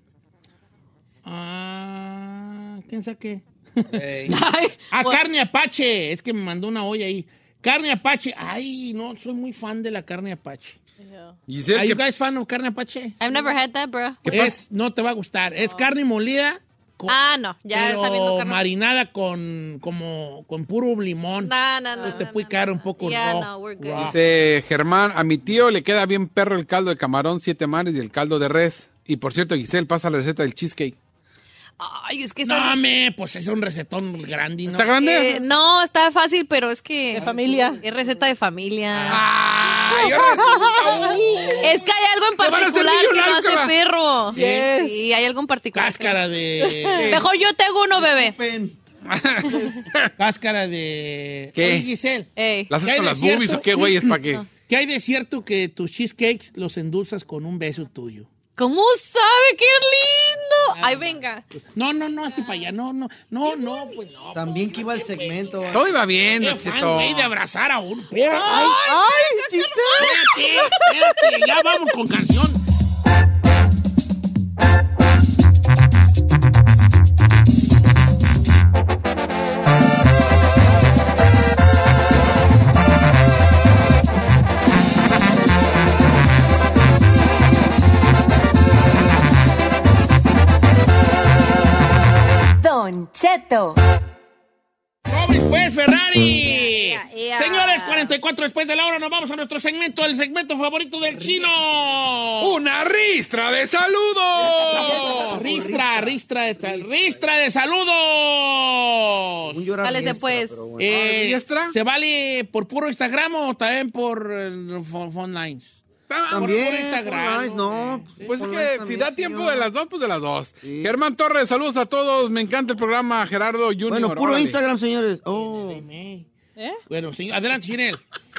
S2: Ah, ¿quién saqué?
S3: Ay,
S2: Ah,
S3: pues-
S2: carne apache. Es que me mandó una olla ahí. Carne apache. Ay, no, soy muy fan de la carne apache.
S5: Giselle,
S2: ¿Are you
S5: ¿qué-
S2: guys fan of carne apache?
S3: I've never had that, bro.
S2: Es, no te va a gustar. Es carne molida, con-
S3: Ah, no, ya
S2: pero
S3: sabiendo carne.
S2: marinada con, como, con puro limón.
S3: No, no, no.
S2: Entonces te
S3: no,
S2: puede
S3: no,
S2: caer
S3: no.
S2: un poco
S3: Yeah,
S2: raw.
S3: no, we're good.
S2: raw.
S5: Dice Germán, a mi tío le queda bien perro el caldo de camarón, siete mares y el caldo de res. Y por cierto, Giselle pasa la receta del cheesecake.
S3: Ay, es que
S2: No,
S3: esa-
S2: me, pues es un recetón grande, ¿no?
S5: ¿Está grande?
S3: Eh, no, está fácil, pero es que.
S6: De familia.
S3: Es receta de familia.
S5: ¡Ay, ahora resulta! ¡Uh!
S3: Es que hay algo en
S5: ¡Se van a hacer
S3: particular que no
S5: millonarios,
S3: hace
S5: cabrón!
S3: perro.
S6: Yes.
S3: Sí, hay algo en particular.
S2: Cáscara de...
S3: Mejor yo tengo uno, bebé.
S2: Cáscara de...
S5: ¿Qué?
S2: Oye, Giselle,
S3: Ey.
S5: ¿La haces
S2: ¿Qué hay
S5: con
S2: de
S5: las boobies
S2: cierto?
S5: o qué, güey? ¿Es para qué?
S2: ¿qué hay de cierto que tus cheesecakes los endulzas con un beso tuyo?
S3: ¿Cómo sabe? ¡Qué lindo! Ay, venga.
S2: No, no, no, así para allá. No, no, no, no, pues no.
S12: También que iba el segmento.
S5: Todo iba bien,
S2: Qué
S5: Don
S2: fan,
S5: Cheto.
S2: güey, de abrazar a uno. Espérate,
S6: ¡Ay, Giselle!
S2: espérate, espérate, ya vamos con canción.
S7: Don Cheto.
S2: ¡Robles, pues, Ferrari!
S3: Ea, ea.
S2: Señores, cuarenta y cuatro después de la hora, nos vamos a nuestro segmento, el segmento favorito del chino.
S5: ¡Una ristra de saludos!
S2: Ristra, ristra de, tal- ristra de saludos.
S12: Un llorar
S3: Cálese,
S12: diestra,
S3: pues.
S12: pero bueno.
S2: Eh,
S5: ¿Diestra?
S2: ¿Se vale por puro Instagram o también por eh, phone, phone lines?
S12: También,
S2: por Instagram,
S12: online, no.
S5: Pues es
S12: Online
S5: que si
S12: también,
S5: da tiempo
S12: señor.
S5: de las dos, pues de las dos.
S12: Sí.
S5: Germán Torres, saludos a todos. Me encanta el programa, Gerardo Junior.
S12: Bueno, puro
S5: Órale.
S12: Instagram, señores. Oh.
S2: ¿Eh?
S6: ¿Eh?
S2: Bueno, señor, adelante, Chinel.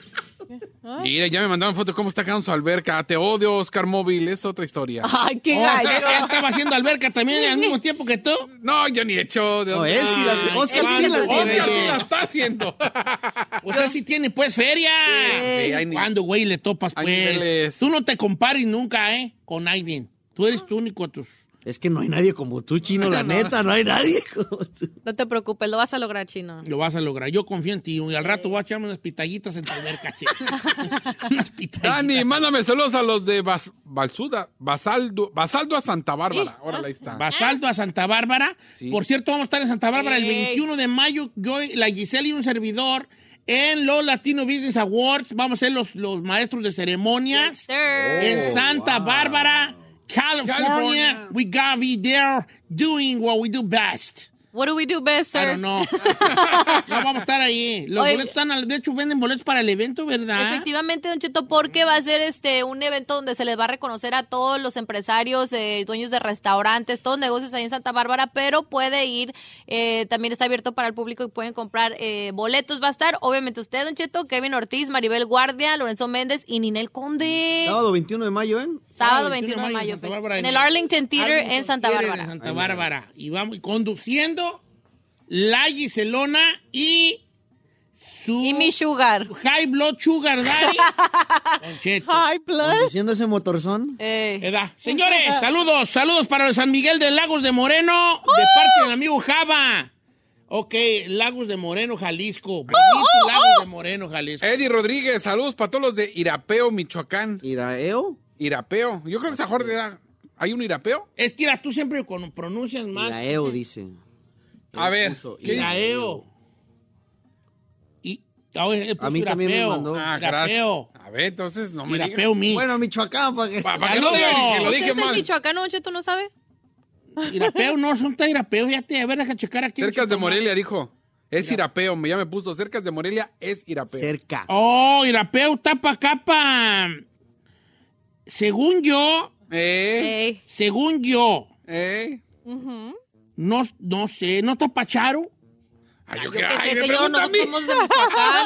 S5: Mira, ya me mandaron foto de cómo está quedando su alberca. Te odio, Oscar Móvil. Es otra historia.
S3: Ay, qué
S2: Oh,
S3: gallo.
S2: él estaba haciendo alberca también al mismo tiempo que tú.
S5: No, yo ni he hecho. ¿De
S12: No,
S5: dónde?
S12: él sí la-
S2: Ay,
S12: Oscar
S3: sí la
S2: ¿cuándo,
S3: tiene.
S5: Oscar
S2: güey?
S5: sí la está haciendo.
S2: Pues él sí tiene, pues, feria.
S5: Sí, hay ni-
S2: ¿Cuándo, güey, le topas,
S5: hay
S2: pues?
S5: niveles.
S2: Tú no te compares nunca, ¿eh? Con alguien. Tú eres tú único a tus...
S12: Es que no hay nadie como tú, Chino, la neta, no hay nadie como tú.
S3: No te preocupes, lo vas a lograr, Chino.
S2: Lo vas a lograr. Yo confío en ti. Y al rato voy a echarme unas pitallitas en tu alberca, che. Unas pitallitas.
S5: Dani, mándame saludos a los de Bas, Balsuda, Basaldo, Basaldo a Santa Bárbara. Órale, ahí está.
S2: Basaldo a Santa Bárbara.
S5: Sí.
S2: Por cierto, vamos a estar en Santa Bárbara el
S3: Ey.
S2: veintiuno de mayo. Yo, la Giselle y un servidor en los Latino Business Awards. Vamos a ser los, los maestros de ceremonias
S3: Sir.
S2: en Santa Bárbara, California.
S5: California.
S2: We gotta be there doing what we do best.
S3: What do we do best,
S2: I
S3: sir?
S2: don't know. No, vamos a estar ahí. Los
S3: Oye.
S2: boletos están, al- de hecho, venden boletos para el evento, ¿verdad?
S3: Efectivamente, Don Cheto, porque va a ser este un evento donde se les va a reconocer a todos los empresarios, eh, dueños de restaurantes, todos negocios ahí en Santa Bárbara, pero puede ir, eh, también está abierto para el público y pueden comprar eh, boletos. Va a estar, obviamente, usted, Don Cheto, Kevin Ortiz, Maribel Guardia, Lorenzo Méndez y Ninel Conde.
S12: Sábado veintiuno de mayo, ¿eh?
S3: Sábado veintiuno de mayo,
S2: Santa Bárbara,
S3: en el Arlington Theater
S2: Arlington
S3: en Santa
S2: Theater
S3: Bárbara.
S2: En Santa Bárbara. Y vamos conduciendo la Giselona y su
S3: Y mi sugar.
S2: High Blood Sugar Daddy. Don Cheto.
S6: Hi, blood.
S12: Conduciendo ese motorzón.
S3: Eh,
S2: Edad. Señores, saludos, saludos para el San Miguel de Lagos de Moreno, de parte del amigo Java. Ok, Lagos de Moreno, Jalisco. Bonito Lagos de Moreno, Jalisco.
S5: Eddie Rodríguez, saludos para todos los de Irapeo, Michoacán.
S12: Iraeo.
S5: Irapeo. Yo creo que esa jornada. ¿Hay un Irapeo?
S2: Es que mira, tú siempre con- pronuncias mal.
S12: Iraeo, dice.
S5: A
S12: Él
S5: ver,
S12: puso
S5: ¿qué?
S2: Iraeo. Y, ah, él puso
S12: A mí también me
S2: Irapeo.
S12: mandó.
S5: Ah,
S2: Irapeo.
S5: gracias. A ver, entonces no me digas.
S2: Irapeo mi.
S12: Bueno, Michoacán, para que...
S5: Pa- Para que no
S2: ¡Saludos!
S5: digan que lo
S3: ¿Usted
S5: dije
S3: es de
S5: mal.
S3: Michoacán, Don Cheto, no sabe?
S2: Irapeo, no, son tan Irapeo, fíjate, a ver, deja checar aquí.
S5: Cercas de Morelia, dijo. Es Irapeo, me- ya me puso. Cercas de Morelia es Irapeo.
S12: Cerca.
S2: Oh, Irapeo, tapa capa. Según yo,
S5: Eh,
S3: Ey.
S2: según yo,
S5: eh.
S2: No, no sé, ¿no está Pacharo?
S5: Ay, yo
S3: Yo
S5: qué,
S3: qué
S5: ay,
S3: sé,
S5: me
S3: señor,
S5: pregunta a mí.
S3: nosotros somos de Michoacán.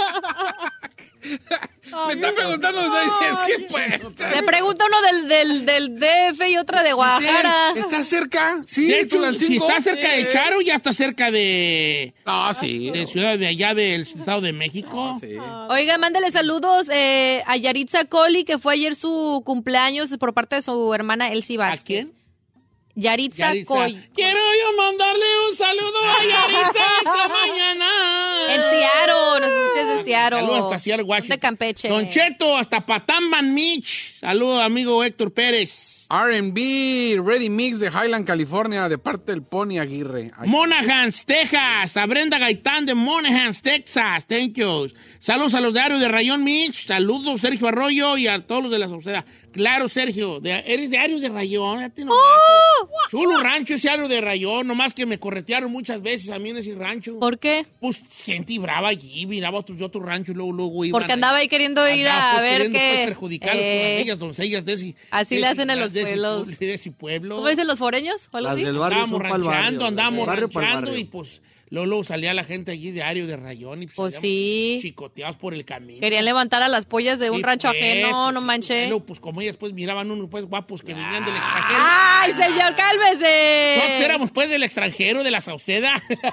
S5: Me están preguntando ustedes, es que pues.
S3: Le pregunta uno del, del, del D F y otra de Guadalajara.
S5: ¿Está cerca? Sí,
S2: De hecho,
S5: Tulancingo.
S2: si está cerca de
S5: Sí.
S2: Charo, ya está cerca de...
S5: No, sí.
S2: De ciudad de allá del Estado de México.
S5: No, sí.
S3: Oiga, mándale saludos eh, a Yaritza Coli, que fue ayer su cumpleaños por parte de su hermana Elsie Vázquez.
S2: ¿A quién?
S3: Yaritza,
S2: Yaritza.
S3: Coli.
S2: Quiero yo mandarle un saludo a Yaritza esta mañana.
S3: En Seattle, nos escuchas de Seattle.
S2: Saludos hasta Seattle, Washington.
S3: De Campeche.
S2: Don Cheto, hasta Patamban Mitch. Saludos, amigo Héctor Pérez.
S5: R and B, Ready Mix de Highland, California, de parte del Pony Aguirre. Ay,
S2: Monahans, Texas. A Brenda Gaitán de Monahans, Texas. Thank you. Saludos a los de Ario de Rayón Mitch. Saludos, Sergio Arroyo, y a todos los de la sociedad. Claro, Sergio, de- eres de Ario de Rayón. Ya te nomás.
S3: ¡Oh!
S2: Chulo rancho ese Ario de Rayón. Nomás que me corretearon muchas veces a mí en ese rancho.
S3: ¿Por qué?
S2: Pues gente brava allí, miraba otro, yo otro rancho y luego, luego iban.
S3: Porque andaba ahí queriendo ir
S2: Andaba,
S3: a
S2: pues,
S3: ver
S2: queriendo,
S3: qué.
S2: pues, perjudicar a las
S3: eh,
S2: bellas doncellas de ese.
S3: así
S2: de
S3: le
S2: ese-
S3: hacen en los
S2: de ese
S3: pueblos.
S2: pueblo, de ese pueblo.
S3: ¿Cómo dicen los foreños? ¿O algo
S12: Las
S3: así?
S12: del barrio
S2: Andábamos
S12: son pa'l barrio.
S2: ranchando, andábamos
S12: Del barrio pa'l
S2: ranchando
S12: barrio.
S2: y pues luego, luego salía la gente allí de Ario de Rayón y pues,
S3: Pues
S2: salíamos
S3: sí.
S2: chicoteados por el camino.
S3: Querían levantar a las pollas de un
S2: Sí,
S3: rancho
S2: pues,
S3: ajeno,
S2: pues,
S3: no
S2: sí,
S3: manché.
S2: pues, pues como ellas pues miraban unos pues guapos que venían del extranjero.
S3: ¡Ay, señor, cálmese!
S2: Nosotros éramos pues del extranjero, de la Sauceda.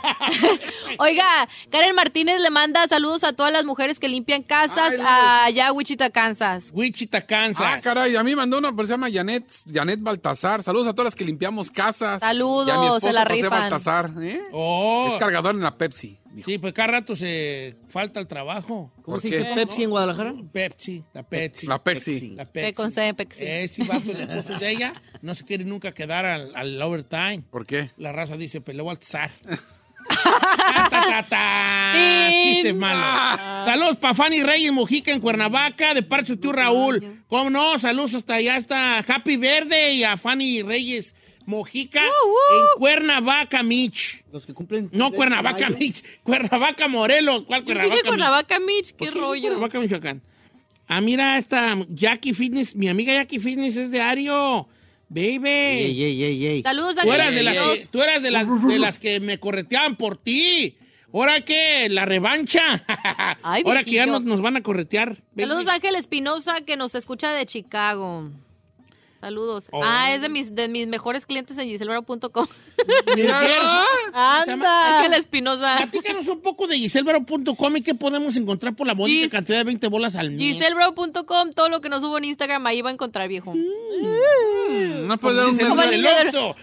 S3: Oiga, Karen Martínez le manda saludos a todas las mujeres que limpian casas
S5: Ay,
S3: allá a Wichita, Kansas.
S2: Wichita, Kansas.
S5: Ah, caray, a mí mandó una persona, se llama Janet, Janet Baltasar. Saludos a todas las que limpiamos casas.
S3: Saludos,
S5: Y a mi esposo,
S3: se la
S5: José
S3: rifan.
S5: Baltasar, ¿eh?
S2: Oh.
S5: Es cargador en la Pepsi.
S2: Sí, pues cada rato se falta el trabajo.
S12: ¿Cómo
S5: ¿Por
S12: se
S5: qué?
S12: dice Pepsi en Guadalajara?
S2: Pepsi, la Pepsi.
S5: La Pepsi.
S2: La
S3: Que
S2: Pepsi.
S3: con C, Pepsi.
S2: Ese vato, el esposo de ella, no se quiere nunca quedar al, al overtime.
S5: ¿Por qué?
S2: La raza dice, pues le voy a alzar. Ta, ta, ta, ta. Chiste malo. Saludos para Fanny Reyes Mojica en Cuernavaca, de parte de tu tío Raúl. ¿Cómo no? Saludos hasta allá, hasta Happy Verde y a Fanny Reyes Mojica en Cuernavaca, Mitch.
S12: Los que cumplen.
S2: No, Cuernavaca, Mitch. Cuernavaca, Morelos. ¿Cuál Cuernavaca,
S3: Dije
S2: Mitch?
S3: Cuernavaca, Mitch, qué
S2: ¿Por qué
S3: rollo.
S2: Cuernavaca, Michoacán? Ah, mira, esta Jackie Fitness, mi amiga Jackie Fitness es de Ario. Baby.
S12: Ey, ey, ey, ey.
S3: Saludos a
S2: Tú eras, de las
S3: Carlos.
S2: que, tú eras de, las, de las que me correteaban por ti. ¿Ahora qué? La revancha.
S3: Ay,
S2: Ahora que ya
S3: viejillo.
S2: nos, nos van a corretear. baby.
S3: Saludos a Ángel Espinosa, que nos escucha de Chicago. Saludos.
S2: Oh.
S3: Ah, es de mis, de mis mejores clientes en giselbravo punto com.
S2: Mira,
S6: Anda.
S3: Ángel Espinosa.
S2: platícanos un poco de giselbravo punto com y qué podemos encontrar por la bonita
S3: Gis-
S2: cantidad de veinte bolas al mes.
S3: giselbravo punto com, todo lo que nos subo en Instagram, ahí va a encontrar, viejo.
S5: No puedes dar un
S2: Dice,
S3: Como
S2: "Es
S3: el
S2: del
S3: niño del-
S2: Oxxo".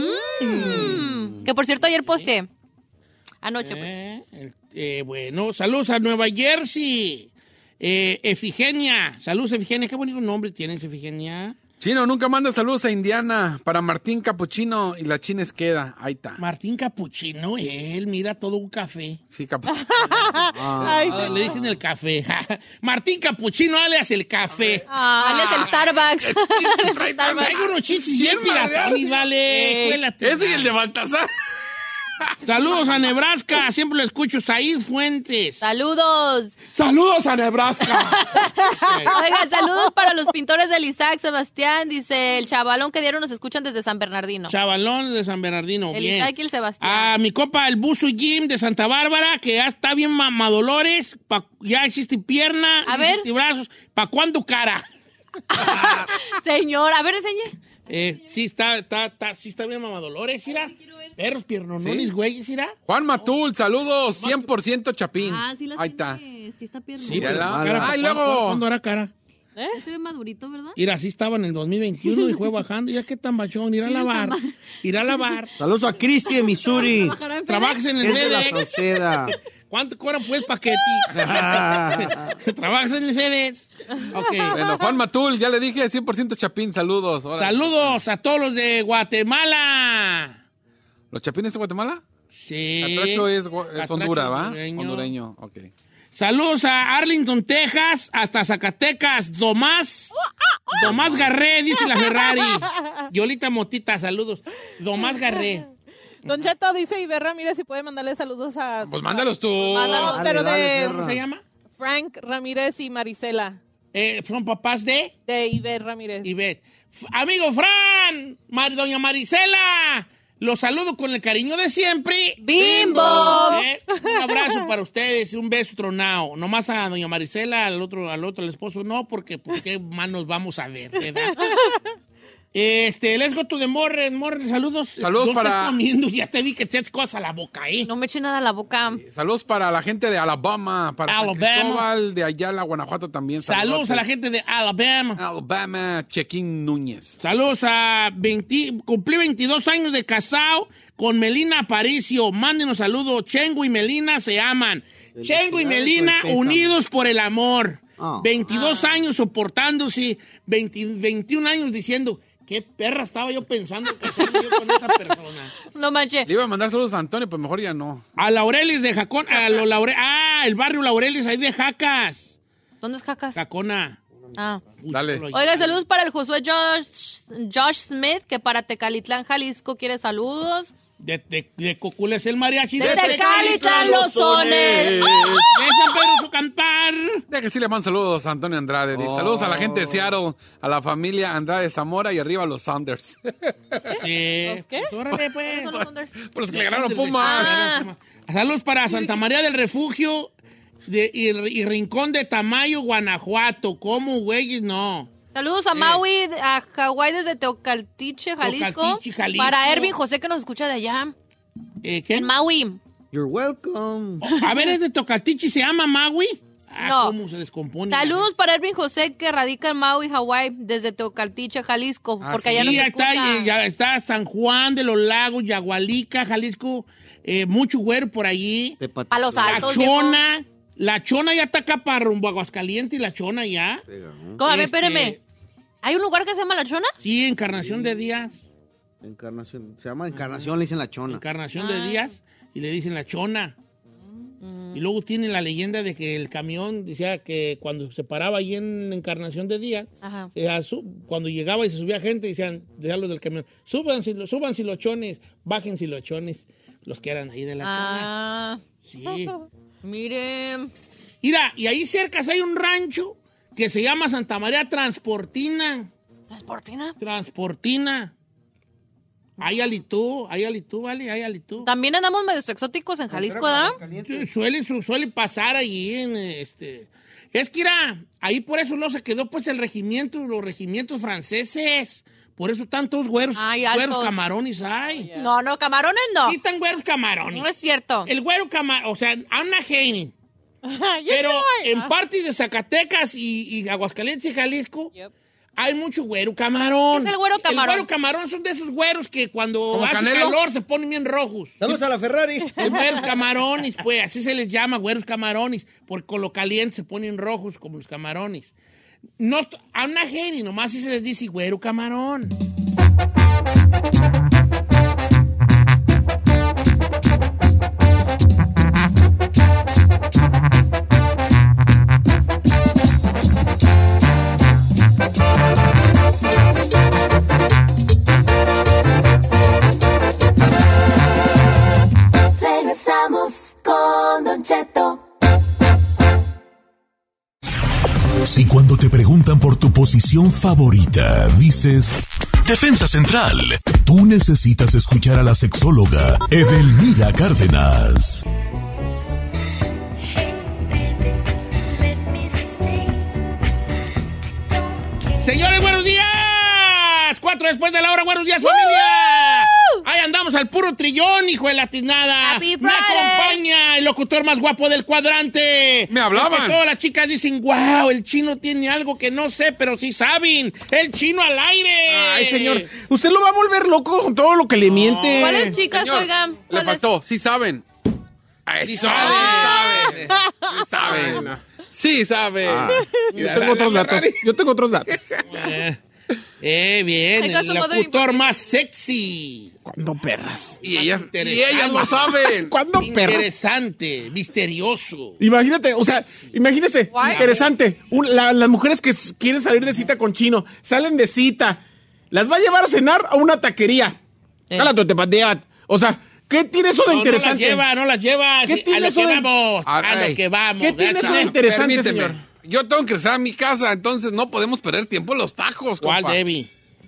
S3: Mm. Que por cierto, ayer posteé. Anoche, pues.
S2: Eh, el- eh, bueno, saludos a Nueva Jersey. Eh, Efigenia. Saludos, Efigenia. Qué bonito nombre tienes, Efigenia.
S5: Chino, nunca manda saludos a Indiana para Martín Capuchino y la China Esqueda. Ahí está.
S2: Martín Capuchino, él mira todo un café.
S5: Sí, Capuchino.
S6: Ay,
S2: Ah,
S6: sí.
S2: le dicen el café. Martín Capuchino, alias el café.
S3: Ah, él es el Starbucks.
S2: Trae unos chistes bien piratones, vale.
S3: Ey.
S2: Cuélate.
S5: Ese y el de Baltasar.
S2: Saludos a Nebraska. Siempre lo escucho. Said Fuentes.
S3: Saludos.
S2: Saludos a Nebraska.
S3: Oigan, saludos para los pintores del Isaac Sebastián. Dice el chavalón que dieron, nos escuchan desde San Bernardino.
S2: Chavalón de San Bernardino.
S3: El
S2: bien.
S3: Isaac y el Sebastián.
S2: A mi copa, el Buzo Jim de Santa Bárbara, que ya está bien mamadolores. Pa- ya existe pierna.
S3: A
S2: ya
S3: ver.
S2: existe brazos. ¿Para cuándo cara?
S3: Señor, a ver, enseñe.
S2: Eh, sí, está, está, está, sí está bien mamadolores, ¿ira? Perros, piernonones,
S5: Sí.
S2: güeyes, ¿ira?
S5: Juan Matul, saludos. cien por ciento Chapín.
S3: Ah, sí la
S5: Ahí está.
S3: tiene. Sí está pierna.
S2: Sí,
S5: Mírala.
S2: pero
S5: Ay,
S2: cara, ¿cuándo-
S5: luego.
S2: ¿Cuándo era cara?
S3: Ya se ve madurito, ¿verdad?
S2: Mira, así estaba en el dos mil veintiuno y fue bajando. Ya qué tan bachón, ir a lavar. Ir a lavar.
S12: Saludos a Cristi de Missouri.
S2: Trabajas en el
S12: Es de la
S2: FedEx.
S12: Sauceda.
S2: ¿Cuánto cobran pues paquete? ¿Trabajas en el FedEx? Ok.
S5: Bueno, Juan Matul, ya le dije cien por ciento Chapín, saludos. Ahora,
S2: Saludos a todos los de Guatemala.
S5: ¿Los Chapines de Guatemala?
S2: Sí.
S5: Catracho es, gua- es
S2: Catracho
S5: Honduras, ¿va?
S2: hondureño.
S5: Hondureño, ok.
S2: Saludos a Arlington, Texas, hasta Zacatecas, Domás. Domás Garré, dice la Ferrari. Yolita Motita, saludos. Domás Garré.
S6: Don Cheto dice Iber Ramírez si puede mandarle saludos a... su-
S5: Pues mándalos tú.
S3: Mándalos.
S6: No, pero
S12: Dale, dale,
S6: de
S2: ¿Cómo se llama?
S6: Frank Ramírez y Marisela.
S2: Eh, son papás de
S6: De Iber Ramírez.
S2: Ivette. F- Amigo Fran, Mar- doña Marisela, Los saludo con el cariño de siempre.
S3: ¡Bimbo!
S2: Eh, un abrazo para ustedes y un beso tronado. Nomás a doña Marisela, al otro, al otro, al esposo, no, porque ¿por qué más nos vamos a ver, verdad? Este, let's go to the Morren. Morren, saludos.
S5: Saludos
S2: ¿No
S5: para...
S2: estás comiendo? Ya te vi que te echas cosas a la boca, ¿eh?
S3: No me eche nada a la boca.
S5: Saludos para la gente de Alabama, para San
S2: Alabama.
S5: Cristóbal, de Ayala, Guanajuato también.
S2: Saludos
S5: Saludos
S2: a la gente de Alabama.
S5: Alabama, Chequín Núñez.
S2: Saludos a veinte, cumplí veintidós años de casado con Melina Aparicio. Mándenos saludos. Chengo y Melina se aman. Chengo y Melina unidos por el amor.
S12: Oh.
S2: veintidós ah. años soportándose. veinte, veintiún años diciendo, qué perra estaba yo pensando casarme yo con esta persona.
S3: No manches.
S5: Le iba a mandar saludos a Antonio, pues mejor ya no.
S2: A Laurelis de Jacón. A los Laure, ah, el barrio Laurelis ahí de Jacas.
S3: ¿Dónde es Jacas?
S2: Jacona.
S3: Ah.
S5: Dale.
S3: Oiga, saludos para el Josué Josh, Josh Smith, que para Tecalitlán, Jalisco, quiere saludos.
S2: De, de, de Cocula es el mariachi.
S3: De, de Tecalitlán los sones.
S2: ¡Oh, oh! De San Pedro su cantar.
S5: De que sí le mando saludos a Antonio Andrade. Dice,
S12: Oh.
S5: saludos a la gente de Seattle, a la familia Andrade Zamora y arriba a los Sounders.
S2: Sí.
S3: ¿Los qué?
S2: Pues órale, pues.
S3: ¿Quiénes son los Sounders?
S5: Por los que le ganaron
S2: Sounders,
S5: Pumas.
S3: Ah.
S2: Saludos para Santa María del Refugio de, y, y Rincón de Tamayo, Guanajuato. ¿Cómo, güey? No.
S3: Saludos a
S2: Eh.
S3: Maui, a Hawái desde Teocaltiche, Jalisco.
S2: Teocaltiche, Jalisco.
S3: Para Ervin José, que nos escucha de allá.
S2: Eh, ¿Qué?
S3: En Maui.
S12: You're welcome.
S2: A ver, ¿es de Tocaltiche se llama Maui? Ah,
S3: No.
S2: ¿cómo se descompone?
S3: Saludos para Ervin José, que radica en Maui, Hawái, desde Teocaltiche, Jalisco.
S5: Ah,
S3: porque
S5: sí.
S3: allá nos
S2: Sí, ya
S3: escucha.
S2: está, ya está San Juan de los Lagos, Yagualica, Jalisco. Eh, mucho güero por allí.
S12: Te pat-
S3: A los
S2: La
S3: altos,
S2: Chona. La Chona ya está acá para rumbo a Aguascalientes y la Chona ya.
S3: ¿Cómo? A ver,
S2: Este-
S3: espéreme. ¿Hay un lugar que se llama La Chona?
S2: Sí, Encarnación de Díaz.
S12: Encarnación. Se llama Encarnación, le dicen la chona.
S2: Encarnación
S3: Ah.
S2: de Díaz. Y le dicen la Chona. Y luego tiene la leyenda de que el camión decía que cuando se paraba ahí en Encarnación de Díaz,
S3: Ajá.
S2: eh, su- cuando llegaba y se subía gente, decían, decían los del camión, súbanse, súbanse los chones, bájense los chones, los que eran ahí de la
S3: Ah.
S2: Chona. Sí.
S3: Mire.
S2: Mira, y ahí cerca hay un rancho que se llama Santa María Transportina.
S3: ¿Transportina?
S2: Transportina. Ahí alitú, ahí alitú, vale, ahí alitú.
S3: También andamos medio exóticos en Jalisco, ¿verdad?
S2: Sí, Suele, su- suele pasar allí en este. Es que era, ahí por eso no se quedó pues el regimiento, los regimientos franceses. Por eso tantos güeros,
S3: Ay,
S2: güeros
S3: altos.
S2: camarones hay.
S3: No, no, camarones no.
S2: Sí, tan güeros camarones.
S3: No es cierto.
S2: El güero camarón, o sea, Anna Heine. Pero en partes de Zacatecas y, y Aguascalientes y Jalisco, hay mucho güero camarón.
S3: ¿Qué es el güero camarón?
S2: El güero camarón son de esos güeros que cuando
S5: ¿Como
S2: hace
S5: Canelo?
S2: calor se ponen bien rojos.
S12: Saludos a la Ferrari.
S2: Los güeros camarones, pues, así se les llama, güeros camarones, porque con lo caliente se ponen rojos como los camarones. No, a una geni, nomás así se les dice güero camarón.
S7: Regresamos con Don Cheto.
S1: Si cuando te preguntan por tu posición favorita, dices Defensa Central, tú necesitas escuchar a la sexóloga Edelmira Cárdenas.
S2: Señores, buenos días. Cuatro después de la hora, buenos días, familia. Ahí andamos al puro trillón, hijo de la tiznada.
S3: Happy
S2: Me
S3: Friday.
S2: acompaña el locutor más guapo del cuadrante.
S5: Me hablaban.
S2: Porque todas las chicas dicen, wow, el chino tiene algo que no sé, pero sí saben. El chino al aire.
S4: Ay, señor, usted lo va a volver loco con todo lo que le miente.
S3: ¿Cuáles chicas,
S5: Señor,
S3: oigan?
S5: le
S3: ¿Cuáles?
S5: faltó, sí saben.
S2: Sí
S5: Eso,
S2: sabe.
S5: sí saben. Sí saben.
S4: Yo tengo otros datos. Yo tengo otros datos.
S2: Eh, eh, bien,
S3: I got
S2: el
S3: some other
S2: locutor
S3: information.
S2: más sexy.
S4: ¿Cuándo, perras?
S5: Y ellas, y
S2: Interesante.
S5: ellas lo saben.
S4: ¿Cuándo, perras?
S2: Interesante, misterioso.
S4: Imagínate, o sea, imagínese,
S3: Guay.
S4: interesante. Un- la- las mujeres que s- quieren salir de cita con chino, salen de cita, las va a llevar a cenar a una taquería.
S3: Eh.
S4: Cálate, te pateat. O sea, ¿qué tiene eso de
S2: No, no las
S4: interesante?
S2: lleva, no las lleva.
S4: ¿Qué
S2: Sí,
S4: tiene
S2: a lo
S4: eso
S2: que
S4: de-
S2: vamos,
S5: Ah,
S2: a
S5: ey.
S2: lo que vamos.
S4: ¿Qué tiene
S2: That's
S4: eso de
S2: it.
S4: interesante,
S5: Permíteme.
S4: señor?
S5: Yo tengo que regresar a mi casa, entonces no podemos perder tiempo en los tacos,
S2: ¿Cuál,
S5: compa.
S2: Debbie?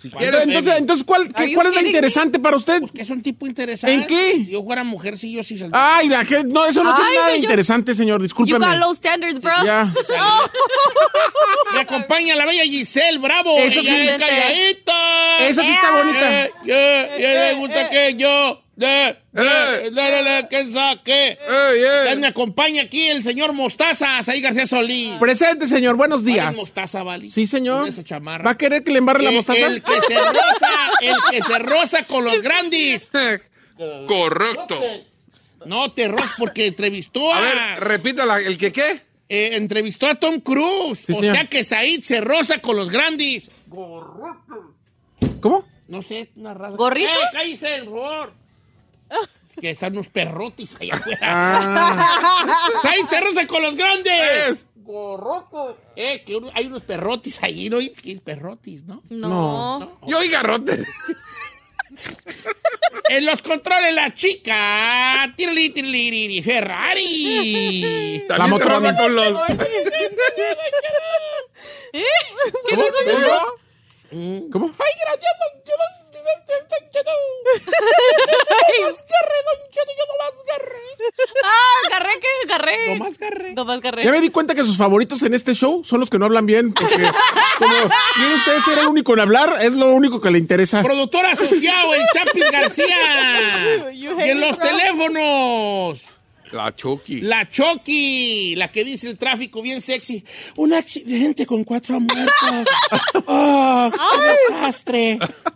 S2: Si
S4: entonces, entonces, ¿cuál, qué, ¿cuál es la interesante para usted?
S2: Pues que es un tipo interesante.
S4: ¿En qué?
S2: Si yo fuera mujer, sí, yo sí saldría.
S4: Ay, la que, no, eso no
S3: Ay,
S4: tiene nada de
S3: señor.
S4: interesante, señor. Discúlpeme.
S3: You got low standards, bro.
S4: Ya.
S2: Me acompaña la bella Giselle Bravo.
S4: Eso sí.
S2: Ella es calladita.
S4: Esa sí está bonita.
S2: Eh, eh, eh, le gusta que yo... De, de, de, de, de, que saque. También me acompaña aquí el señor Mostaza, Saí García Solís.
S4: Presente, señor. Buenos días.
S2: ¿Vale Mostaza, vale?
S4: Sí, señor.
S2: Con esa chamarra.
S4: ¿Va a querer que le embarre la
S2: Eh,
S4: mostaza?
S2: El que se roza, el que se roza con los grandes.
S5: Correcto.
S2: No te rozas porque entrevistó a...
S5: A ver, repítala, ¿el que qué?
S2: Eh, entrevistó a Tom Cruise.
S4: Sí,
S2: o
S4: señor.
S2: sea que Said se roza con los grandes.
S4: ¿Cómo?
S2: No sé, una raza.
S3: ¿Gorrito?
S2: ¡Eh, cállese, por favor! Que están unos perrotis allá afuera.
S4: Ah.
S2: ¡Said se roza con los grandes! Gorroto. Eh, que uno- hay unos perrotis ahí, ¿no? Es que es perrotis, ¿no?
S3: No.
S2: No.
S5: Yo y garrote.
S2: En los controles la chica. Tirili, tirili, tirili, Ferrari.
S5: También
S4: Vamos,
S5: se roza
S4: Robin.
S5: con los...
S3: ¿Eh? ¿Qué dijo, señor?
S2: Mm.
S4: ¿Cómo?
S2: ¡Ay, gracias, don Cheto! ¡Don Cheto! ¡No más garré, don Cheto! ¡Yo no más garré!
S3: Ah, agarré, ¿qué? Agarré.
S2: ¡No más garré!
S3: No más agarré.
S4: Ya me di cuenta que sus favoritos en este show son los que no hablan bien. Porque como quiere usted ser el único en hablar, es lo único que le interesa.
S2: Productor asociado, el Chapi García. Y en los teléfonos,
S5: La Chucky.
S2: la Chucky, la que dice el tráfico bien sexy. Un accidente con cuatro muertos. ¡Oh, qué desastre!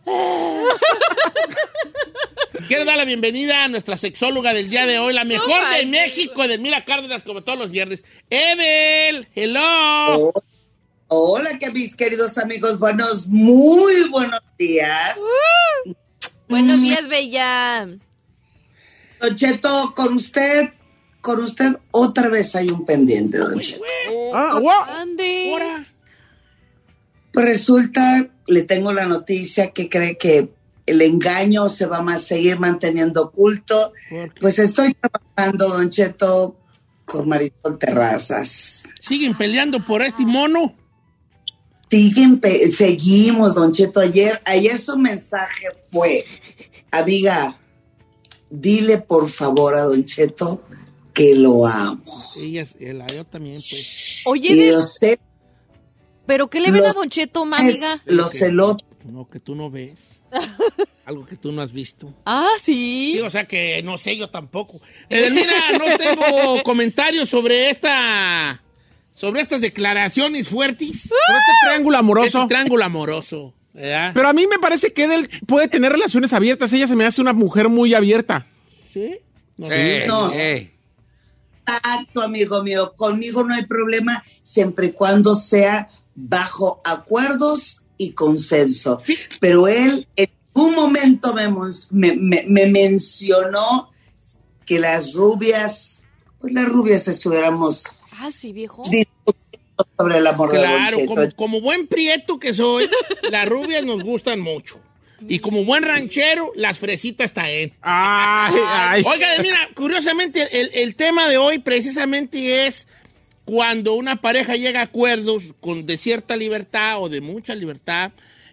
S2: Quiero dar la bienvenida a nuestra sexóloga del día de hoy, la mejor
S3: No
S2: de
S3: manches.
S2: México, Edelmira Cárdenas, como todos los viernes. Edel, hello.
S14: Hola, que mis queridos amigos, buenos, muy buenos días.
S3: Uh, buenos días, bella.
S14: Don Cheto, con usted, con usted otra vez hay un pendiente, Don Cheto.
S4: Ah, guau.
S3: Ande.
S2: Ahora.
S14: Pues resulta, le tengo la noticia que cree que el engaño se va a seguir manteniendo oculto.
S2: ¿Por qué?
S14: Pues estoy trabajando, Don Cheto, con Marisol Terrazas.
S2: ¿Siguen peleando por este mono?
S14: Siguen, pe- seguimos, Don Cheto. Ayer, ayer su mensaje fue, amiga, dile por favor a Don Cheto que lo amo.
S2: Ella, la yo también, pues.
S3: Oye,
S14: Y
S3: Edel,
S14: lo sé,
S3: ¿pero qué le ven
S14: los-
S3: a Don Cheto, amiga?
S14: lo celó.
S2: No, que tú no ves. Algo que tú no has visto.
S3: Ah,
S2: Sí,
S3: sí.
S2: o sea que no sé yo tampoco. Edelmira, no tengo comentarios sobre esta... Sobre estas declaraciones fuertes.
S4: Con este triángulo amoroso.
S2: Este triángulo amoroso, ¿verdad?
S4: Pero a mí me parece que él puede tener relaciones abiertas. Ella se me hace una mujer muy abierta.
S2: ¿Sí? No,
S5: Eh,
S14: No.
S5: eh.
S14: Exacto, amigo mío. Conmigo no hay problema siempre y cuando sea bajo acuerdos y consenso.
S2: Sí.
S14: Pero él en un momento me, mon- me, me- me mencionó que las rubias, pues las rubias estuviéramos
S3: Ah, sí, viejo.
S14: discutiendo sobre el amor de Don
S2: Claro,
S14: Cheto.
S2: como, como buen prieto que soy, las rubias nos gustan mucho. Y como buen ranchero, las fresitas también.
S4: Ay, ay.
S2: Oiga, mira, curiosamente, el, el tema de hoy precisamente es cuando una pareja llega a acuerdos con, de cierta libertad o de mucha libertad,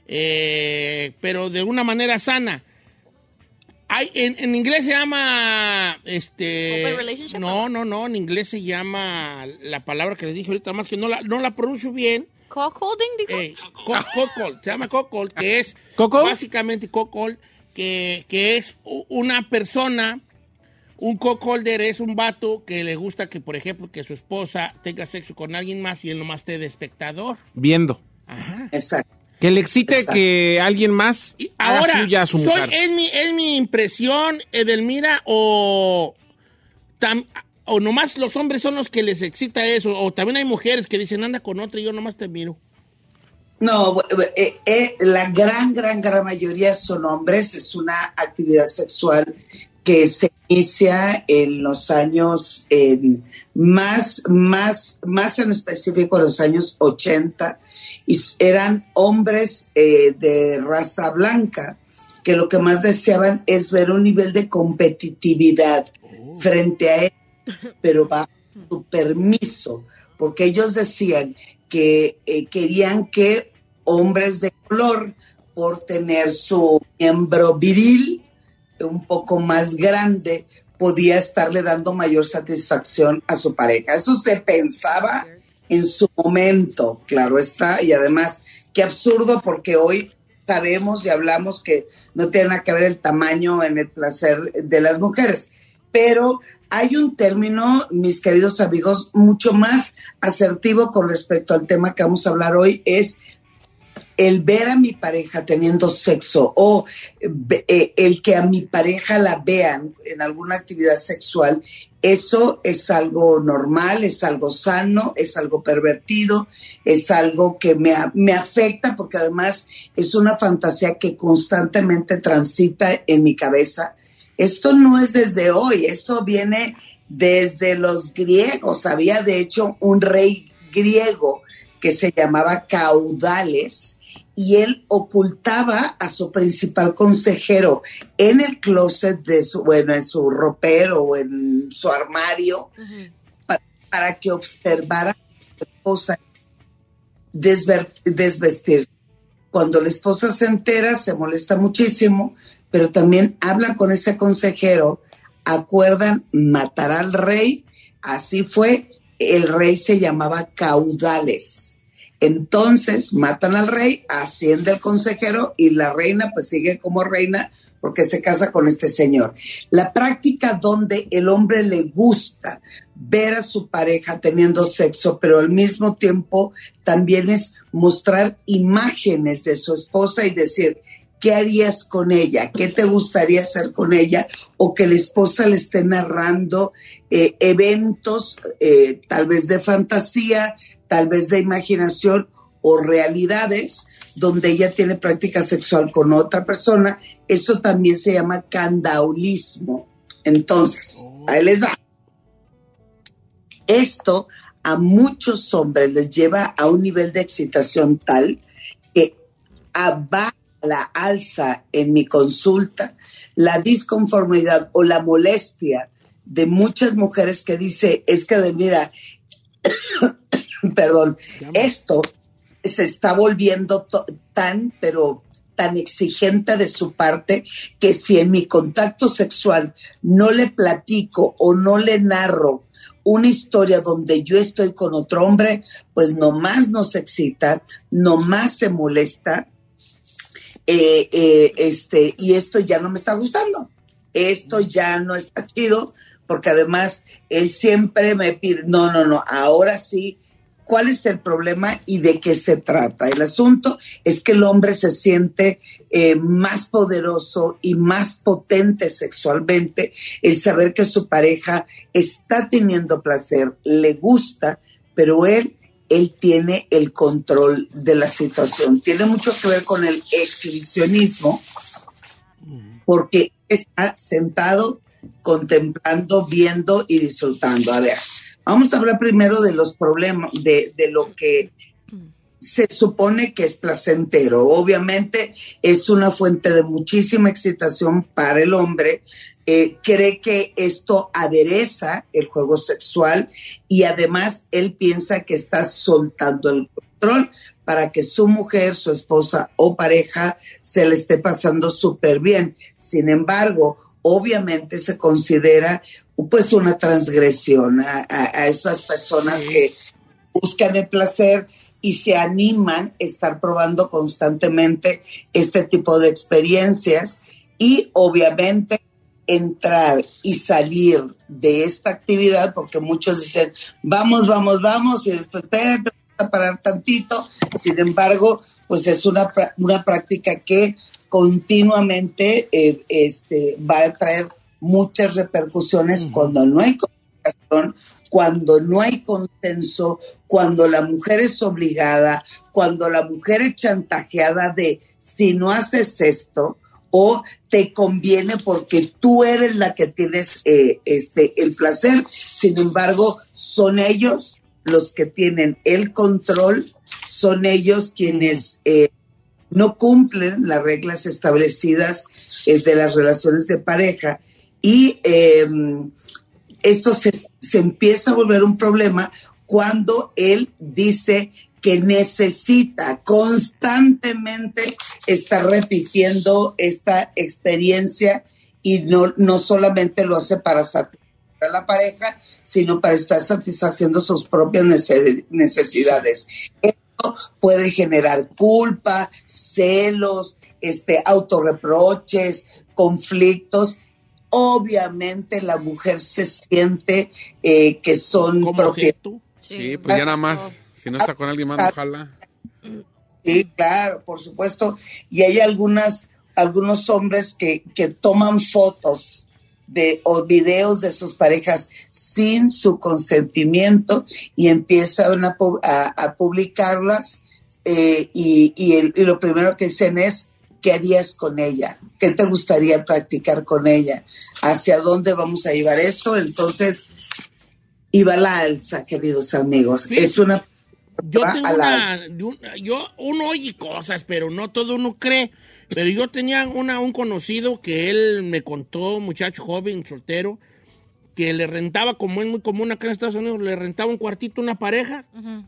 S2: eh, pero de una manera sana. Hay, en, en inglés se llama, este...
S3: Open relationship,
S2: no, no, no, en inglés se llama la palabra que les dije ahorita, más que no la, no la pronuncio bien.
S3: ¿Cockholding, dijo?
S2: Eh, co- cockhold, se llama cockhold, que es
S4: ¿Cockhold?
S2: básicamente cockhold, que, que es u- una persona, un cockholder es un vato que le gusta que, por ejemplo, que su esposa tenga sexo con alguien más y él nomás esté de espectador.
S4: Viendo.
S2: Ajá.
S14: Exacto.
S4: Que le excite
S14: Exacto.
S4: que alguien más
S2: Y
S4: haga
S2: ahora,
S4: suya a su
S2: soy-
S4: mujer.
S2: ¿es, mi, ¿es mi impresión, Edelmira, o, tam- o nomás los hombres son los que les excita eso? O también hay mujeres que dicen, anda con otra y yo nomás te miro.
S14: No, eh, eh, la gran, gran, gran mayoría son hombres. Es una actividad sexual que se inicia en los años, eh, más, más, más en específico en los años ochenta, y eran hombres eh, de raza blanca que lo que más deseaban es ver un nivel de competitividad oh. frente a él, pero bajo su permiso, porque ellos decían que eh, querían que hombres de color por tener su miembro viril un poco más grande, podía estarle dando mayor satisfacción a su pareja. Eso se pensaba en su momento, claro está, y además, qué absurdo, porque hoy sabemos y hablamos que no tiene nada que ver el tamaño en el placer de las mujeres, pero hay un término, mis queridos amigos, mucho más asertivo con respecto al tema que vamos a hablar hoy, es el ver a mi pareja teniendo sexo o eh, el que a mi pareja la vean en alguna actividad sexual. Eso es algo normal, es algo sano, es algo pervertido, es algo que me, me afecta, porque además es una fantasía que constantemente transita en mi cabeza. Esto no es desde hoy, eso viene desde los griegos. Había de hecho un rey griego que se llamaba Caudales, y él ocultaba a su principal consejero en el closet de su, bueno, en su ropero o en su armario, uh-huh. pa- para que observara a su esposa desver- desvestirse. Cuando la esposa se entera, se molesta muchísimo, pero también habla con ese consejero, acuerdan matar al rey. Así fue, el rey se llamaba Caudales. Entonces matan al rey, asciende el consejero y la reina pues sigue como reina porque se casa con este señor. La práctica donde el hombre le gusta ver a su pareja teniendo sexo, pero al mismo tiempo también es mostrar imágenes de su esposa y decir, ¿qué harías con ella? ¿Qué te gustaría hacer con ella? O que la esposa le esté narrando eh, eventos, eh, tal vez de fantasía, tal vez de imaginación o realidades donde ella tiene práctica sexual con otra persona. Eso también se llama candaulismo. Entonces, ahí les va. Esto a muchos hombres les lleva a un nivel de excitación tal que va a la alza en mi consulta la disconformidad o la molestia de muchas mujeres que dice, es que de mira, perdón, esto se está volviendo to- tan, pero tan exigente de su parte, que si en mi contacto sexual no le platico o no le narro una historia donde yo estoy con otro hombre, pues nomás nos excita, nomás se molesta, eh, eh, este, y esto ya no me está gustando, esto ya no está chido, porque además él siempre me pide, no, no, no, ahora sí. ¿Cuál es el problema y de qué se trata? El asunto es que el hombre se siente eh, más poderoso y más potente sexualmente, el saber que su pareja está teniendo placer, le gusta, pero él, él tiene el control de la situación. Tiene mucho que ver con el exhibicionismo, porque está sentado contemplando, viendo y disfrutando. A ver, vamos a hablar primero de los problemas, de, de lo que se supone que es placentero. Obviamente es una fuente de muchísima excitación para el hombre. Eh, cree que esto adereza el juego sexual y además él piensa que está soltando el control para que su mujer, su esposa o pareja se le esté pasando súper bien. Sin embargo, obviamente se considera pues una transgresión a, a, a esas personas sí. que buscan el placer y se animan a estar probando constantemente este tipo de experiencias y obviamente entrar y salir de esta actividad, porque muchos dicen vamos, vamos, vamos y después espérate, vamos a parar tantito. Sin embargo, pues es una, una práctica que continuamente eh, este, va a traer muchas repercusiones uh-huh. cuando no hay comunicación, cuando no hay consenso, cuando la mujer es obligada, cuando la mujer es chantajeada de si no haces esto o te conviene porque tú eres la que tienes eh, este, el placer. Sin embargo, son ellos los que tienen el control, son ellos quienes eh, no cumplen las reglas establecidas eh, de las relaciones de pareja y eh, esto se, se empieza a volver un problema cuando él dice que necesita constantemente estar repitiendo esta experiencia y no, no solamente lo hace para satisfacer a la pareja, sino para estar satisfaciendo sus propias necesidades. Esto puede generar culpa, celos, este, autorreproches, conflictos. Obviamente la mujer se siente eh, que son propiedad.
S5: Sí, pues ya nada más, si no está con alguien más, ojalá.
S14: Sí, claro, por supuesto. Y hay algunas, algunos hombres que, que toman fotos de, o videos de sus parejas sin su consentimiento y empiezan a, a, a publicarlas eh, y, y, el, y lo primero que dicen es, ¿qué harías con ella? ¿Qué te gustaría practicar con ella? ¿Hacia dónde vamos a llevar esto? Entonces, iba a la alza, queridos amigos. Sí. Es una...
S2: Yo tengo una, una... Yo, uno oye cosas, pero no todo uno cree. Pero yo tenía una, un conocido que él me contó, muchacho joven, soltero, que le rentaba, como es muy común acá en Estados Unidos, le rentaba un cuartito a una pareja. Uh-huh.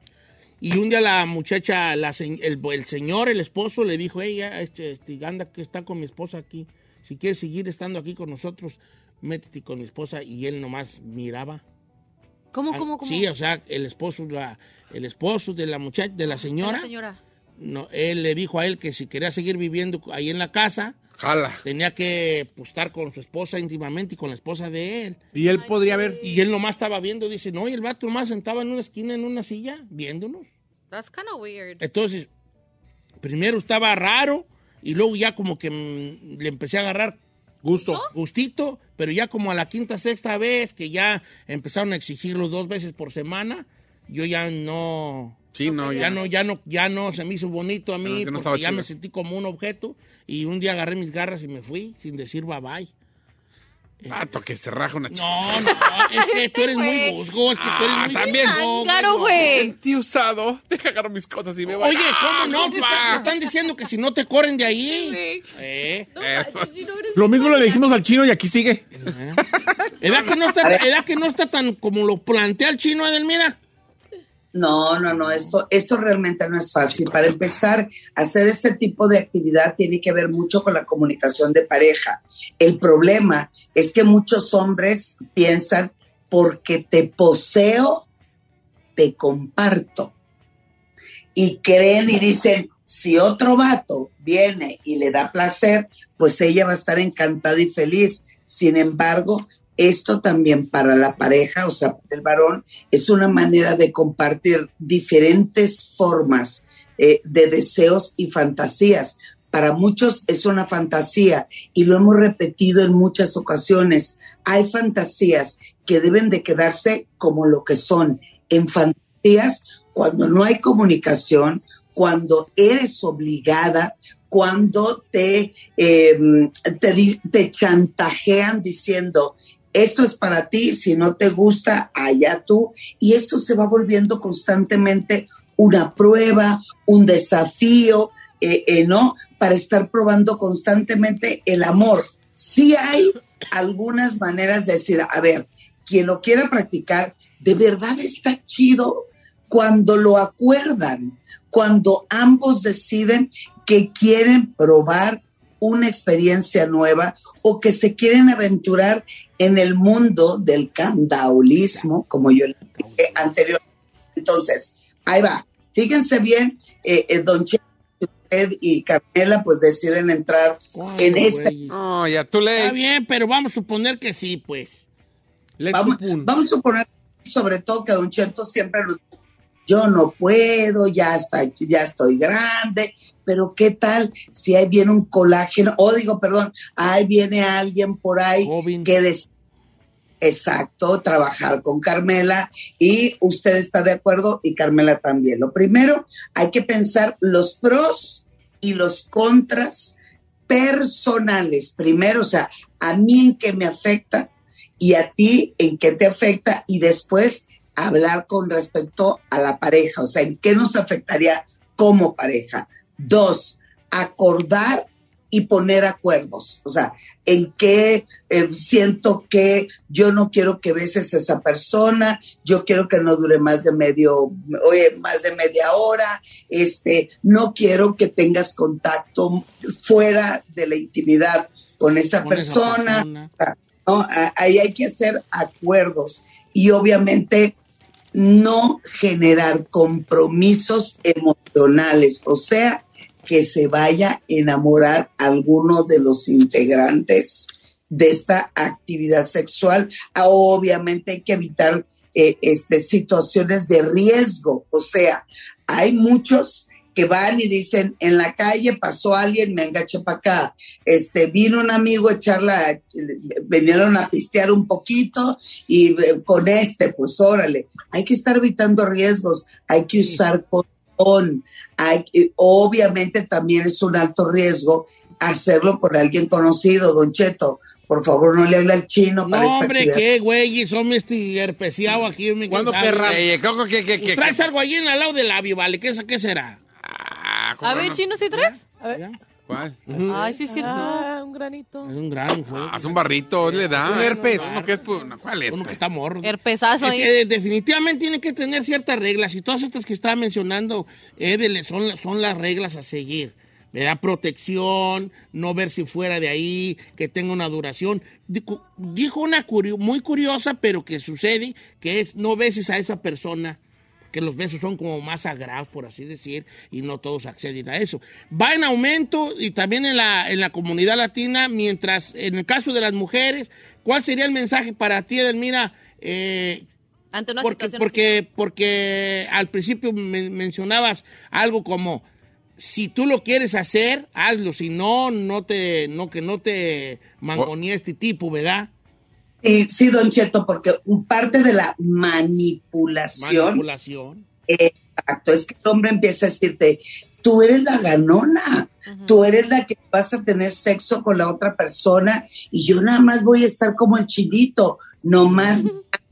S2: Y un día la muchacha, la, el, el señor, el esposo, le dijo, hey, ya, este, este, anda, que está con mi esposa aquí. Si quieres seguir estando aquí con nosotros, métete con mi esposa. Y él nomás miraba.
S3: ¿Cómo, cómo, cómo?
S2: Sí, o sea, el esposo, la, el esposo de la muchacha, de la señora.
S3: ¿De la señora?
S2: No, él le dijo a él que si quería seguir viviendo ahí en la casa,
S5: Jala.
S2: tenía que pues, estar con su esposa íntimamente y con la esposa de él.
S4: Y él podría ver.
S2: Y él nomás estaba viendo, dice, no, y el vato nomás sentaba en una esquina, en una silla, viéndonos.
S3: That's kind of weird.
S2: Entonces, primero estaba raro y luego ya como que mmm, le empecé a agarrar
S4: gusto,
S2: ¿no? gustito, pero ya como a la quinta, sexta vez que ya empezaron a exigirlo dos veces por semana, yo ya no...
S5: Sí, no,
S2: ya, ya no, ya no, ya no se me hizo bonito a mí,
S5: no, no
S2: porque ya
S5: chido.
S2: me sentí como un objeto y un día agarré mis garras y me fui sin decir bye bye.
S5: Pato, que se raja una chica.
S2: No, no, es que tú eres muy busco, es que tú eres
S5: ah,
S2: muy
S5: también.
S2: busco,
S3: Claro, güey.
S5: Me sentí usado. Deja agarrar mis cosas y me voy.
S2: Oye, ¿cómo no? Te están, te están diciendo que si no te corren de ahí.
S3: Sí.
S2: Eh.
S3: No, manches, si no eres
S4: Lo mismo le dijimos al chino y aquí sigue.
S2: Eh. ¿Edad que no está, edad que no está tan como lo plantea el chino, Edelmira?
S14: No, no, no, esto, esto realmente no es fácil. Para empezar, hacer este tipo de actividad tiene que ver mucho con la comunicación de pareja. El problema es que muchos hombres piensan, porque te poseo, te comparto. Y creen y dicen, si otro vato viene y le da placer, pues ella va a estar encantada y feliz. Sin embargo, esto también para la pareja, o sea, para el varón, es una manera de compartir diferentes formas eh, de deseos y fantasías. Para muchos es una fantasía y lo hemos repetido en muchas ocasiones. Hay fantasías que deben de quedarse como lo que son. En fantasías, cuando no hay comunicación, cuando eres obligada, cuando te, eh, te, te chantajean diciendo, esto es para ti, si no te gusta, allá tú. Y esto se va volviendo constantemente una prueba, un desafío, eh, eh, ¿no? Para estar probando constantemente el amor. Sí hay algunas maneras de decir, a ver, quien lo quiera practicar, de verdad está chido cuando lo acuerdan, cuando ambos deciden que quieren probar una experiencia nueva o que se quieren aventurar en el mundo del candaulismo, como yo le dije anteriormente. Entonces, ahí va. Fíjense bien, eh, eh, don Che, usted y Carmela, pues deciden entrar
S2: Ay,
S14: en este.
S5: No, ya tú le.
S2: Está bien, pero vamos a suponer que sí, pues.
S14: Vamos, vamos a suponer, sobre todo, que don Cheto siempre nos dice, yo no puedo, ya, está, ya estoy grande, pero ¿qué tal si ahí viene un colágeno? O digo, perdón, ahí viene alguien por ahí Joven. que desea, exacto, trabajar con Carmela y usted está de acuerdo y Carmela también. Lo primero, hay que pensar los pros y los contras personales. Primero, o sea, a mí en qué me afecta y a ti en qué te afecta y después hablar con respecto a la pareja, o sea, en qué nos afectaría como pareja. Dos, acordar y poner acuerdos. O sea, en qué eh, siento que yo no quiero que beses a esa persona, yo quiero que no dure más de medio, oye, más de media hora, este, no quiero que tengas contacto fuera de la intimidad con esa
S2: Con
S14: persona.
S2: esa persona.
S14: ¿No? Ahí hay que hacer acuerdos y obviamente no generar compromisos emocionales, o sea, que se vaya a enamorar alguno de los integrantes de esta actividad sexual. Ah, obviamente hay que evitar eh, este, situaciones de riesgo, o sea, hay muchos que van y dicen, en la calle pasó alguien, me engaché para acá, este, vino un amigo a echarla, vinieron a pistear un poquito y eh, con este, pues órale, hay que estar evitando riesgos, hay que usar condón, hay, obviamente también es un alto riesgo hacerlo con alguien conocido, Don Cheto. Por favor, no le hable al chino para
S2: No,
S14: esta
S2: hombre,
S14: actividad.
S2: qué güey, son este herpesiado aquí. Me
S5: ¿Cuándo
S2: sabe.
S5: perras?
S2: Eh,
S5: ¿Qué, qué, qué, qué,
S2: Traes
S5: qué?
S2: algo ahí en al lado del labio, ¿vale? ¿Qué, qué será?
S5: Ah,
S3: A ver, Chino, ¿sí traes?
S6: A ver.
S5: ¿Cuál?
S3: Ay, sí es cierto.
S6: Ah, un granito.
S2: Es un gran
S5: Ah, es un barrito, le da.
S4: Un herpes.
S5: No, que es, pu- no, ¿cuál
S2: Uno que
S5: herpes?
S2: está morro.
S3: Herpesazo
S2: Es
S3: ahí.
S2: que, eh, definitivamente tiene que tener ciertas reglas y todas estas que estaba mencionando Edel son, son las reglas a seguir. ¿Verdad? Protección, no ver si fuera de ahí, que tenga una duración. Dijo, dijo una curio- muy curiosa, pero que sucede, que es no beses a esa persona, que los besos son como más sagrados, por así decir, y no todos acceden a eso. Va en aumento y también en la, en la comunidad latina, mientras en el caso de las mujeres, ¿cuál sería el mensaje para ti, Edelmira? Eh,
S3: Ante una
S2: porque,
S3: situación
S2: porque, porque al principio men- mencionabas algo como si tú lo quieres hacer, hazlo, si no, no te, no que no te mangonee este tipo, ¿verdad?
S14: Sí, sí, Don Cheto, porque un parte de la manipulación,
S2: Manipulación.
S14: exacto, es que el hombre empieza a decirte, tú eres la ganona, tú eres la que vas a tener sexo con la otra persona y yo nada más voy a estar como el chinito, nomás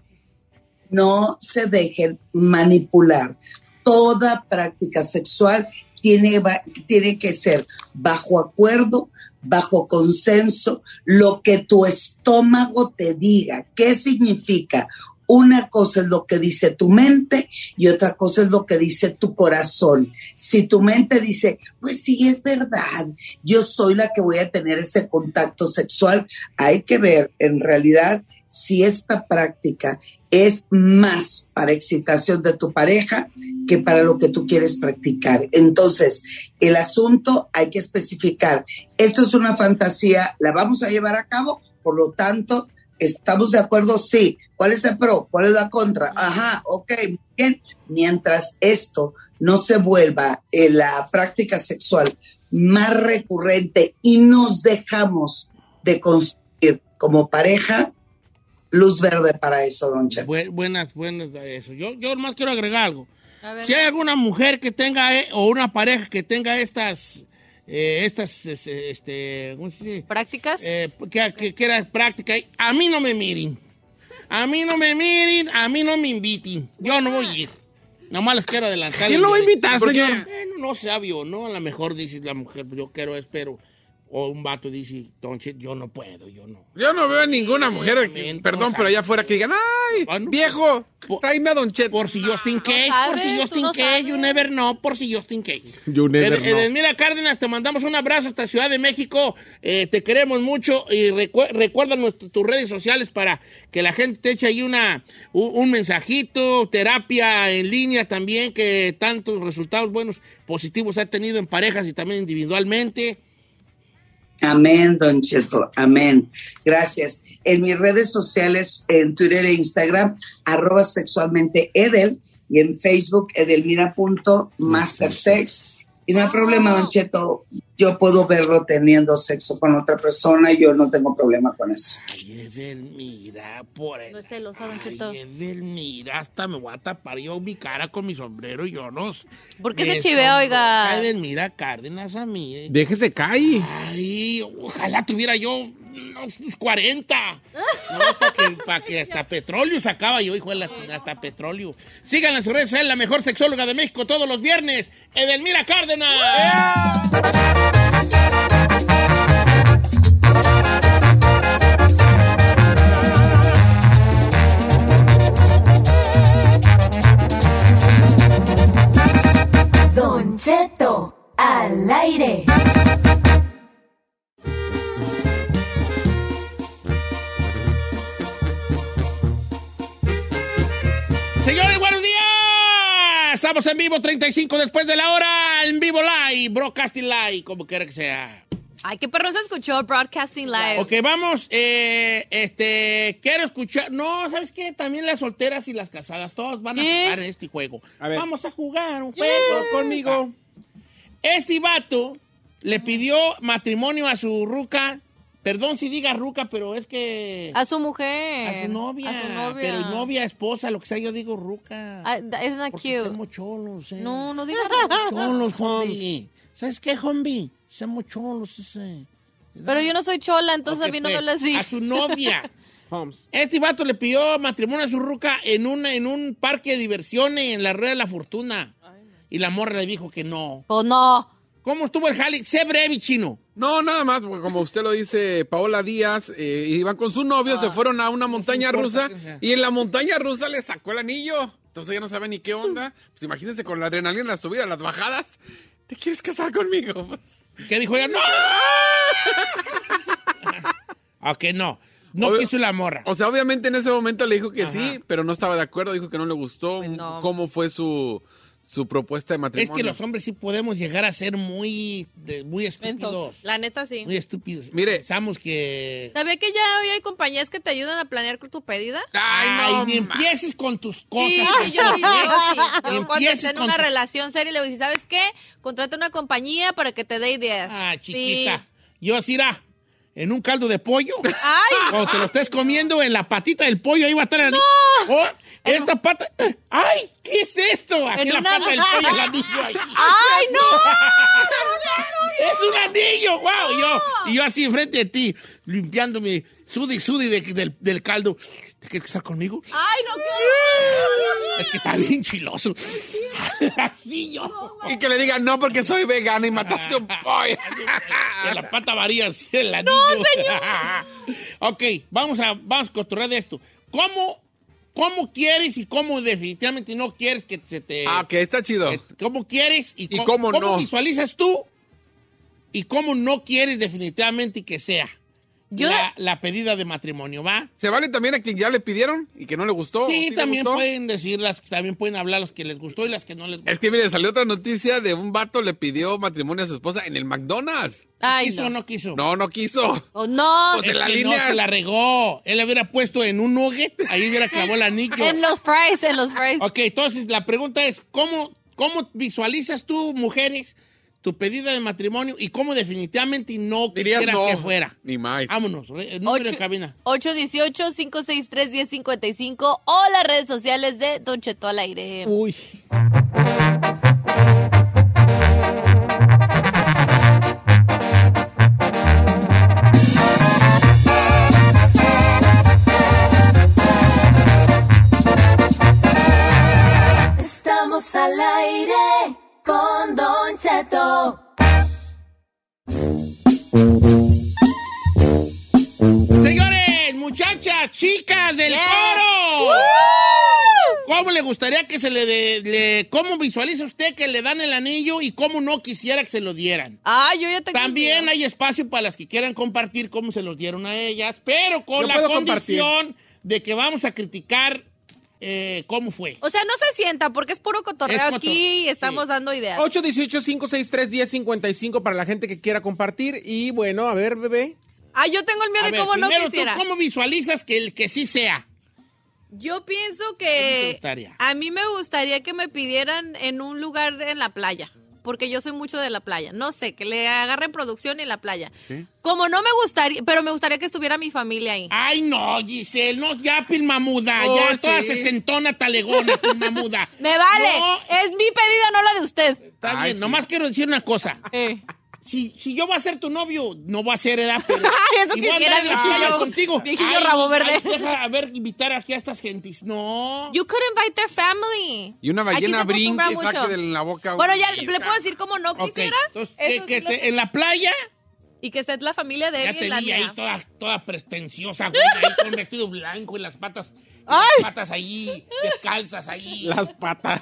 S14: no se dejen manipular. Toda práctica sexual tiene, va- tiene que ser bajo acuerdo, bajo consenso, lo que tu estómago te diga. ¿Qué significa? Una cosa es lo que dice tu mente y otra cosa es lo que dice tu corazón. Si tu mente dice, pues sí, es verdad, yo soy la que voy a tener ese contacto sexual, hay que ver en realidad si esta práctica es más para excitación de tu pareja que para lo que tú quieres practicar. Entonces, el asunto hay que especificar, esto es una fantasía, ¿la vamos a llevar a cabo? Por lo tanto, ¿estamos de acuerdo? Sí. ¿Cuál es el pro? ¿Cuál es la contra? Ajá, ok, muy bien. Mientras esto no se vuelva eh, la práctica sexual más recurrente y nos dejamos de construir como pareja, luz verde para eso, Don Cheto.
S2: Bu- buenas, buenas de eso. Yo, yo más quiero agregar algo.
S3: A ver.
S2: Si hay alguna mujer que tenga, eh, o una pareja que tenga estas, eh, estas, es- este, ¿cómo se dice?
S3: ¿Prácticas?
S2: Eh, que, que, que era práctica, a mí no me miren. A mí no me miren, a mí no me inviten. Yo no voy a ir. Nomás les quiero adelantar.
S4: ¿Quién lo va a invitar,
S2: ¿Por qué?
S4: señor?
S2: Bueno, no sabio, ¿no? A lo mejor dice la mujer, yo quiero eso, pero... O un vato dice, Don Cheto, yo no puedo, yo no.
S5: Yo no veo a ninguna mujer, que-
S2: Bien,
S5: perdón,
S2: o sea,
S5: pero allá afuera que digan, ¡ay,
S2: bueno,
S5: viejo!
S2: por-
S5: Tráeme a Don Cheto.
S2: Por si Justin Cage, por
S3: sabes,
S2: si
S3: tú
S2: Justin
S3: no
S2: Cage, you
S3: sabes.
S2: never know, por si Justin Cage.
S4: You never
S2: Ed-
S4: know.
S2: Edelmira Cárdenas, te mandamos un abrazo hasta Ciudad de México. Eh, te queremos mucho y recu- recuerda nuestro- tus redes sociales para que la gente te eche ahí una, un, un mensajito, terapia en línea también, que tantos resultados buenos, positivos ha tenido en parejas y también individualmente.
S14: Amén, Don Cheto, amén. Gracias. En mis redes sociales, en Twitter e Instagram, arroba sexualmente Edel, y en Facebook, edelmira.mastersex. Y no hay problema, Don Cheto, yo puedo verlo teniendo sexo con otra persona, yo no tengo problema con eso.
S2: Ay, Edelmira, por el...
S3: No es celosa, Don Cheto.
S2: Ay, Edelmira, hasta me voy a tapar yo mi cara con mi sombrero y yo no...
S3: ¿Por qué se
S2: Esto,
S3: chivea, oiga?
S2: Ay, Edelmira Cárdenas a mí. eh.
S4: Déjese caer.
S2: Ay, ojalá tuviera yo unos cuarenta. No, para que, pa' que hasta petróleo sacaba yo, hijo de la chingada, hasta petróleo. Síganla en sus redes, es la mejor sexóloga de México todos los viernes, Edelmira Cárdenas.
S7: al aire.
S2: Señores, buenos días. Estamos en vivo, treinta y cinco después de la hora, en vivo live, broadcasting live, como quiera que sea.
S3: Ay, qué perro se escuchó, broadcasting live.
S2: Ok, vamos, eh, este, quiero escuchar, no, ¿sabes qué? También las solteras y las casadas, todos van a
S3: ¿Qué?
S2: jugar en este juego.
S4: A ver.
S2: Vamos a jugar un juego
S4: Yeah.
S2: conmigo. Este vato le pidió matrimonio a su ruca. Perdón si diga ruca, pero es que...
S3: A su mujer.
S2: A su novia.
S3: A su novia.
S2: Pero novia, esposa, lo que sea, yo digo ruca.
S3: Ah, isn't that
S2: Porque
S3: cute?
S2: somos cholos, eh.
S3: No, no digas ruca.
S2: Cholos, homie. ¿Sabes qué, homie? Somos cholos, ese.
S3: Pero yo no soy chola, entonces
S2: Ok,
S3: a mí no
S2: pues,
S3: me habla así.
S2: A su novia.
S4: Holmes.
S2: Este vato le pidió matrimonio a su ruca en, una, en un parque de diversiones en la Rueda de la Fortuna. Y la morra le dijo que no.
S3: Pues no.
S2: ¿Cómo estuvo el jale? Sé breve, chino.
S5: No, nada más, porque como usted lo dice, Paola Díaz, eh, iban con su novio,
S2: Ah,
S5: se fueron a una montaña
S2: importa
S5: rusa
S2: que sea.
S5: y en la montaña rusa le sacó el anillo. Entonces ella no sabe ni qué onda. Pues imagínense con la adrenalina, las subidas, las bajadas. ¿Te quieres casar conmigo? Pues,
S2: ¿Qué dijo ella? ¡No! Ok, no. No
S5: Obvio-
S2: quiso la morra.
S5: O sea, obviamente en ese momento le dijo que
S2: Ajá.
S5: sí, pero no estaba de acuerdo, dijo que no le gustó
S3: Pues no.
S5: cómo fue su, su propuesta de
S2: Es
S5: matrimonio.
S2: que los hombres sí podemos llegar a ser muy, de- muy estúpidos.
S3: La neta sí.
S2: Muy estúpidos.
S5: Mire.
S2: Pensamos que...
S3: ¿Sabía que ya hoy hay compañías que te ayudan a planear tu pedida?
S2: Ay,
S5: no,
S2: ni
S5: ma-
S2: empieces con tus cosas.
S3: Sí,
S2: con
S3: sí, yo
S2: tus
S3: sí, yo sí.
S2: Ni
S3: Yo cuando
S2: empieces
S3: esté en
S2: con
S3: una
S2: tu-
S3: relación seria le voy a decir, ¿sabes qué? Contrata una compañía para que te dé ideas.
S2: Ah,
S3: Sí.
S2: chiquita. Yo así era, en un caldo de pollo.
S3: ¡Ay!
S2: Cuando te lo estés comiendo en la patita del pollo, ahí va a estar el anillo. Oh, esta pata. ¡Ay! ¿Qué es esto? Así
S3: En
S2: en la
S3: una-
S2: pata del pollo, el anillo ahí.
S3: ¡Ay, no!
S2: ¡Es un anillo! ¡Wow! Y yo, y yo así enfrente de ti, limpiándome, sudi, sudi de- del, del caldo. ¿Te quieres casar conmigo?
S3: ¡Ay, no, qué
S2: Es que está bien chiloso. Así yo.
S5: Y que le digan no porque soy vegano y mataste un pollo.
S2: Que la pata varía así el anillo.
S3: ¡No, señor!
S2: Ok, vamos a, vamos a costurar de esto. ¿Cómo, ¿Cómo quieres y cómo definitivamente no quieres que se te...
S5: Ah, que está chido.
S2: que- ¿Cómo quieres y,
S5: ¿Y cómo no?
S2: visualizas tú y cómo no quieres definitivamente que sea
S3: Yo-
S2: la, la pedida de matrimonio, ¿va?
S5: ¿Se vale también a quien ya le pidieron y que no le gustó?
S2: Sí,
S5: le
S2: también
S5: gustó?
S2: pueden decir las, también pueden hablar las que les gustó y las que no les gustó.
S5: Es que mire, salió otra noticia de un vato le pidió matrimonio a su esposa en el McDonald's.
S3: Ay,
S2: ¿Quiso o
S3: no.
S2: no quiso?
S5: No, no quiso.
S3: Oh, no.
S5: Pues
S2: Es
S5: en la
S2: que
S5: línea.
S2: no, se la regó. Él le hubiera puesto en un nugget, ahí hubiera clavado el anillo.
S3: En los fries, en los fries.
S2: Ok, entonces la pregunta es, ¿cómo, ¿cómo visualizas tú, mujeres, tu pedida de matrimonio y cómo definitivamente no
S5: Dirías
S2: quisieras
S5: no.
S2: que fuera?
S5: Ni más.
S2: Vámonos, re- el número de
S3: Ocho-
S2: cabina.
S3: ocho uno ocho, cinco seis tres, uno cero cinco cinco o las redes sociales de Don Cheto al aire.
S4: Uy.
S7: Estamos al aire con Don Cheto.
S2: Señores, muchachas, chicas del
S3: Yeah.
S2: coro. ¿Cómo le gustaría que se le, de- le... ¿Cómo visualiza usted que le dan el anillo y cómo no quisiera que se lo dieran?
S3: Ah, yo ya tengo
S2: También
S3: un video.
S2: hay espacio para las que quieran compartir cómo se los dieron a ellas, pero con
S4: Yo
S2: la
S4: puedo
S2: condición de que vamos a criticar eh, cómo fue.
S3: O sea, no se sienta porque es puro cotorreo
S2: Es cotor-
S3: aquí y estamos
S2: sí.
S3: dando ideas.
S4: ocho uno ocho, cinco seis tres, uno cero cinco cinco para la gente que quiera compartir. Y bueno, a ver, bebé.
S3: Ah, yo tengo el mío
S2: A
S3: de
S2: ver,
S3: cómo no
S2: primero tú,
S3: quisiera.
S2: ¿cómo visualizas que el que sí sea?
S3: Yo pienso
S2: ¿Cómo te
S3: que
S2: gustaría?
S3: a mí me gustaría que me pidieran en un lugar en la playa, porque yo soy mucho de la playa. No sé, que le agarren producción en la playa.
S5: Sí.
S3: Como no me gustaría, pero me gustaría que estuviera mi familia ahí.
S2: Ay, no, Giselle, no, ya pilmamuda,
S5: Oh,
S2: ya toda
S5: sí.
S2: sesentona talegona, pilmamuda.
S3: Me vale,
S2: No,
S3: es mi pedida, no la de usted.
S2: está
S5: Ay,
S2: bien,
S5: sí.
S2: nomás quiero decir una cosa.
S3: Eh.
S2: Si, si yo voy a ser tu novio, no voy a ser edad, pero...
S3: Ay, eso
S2: si voy a
S3: quisiera,
S2: andar en la
S3: viejillo.
S2: playa contigo.
S3: Viejillo
S2: Ay,
S3: rabo verde.
S2: ay, deja, a ver, invitar aquí a estas gentes. No.
S3: You could invite their family.
S5: Y una
S3: Aquí
S5: ballena
S3: se acostumbra
S5: brinque,
S3: mucho.
S5: saque de la boca.
S3: Bueno,
S5: un-
S3: ya le puedo decir como no
S2: Ok,
S3: quisiera.
S2: entonces, que,
S3: Eso
S2: que
S3: sí lo-
S2: te- en la playa,
S3: Y que sea la familia de
S2: ya
S3: él y
S2: te
S3: la
S2: vi
S3: mía.
S2: ahí toda, toda pretenciosa, güey, ahí con vestido blanco y las patas, y las
S6: Ay.
S2: patas ahí, descalzas ahí.
S4: Las patas.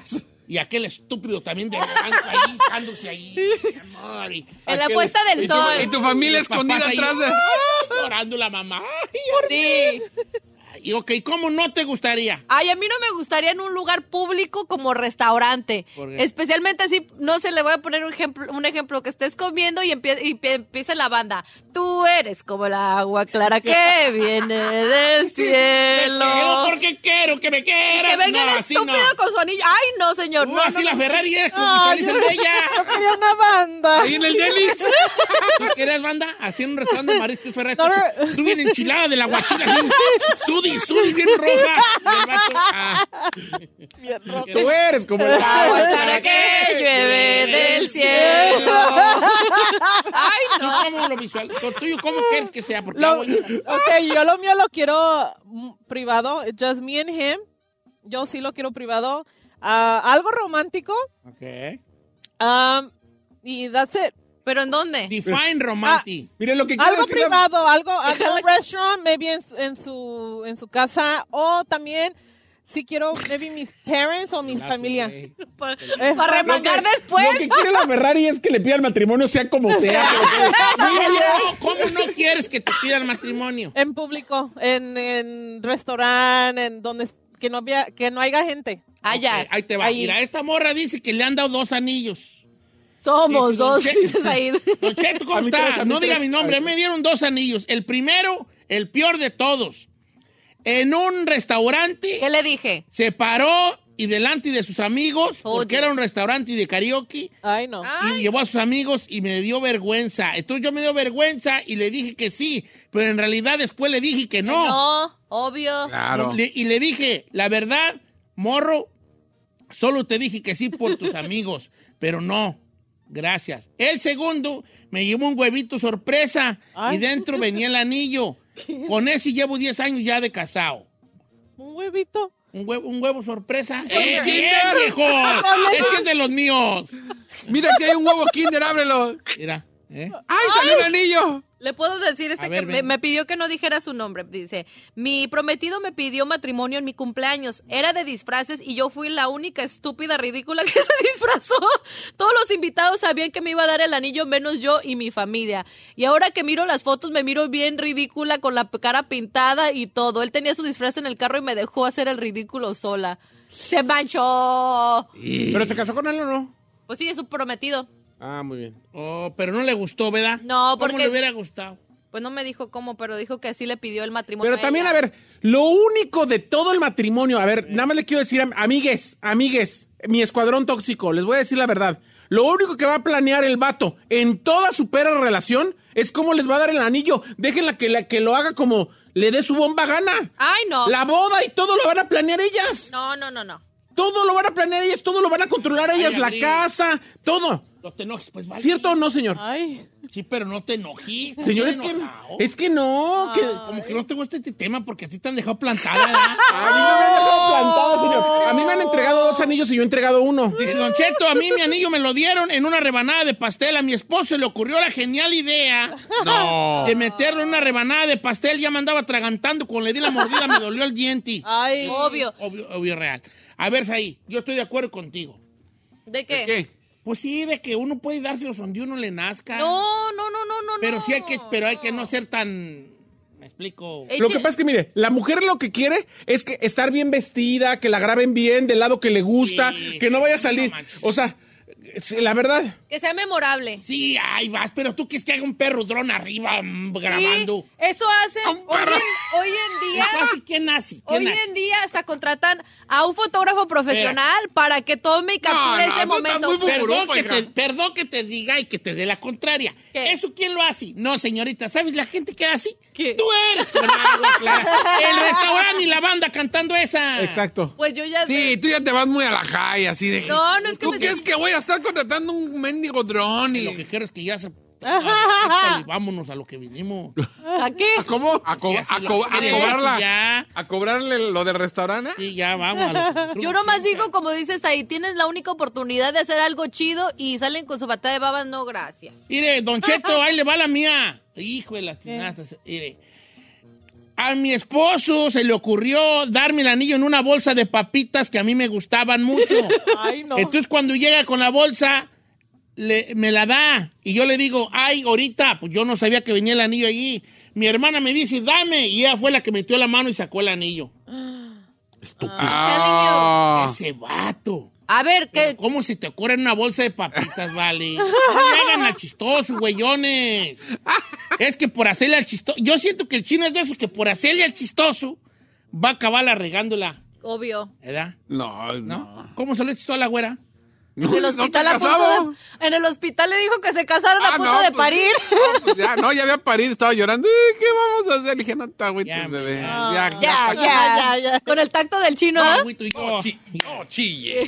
S2: Y aquel estúpido también de blanco ahí, dándose ahí, mi amor. Y,
S3: en la puesta del
S5: y tu,
S3: sol.
S5: Y tu familia escondida atrás de...
S2: Llorando la mamá. Ay,
S3: sí.
S2: Y ok, ¿cómo no te gustaría?
S3: Ay, a mí no me gustaría en un lugar público como restaurante. Especialmente así, no sé, le voy a poner un ejemplo, un ejemplo que estés comiendo y, empie y empieza la banda. Tú eres como el agua clara que viene del cielo.
S2: Porque quiero que me quieran.
S3: Que venga
S2: no,
S3: el estúpido no. con su anillo. Ay, no, señor.
S2: Uh,
S3: no,
S2: así
S3: no,
S2: la
S3: no.
S2: Ferrari es como
S6: Ay,
S2: que de ella.
S6: Yo quería una banda.
S2: Ahí en el Delis. ¿Tú querías banda? Así en un restaurante de mariscos Ferrari.
S6: No, no.
S2: Tú bien enchilada de la guachila, así. Sudi, sudi, bien roja. Y el vato, ah.
S6: Bien roja.
S4: Tú eres como el
S3: agua clara que llueve del cielo. Ay, no.
S2: ¿Tú cómo lo visual? ¿Tú cómo quieres que sea? Porque
S6: Lo,
S2: voy a...
S6: ok, yo lo mío lo quiero privado. Just me and him. Yo sí lo quiero privado. Uh, algo romántico.
S2: Ok.
S6: Um, y that's it.
S3: ¿Pero en dónde?
S2: Define romantic.
S4: Ah, miren lo que
S6: algo
S4: decir
S6: privado, la... algo, algo restaurant, maybe en, en su en su casa, o también si quiero, maybe mis parents o mi familia.
S3: Para, eh, para remangar
S4: que,
S3: después.
S4: Lo que quiere la Ferrari es que le pida el matrimonio sea como sea.
S2: No, ¿cómo no quieres que te pidan matrimonio?
S6: En público, en, en restaurante, en donde que no había, que no haya gente.
S3: Allá.
S2: Okay, ahí te va. Ahí. Mira, esta morra dice que le han dado dos anillos.
S3: Somos dice, dos,
S2: Cheto,
S3: dices ahí.
S2: Don Cheto, ¿cómo está? No diga mi nombre. Me dieron dos anillos. El primero, el peor de todos. En un restaurante.
S3: ¿Qué le dije?
S2: Se paró y delante de sus amigos, Oye. porque era un restaurante de karaoke.
S6: Ay, no.
S2: Y
S3: Ay.
S2: llevó a sus amigos y me dio vergüenza. Entonces yo me dio vergüenza y le dije que sí. Pero en realidad después le dije que no.
S3: No, obvio.
S5: Claro.
S2: Le, y le dije, la verdad, morro, solo te dije que sí por tus amigos. Pero no. Gracias. El segundo, me llevó un huevito sorpresa. Ay. Y dentro venía el anillo. Con ese llevo diez años ya de casado.
S6: ¿Un huevito?
S2: Un huevo, un huevo sorpresa. ¡Eh, bien, viejo! Es que es de los míos.
S5: Mira que hay un huevo Kinder, ábrelo.
S2: Mira. ¿Eh?
S5: ¡Ay, salió un anillo!
S3: Le puedo decir este
S2: ver,
S3: que me, me pidió que no dijera su nombre. Dice, mi prometido me pidió matrimonio en mi cumpleaños. Era de disfraces y yo fui la única estúpida ridícula que se disfrazó. Todos los invitados sabían que me iba a dar el anillo, menos yo y mi familia. Y ahora que miro las fotos me miro bien ridícula con la cara pintada y todo. Él tenía su disfraz en el carro y me dejó hacer el ridículo sola. ¡Se manchó!
S4: ¿Pero se casó con él o no?
S3: Pues sí, es su prometido.
S4: Ah, muy bien.
S2: Oh, pero no le gustó, ¿verdad?
S3: No, porque...
S2: ¿Cómo le hubiera gustado?
S3: Pues no me dijo cómo, pero dijo que sí le pidió el matrimonio.
S4: Pero
S3: a
S4: también,
S3: ella.
S4: a ver, lo único de todo el matrimonio, a ver, nada más le quiero decir, amigues, amigues, mi escuadrón tóxico, les voy a decir la verdad. Lo único que va a planear el vato en toda su perra relación es cómo les va a dar el anillo. Déjenla que, la, que lo haga como le dé su bomba gana.
S3: Ay, no.
S4: La boda y todo lo van a planear ellas.
S3: No, no, no, no.
S4: Todo lo van a planear ellas, todo lo van a controlar ellas,
S2: Ay,
S4: la
S2: Abril.
S4: casa, todo.
S2: No te enojes, pues vale.
S4: ¿Cierto o no, señor?
S6: Ay.
S2: Sí, pero no te enojes.
S4: Señor, es que, es que no. Que,
S2: como que no te gusta este tema porque a ti te han dejado plantada, ¿verdad?
S4: A mí no me han dejado plantada, señor. A mí me han entregado dos anillos y yo he entregado uno.
S2: Dice Don Cheto, a mí mi anillo me lo dieron en una rebanada de pastel. A mi esposo le ocurrió la genial idea
S5: No.
S2: de meterlo en una rebanada de pastel. Ya me andaba atragantando. Cuando le di la mordida me dolió el diente.
S6: Ay.
S3: Obvio.
S2: Obvio, obvio real. A ver, Saí, yo estoy de acuerdo contigo.
S3: ¿De qué?
S5: ¿De qué?
S2: Pues sí, de que uno puede dárselos donde uno le nazca.
S3: No, no, no, no, no.
S2: Pero
S3: no.
S2: sí hay que, pero hay que no ser tan... Me explico.
S3: Eche-
S4: Lo que pasa es que, mire, la mujer lo que quiere es que estar bien vestida, que la graben bien, del lado que le gusta,
S2: Sí,
S4: que no vaya a
S2: no
S4: salir.
S2: manches.
S4: O sea, sí, la verdad.
S3: Que sea memorable.
S2: Sí, ahí vas, pero tú quieres que haga un perro dron arriba mm, grabando.
S3: Sí, eso hacen hoy en, hoy en día.
S2: Eso hace, ¿quién nace? ¿Quién
S3: Hoy
S2: nace?
S3: en día hasta contratan a un fotógrafo profesional para que tome y capture
S5: No, no,
S3: ese
S5: tú estás
S3: momento.
S5: muy bu-
S2: Perdón
S5: Buburuco,
S2: que,
S5: hija.
S2: te, perdón que te diga y que te dé la contraria.
S3: ¿Qué?
S2: ¿Eso quién lo hace? No, señorita, ¿sabes la gente que hace?
S3: ¿Qué?
S2: Tú eres con agua clara. El restaurante y la banda cantando esa.
S4: Exacto.
S3: Pues yo ya
S5: Sí,
S3: sé.
S5: tú ya te vas muy a la high, así de...
S3: No, no es que
S5: ¿Tú
S3: me-
S5: crees que voy a estar contratando un mendigo dron? Y...
S2: Lo que quiero es que ya se... y vámonos a lo que vinimos.
S3: ¿A qué?
S5: ¿Cómo? ¿A, co-
S2: Sí, así
S5: a
S2: lo
S5: co-
S2: que
S5: a
S2: quieres,
S5: cobrarla?
S2: ya.
S5: ¿A cobrarle lo del restaurante?
S2: Sí, ya, vamos a lo que...
S3: Yo nomás digo, como dices ahí, tienes la única oportunidad de hacer algo chido y salen con su batalla de babas, no, gracias.
S2: Mire, Don Cheto, ahí le va la mía. Hijo de la tinaza. Mire, A mi esposo se le ocurrió darme el anillo en una bolsa de papitas que a mí me gustaban mucho.
S6: Ay, no.
S2: Entonces, cuando llega con la bolsa, le, me la da. Y yo le digo, ay, ahorita, pues yo no sabía que venía el anillo allí. Mi hermana me dice, dame. Y ella fue la que metió la mano y sacó el anillo.
S4: Estúpido.
S5: Ah.
S2: Ese vato.
S3: A ver, ¿qué?
S2: ¿Cómo se te ocurre en una bolsa de papitas, vale? No le hagan al chistoso, güeyones. Es que por hacerle al chistoso... Yo siento que el chino es de esos que por hacerle al chistoso va a acabar regándola.
S3: Obvio.
S2: ¿Verdad?
S5: No, no.
S2: ¿No? ¿Cómo se lo echó a la güera?
S3: En el
S5: No,
S3: hospital
S5: no te
S3: a punto
S5: casado.
S3: de, en el hospital le dijo que se casaron
S5: Ah,
S3: a punto
S5: no,
S3: de
S5: pues,
S3: parir.
S5: No, pues ya, no, ya había parido, estaba llorando. Eh, ¿Qué vamos a hacer? Le dije, no te agüites,
S2: Ya,
S5: bebé.
S2: ya,
S5: Ya,
S3: Ya,
S5: ya,
S3: ya,
S6: ya, ya.
S3: Con el tacto del chino,
S2: No,
S3: ¿eh?
S2: agüito, yo.
S5: No, chi- no chille.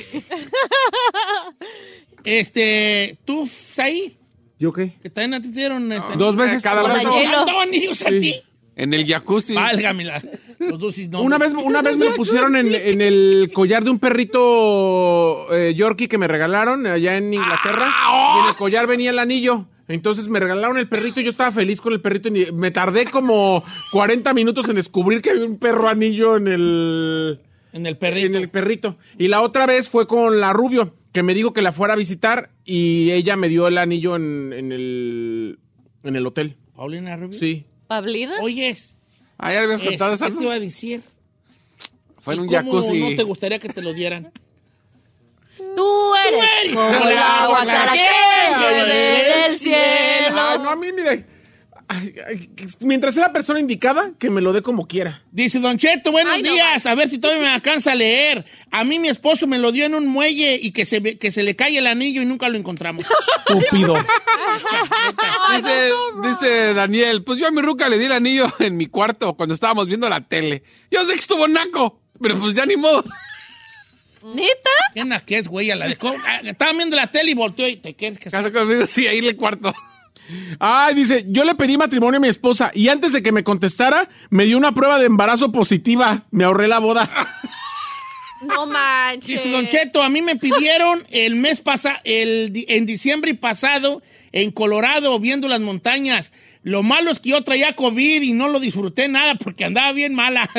S2: Este, tú, ahí,
S4: ¿Yo qué?
S2: que también a ti te dieron... Este,
S4: Dos veces.
S5: Cada
S3: Con la
S5: brazo.
S3: hielo.
S2: ¿Cuántos anillos a
S4: Sí.
S2: ti?
S5: En el jacuzzi.
S2: Válgamela. Los dos sí, no.
S4: Una vez, una vez me lo pusieron en, en el collar de un perrito eh, Yorkie que me regalaron allá en Inglaterra. Y en el collar venía el anillo. Entonces me regalaron el perrito y yo estaba feliz con el perrito. Y me tardé como cuarenta minutos en descubrir que había un perro anillo en el...
S2: En el perrito.
S4: En el perrito. Y la otra vez fue con la Rubio, que me dijo que la fuera a visitar y ella me dio el anillo en, en el en el hotel.
S2: ¿Paulina Rubio?
S4: Sí.
S3: ¿Pablina?
S2: Oyes.
S5: Ah, ya le habías contado
S2: este,
S5: esa,
S2: ¿qué
S5: ¿no?
S2: te iba a decir?
S5: Fue en
S2: ¿Y
S5: un
S2: cómo
S5: jacuzzi.
S2: no te gustaría que te lo dieran?
S3: Tú eres,
S2: eres
S3: como
S2: como
S3: el
S2: el
S3: agua
S2: agua
S3: clara
S2: que
S3: que
S2: llueve
S3: llueve del cielo.
S4: Ay, no, a mí, mire. Ay, ay, mientras sea la persona indicada, que me lo dé como quiera.
S2: Dice Don Cheto, buenos
S3: Ay, no,
S2: días. A ver si todavía me alcanza a leer. A mí mi esposo me lo dio en un muelle y que se, ve- que se le cae el anillo y nunca lo encontramos.
S4: Estúpido.
S5: Dice, dice Daniel, pues yo a mi ruca le di el anillo en mi cuarto cuando estábamos viendo la tele. Yo sé que estuvo naco, pero pues ya ni modo.
S3: ¿Neta?
S2: ¿Qué na que es, güey? A la dejó. Ah, estaba viendo la tele y volteó y te quieres casar.
S5: Casa conmigo, sí, ahí en el cuarto.
S4: Ay, dice, yo le pedí matrimonio a mi esposa y antes de que me contestara, me dio una prueba de embarazo positiva. Me ahorré la boda.
S3: No manches.
S2: Dice Don Cheto, a mí me pidieron el mes pasado, el di- en diciembre pasado, en Colorado, viendo las montañas. Lo malo es que yo traía COVID y no lo disfruté nada porque andaba bien mala.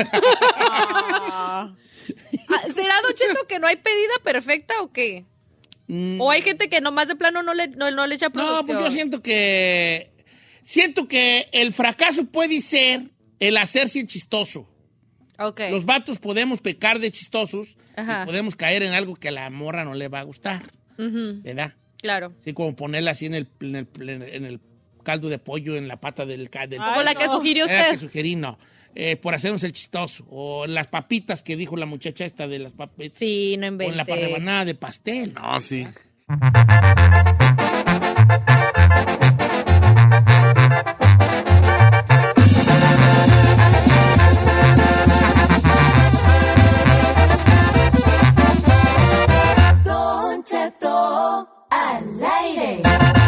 S3: Ah, ¿será, Don Cheto, que no hay pedida perfecta o qué?
S2: Mm.
S3: ¿O hay gente que nomás de plano no le, no, no le echa producción?
S2: No, pues yo siento que... Siento que el fracaso puede ser el hacerse chistoso.
S3: Ok.
S2: Los vatos podemos pecar de chistosos
S3: Ajá.
S2: y podemos caer en algo que a la morra no le va a gustar,
S3: Ujú,
S2: ¿verdad?
S3: claro.
S2: Así como ponerla así en el, en el, en el caldo de pollo, en la pata del... ca- del
S3: Como la que sugirió
S2: Era
S3: usted.
S2: que sugerí, no. Eh, por hacernos el chistoso. O las papitas que dijo la muchacha esta de las papitas.
S3: Sí, no
S2: O en
S3: inventé.
S2: la rebanada de pastel.
S5: No, sí.
S7: Don Cheto al aire.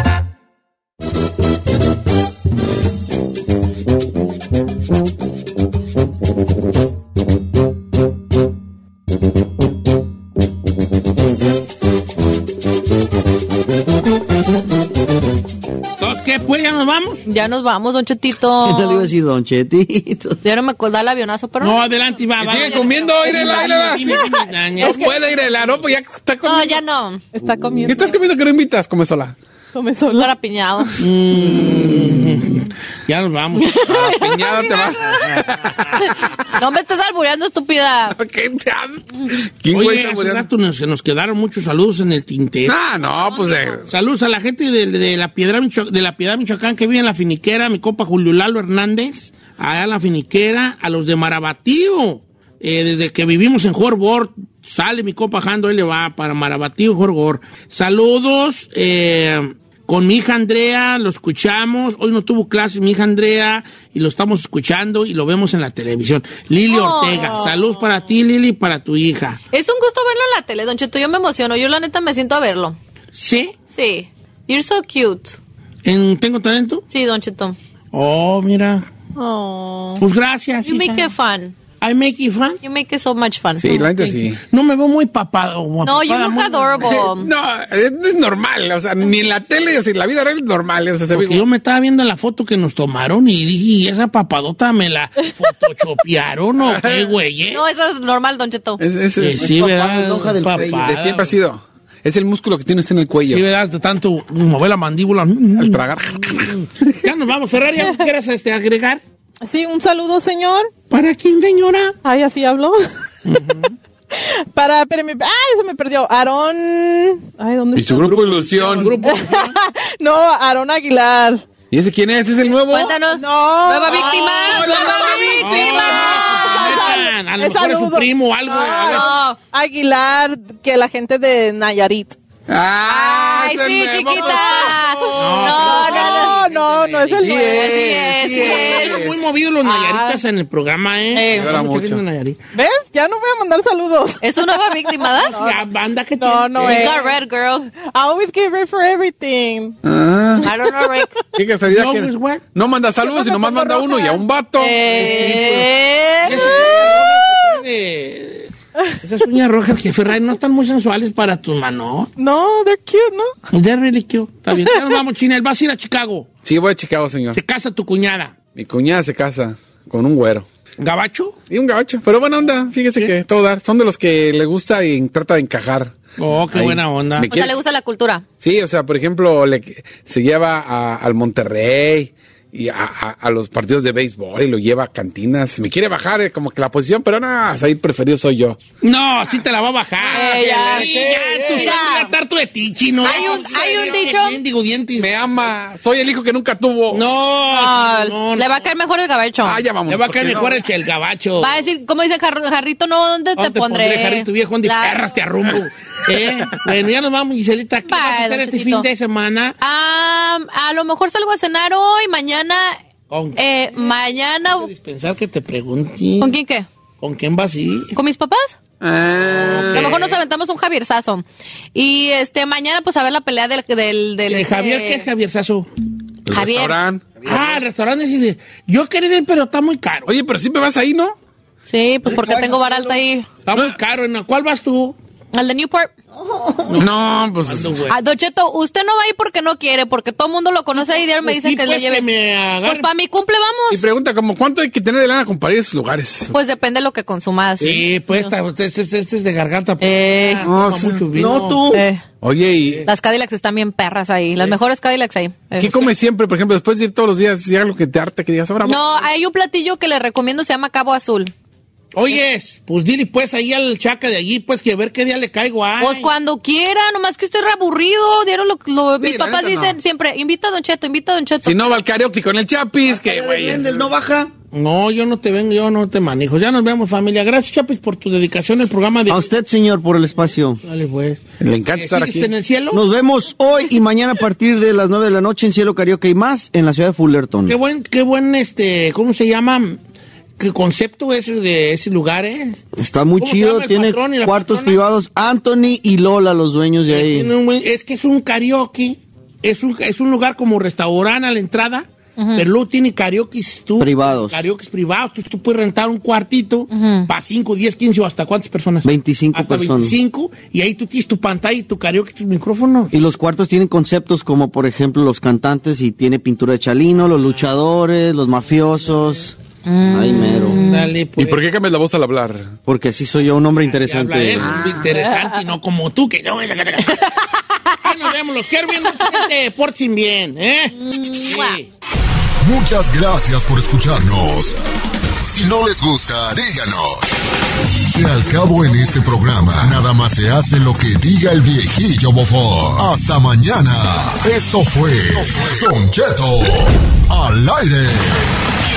S2: ¿Qué, pues? ¿Ya nos vamos?
S3: Ya nos vamos, Don Chetito.
S12: ¿Qué tal iba a decir Don Chetito?
S3: Ya no me acuerdo el avionazo, pero...
S2: No, adelante, va,
S5: Que
S2: va.
S5: sigue
S2: va.
S5: comiendo, írela, írela.
S2: Dime, dime, dime, Daniel.
S5: No puede ir el no, pues ya está comiendo.
S3: No, ya no.
S6: Está comiendo.
S5: ¿Qué estás comiendo que no invitas? Come sola.
S6: Come sola.
S3: Para piñado.
S2: Mm, ya nos vamos.
S5: A la piñada te vas.
S3: No me estés albureando, estúpida.
S5: ¿Qué te habla? ¿Quién güey
S2: Oye,
S5: está
S2: hace
S5: muriendo?
S2: rato nos, se nos quedaron muchos saludos en el tintero.
S5: Ah, no, pues eh,
S2: Saludos a la gente de, de la Piedra Micho- de la Piedad Michoacán que vive en la Finiquera, mi compa Julio Lalo Hernández, allá en la Finiquera, a los de Marabatío, eh, desde que vivimos en Jorbor, sale mi compa Jando, él le va para Marabatío, Jorbor. Saludos, eh, con mi hija Andrea, lo escuchamos, hoy no tuvo clase mi hija Andrea, y lo estamos escuchando y lo vemos en la televisión. Lili
S3: Oh.
S2: Ortega, saludos para ti, Lili, y para tu hija.
S3: Es un gusto verlo en la tele, Don Cheto. Yo me emociono. Yo, la neta, me siento a verlo.
S2: ¿Sí?
S3: Sí. You're so cute.
S2: ¿En ¿Tengo talento?
S3: Sí, Don Cheto.
S2: Oh, mira.
S6: Oh.
S2: Pues gracias.
S3: You
S2: hija.
S3: make it fun.
S2: I make it fun.
S3: You make it so much fun.
S5: Sí, la gente sí.
S2: No me veo muy papado. Muy
S3: No, you
S2: papada,
S3: look
S2: muy-
S3: adorable.
S5: No, es, es normal, o sea, ni en la tele, o sea, en la vida real es normal, o sea, se ve
S2: Porque yo me estaba viendo la foto que nos tomaron y dije, ¿y esa papadota me la photoshopearon o qué, güey? eh?
S3: No, eso es normal, Don Cheto.
S5: Es, es,
S2: Sí,
S5: es-
S2: sí,
S12: papada,
S2: ¿verdad?
S12: la hoja del
S2: Papada.
S12: cuello.
S5: de siempre ha sido. Es el músculo que tiene usted en el cuello.
S2: Sí, ¿verdad? De tanto mover la mandíbula.
S5: Al tragar.
S2: Ya nos vamos, Ferrari. ¿Algo quieres este, agregar?
S6: Sí, un saludo, señor.
S2: ¿Para quién, señora?
S6: Ay, así hablo. Para, espérame, ay, se me perdió. Aarón. Ay, ¿dónde
S5: Y su
S6: está?
S5: grupo Ilusión.
S2: Grupo.
S6: No, Aarón Aguilar.
S5: ¿Y ese quién es? ¿Es el nuevo?
S3: Cuéntanos.
S6: No.
S3: Nueva víctima.
S6: No,
S3: Nueva
S6: no,
S3: víctima.
S2: Ah, a lo
S6: Es
S2: mejor es su
S6: saludo.
S2: primo o algo. A ver.
S6: No, Aguilar, que la gente de Nayarit.
S5: Ah,
S3: Ay,
S5: es el
S3: sí,
S5: nuevo.
S3: chiquita.
S2: No,
S3: No, no, no.
S6: No, no, no es el
S5: Sí
S6: nuevo.
S5: es,
S3: sí
S5: sí
S3: es.
S5: es.
S2: Son muy movidos los nayaritas en el programa, ¿eh?
S3: Eh.
S2: Hay
S5: Llora
S2: mucha gente
S5: mucho.
S2: de Nayarit.
S6: ¿Ves? Ya no voy a mandar saludos.
S3: ¿Es una nueva víctima, ¿da?
S2: La banda que
S6: No,
S2: tiene.
S6: no
S3: You
S6: es.
S3: got red, girl.
S6: I always get ready for everything.
S5: Ah,
S3: I don't know, Rick.
S5: qué casualidad
S2: No,
S5: que
S2: pues, what?
S5: no manda saludos y nomás manda uno y a un vato.
S3: Eh,
S2: Eh, Esas uñas rojas que Ferrari no están muy sensuales para tus manos.
S6: No, they're cute, ¿no?
S2: They're really cute. Está bien. Ya nos vamos, Chinel. Vas a ir a Chicago.
S5: Sí, voy a Chicago, señor.
S2: Se casa tu cuñada.
S5: Mi cuñada se casa con un güero.
S2: ¿Gabacho?
S5: Y un gabacho. Pero buena onda, fíjese que todo dar. Son de los que le gusta y trata de encajar.
S2: Oh, qué
S5: Ahí.
S2: buena onda.
S5: Me
S3: o sea,
S5: quiere-
S3: le gusta la cultura.
S5: Sí, o sea, por ejemplo, le, se lleva a- al Monterrey y a, a- a los partidos de béisbol y lo lleva a cantinas. Me quiere bajar eh, como que la posición, pero no, ahí preferido soy yo.
S2: No, sí te la va a bajar.
S3: Eh, ya.
S2: Sí, ya, tú
S3: Mira.
S2: sabes tarto de ti, chino.
S3: Hay un- hay un dicho-
S2: Digo, dientes.
S5: Me ama. Soy el hijo que nunca tuvo.
S2: No,
S3: No,
S2: no,
S3: le
S2: no.
S3: va a caer mejor el gabacho.
S5: Ah, ya vamos.
S2: Le va a caer
S5: porque
S2: mejor
S5: no.
S2: el, el gabacho.
S3: Va a decir, como dice Jar- Jarrito, no, ¿dónde te
S2: ¿Dónde
S3: pondré?
S2: Jarrito viejo? ¿Dónde
S3: La-
S2: perras te arrumbo? ¿Eh? Bueno, ya nos vamos, Giselita. ¿Qué
S3: Bye,
S2: vas a hacer
S3: don
S2: este
S3: Chetito.
S2: fin de semana?
S3: Ah, a lo mejor salgo a cenar hoy, mañana.
S2: ¿Con
S3: Eh, mañana.
S2: Pensar que te pregunte.
S3: ¿Con quién qué?
S2: ¿Con quién vas a ir?
S3: ¿Con mis papás?
S5: Ah,
S3: A lo mejor nos aventamos un Javierzazo. Y este, mañana, pues a ver la pelea del. del, del
S2: ¿De Javier
S3: este,
S2: qué es Javier Sasso?
S5: el
S3: Javier.
S5: restaurante.
S2: Ah, el restaurante sí. de- Yo quería ir, pero está muy caro.
S5: Oye, pero siempre vas ahí, ¿no?
S3: Sí, pues porque tengo vara alta ahí.
S2: Está muy caro. ¿En la cuál vas tú?
S3: Al de Newport.
S5: No, pues.
S2: ¿Cuándo, güey?
S3: Ah, Don Cheto, usted no va a ir porque no quiere, porque todo el mundo lo conoce y diario me
S2: Pues
S3: dicen
S2: sí,
S3: que
S2: pues,
S3: lo lleve.
S2: que me agarre.
S3: Pues para mi cumple
S5: Y
S3: vamos.
S5: pregunta, como ¿cuánto hay que tener de lana para ir a esos lugares?
S3: Pues depende de lo que consumas.
S2: Sí, pues esta- este, este- este es de garganta. pues.
S3: Eh,
S2: Ah, toma
S5: no, sí.
S2: mucho vino.
S12: No, tú.
S3: eh,
S5: Oye, ¿y
S3: las Cadillacs están bien perras ahí. Las mejores Cadillacs ahí. Eh.
S5: qué comes siempre? Por ejemplo, después de ir todos los días, si algo que te arte, que digas, ahora
S3: No, hay un platillo que le recomiendo, se llama Cabo Azul.
S2: Oyes, pues dile pues ahí al chaca de allí, pues que a ver qué día le caigo. Ay.
S3: Pues cuando quiera, nomás que estoy re aburrido. Dieron lo, lo-
S5: Sí,
S3: mis
S5: la
S3: papás
S5: neta,
S3: dicen
S5: no.
S3: siempre, invita a Don Cheto, invita a Don Cheto.
S5: si no va al karaoke con el Chapis, que güey. es-
S12: ¿El no baja?
S2: No, yo no te vengo, yo no te manejo. Ya nos vemos, familia. Gracias, Chapis, por tu dedicación al programa de...
S12: A usted, señor, por el espacio.
S2: Dale, pues.
S5: Le encanta
S2: Eh,
S5: estar
S2: ¿sigues
S5: aquí.
S2: en el cielo?
S12: Nos vemos hoy y mañana a partir de las nueve de la noche en Cielo Karaoke y más en la ciudad de Fullerton.
S2: Qué buen, qué buen, este, ¿cómo se llama? ¿Qué concepto es de ese lugar, eh?
S12: Está muy
S2: ¿Cómo se
S12: chido,
S2: llama el
S12: tiene
S2: patrón y la
S12: cuartos
S2: patrona?
S12: privados. Anthony y Lola, los dueños de ahí.
S2: Tiene un buen- es que es un karaoke, es un, es un lugar como restaurante a la entrada, pero luego tiene karaoke tú,
S12: Privados.
S2: karaoke privados. Tú, tú puedes rentar un cuartito para cinco, diez, quince o hasta cuántas personas.
S12: veinticinco
S2: hasta
S12: personas.
S2: veinticinco, y ahí tú tienes tu pantalla y tu karaoke, tus micrófonos.
S12: Y los cuartos tienen conceptos como, por ejemplo, los cantantes y tiene pintura de Chalino, los luchadores, los mafiosos. Ay, mero.
S2: Dale, pues.
S5: ¿Y por qué cambias la voz al hablar?
S12: Porque así soy yo, un hombre
S2: Habla
S12: interesante.
S2: eso, muy interesante, y no como tú, que no. Ahí nos vemos, los quiero bien, mucha gente, porten bien, ¿eh? Sí.
S1: Muchas gracias por escucharnos. Si no les gusta, díganos. Que al cabo en este programa, nada más se hace lo que diga el viejillo bofón. Hasta mañana. Esto fue Don Cheto al aire.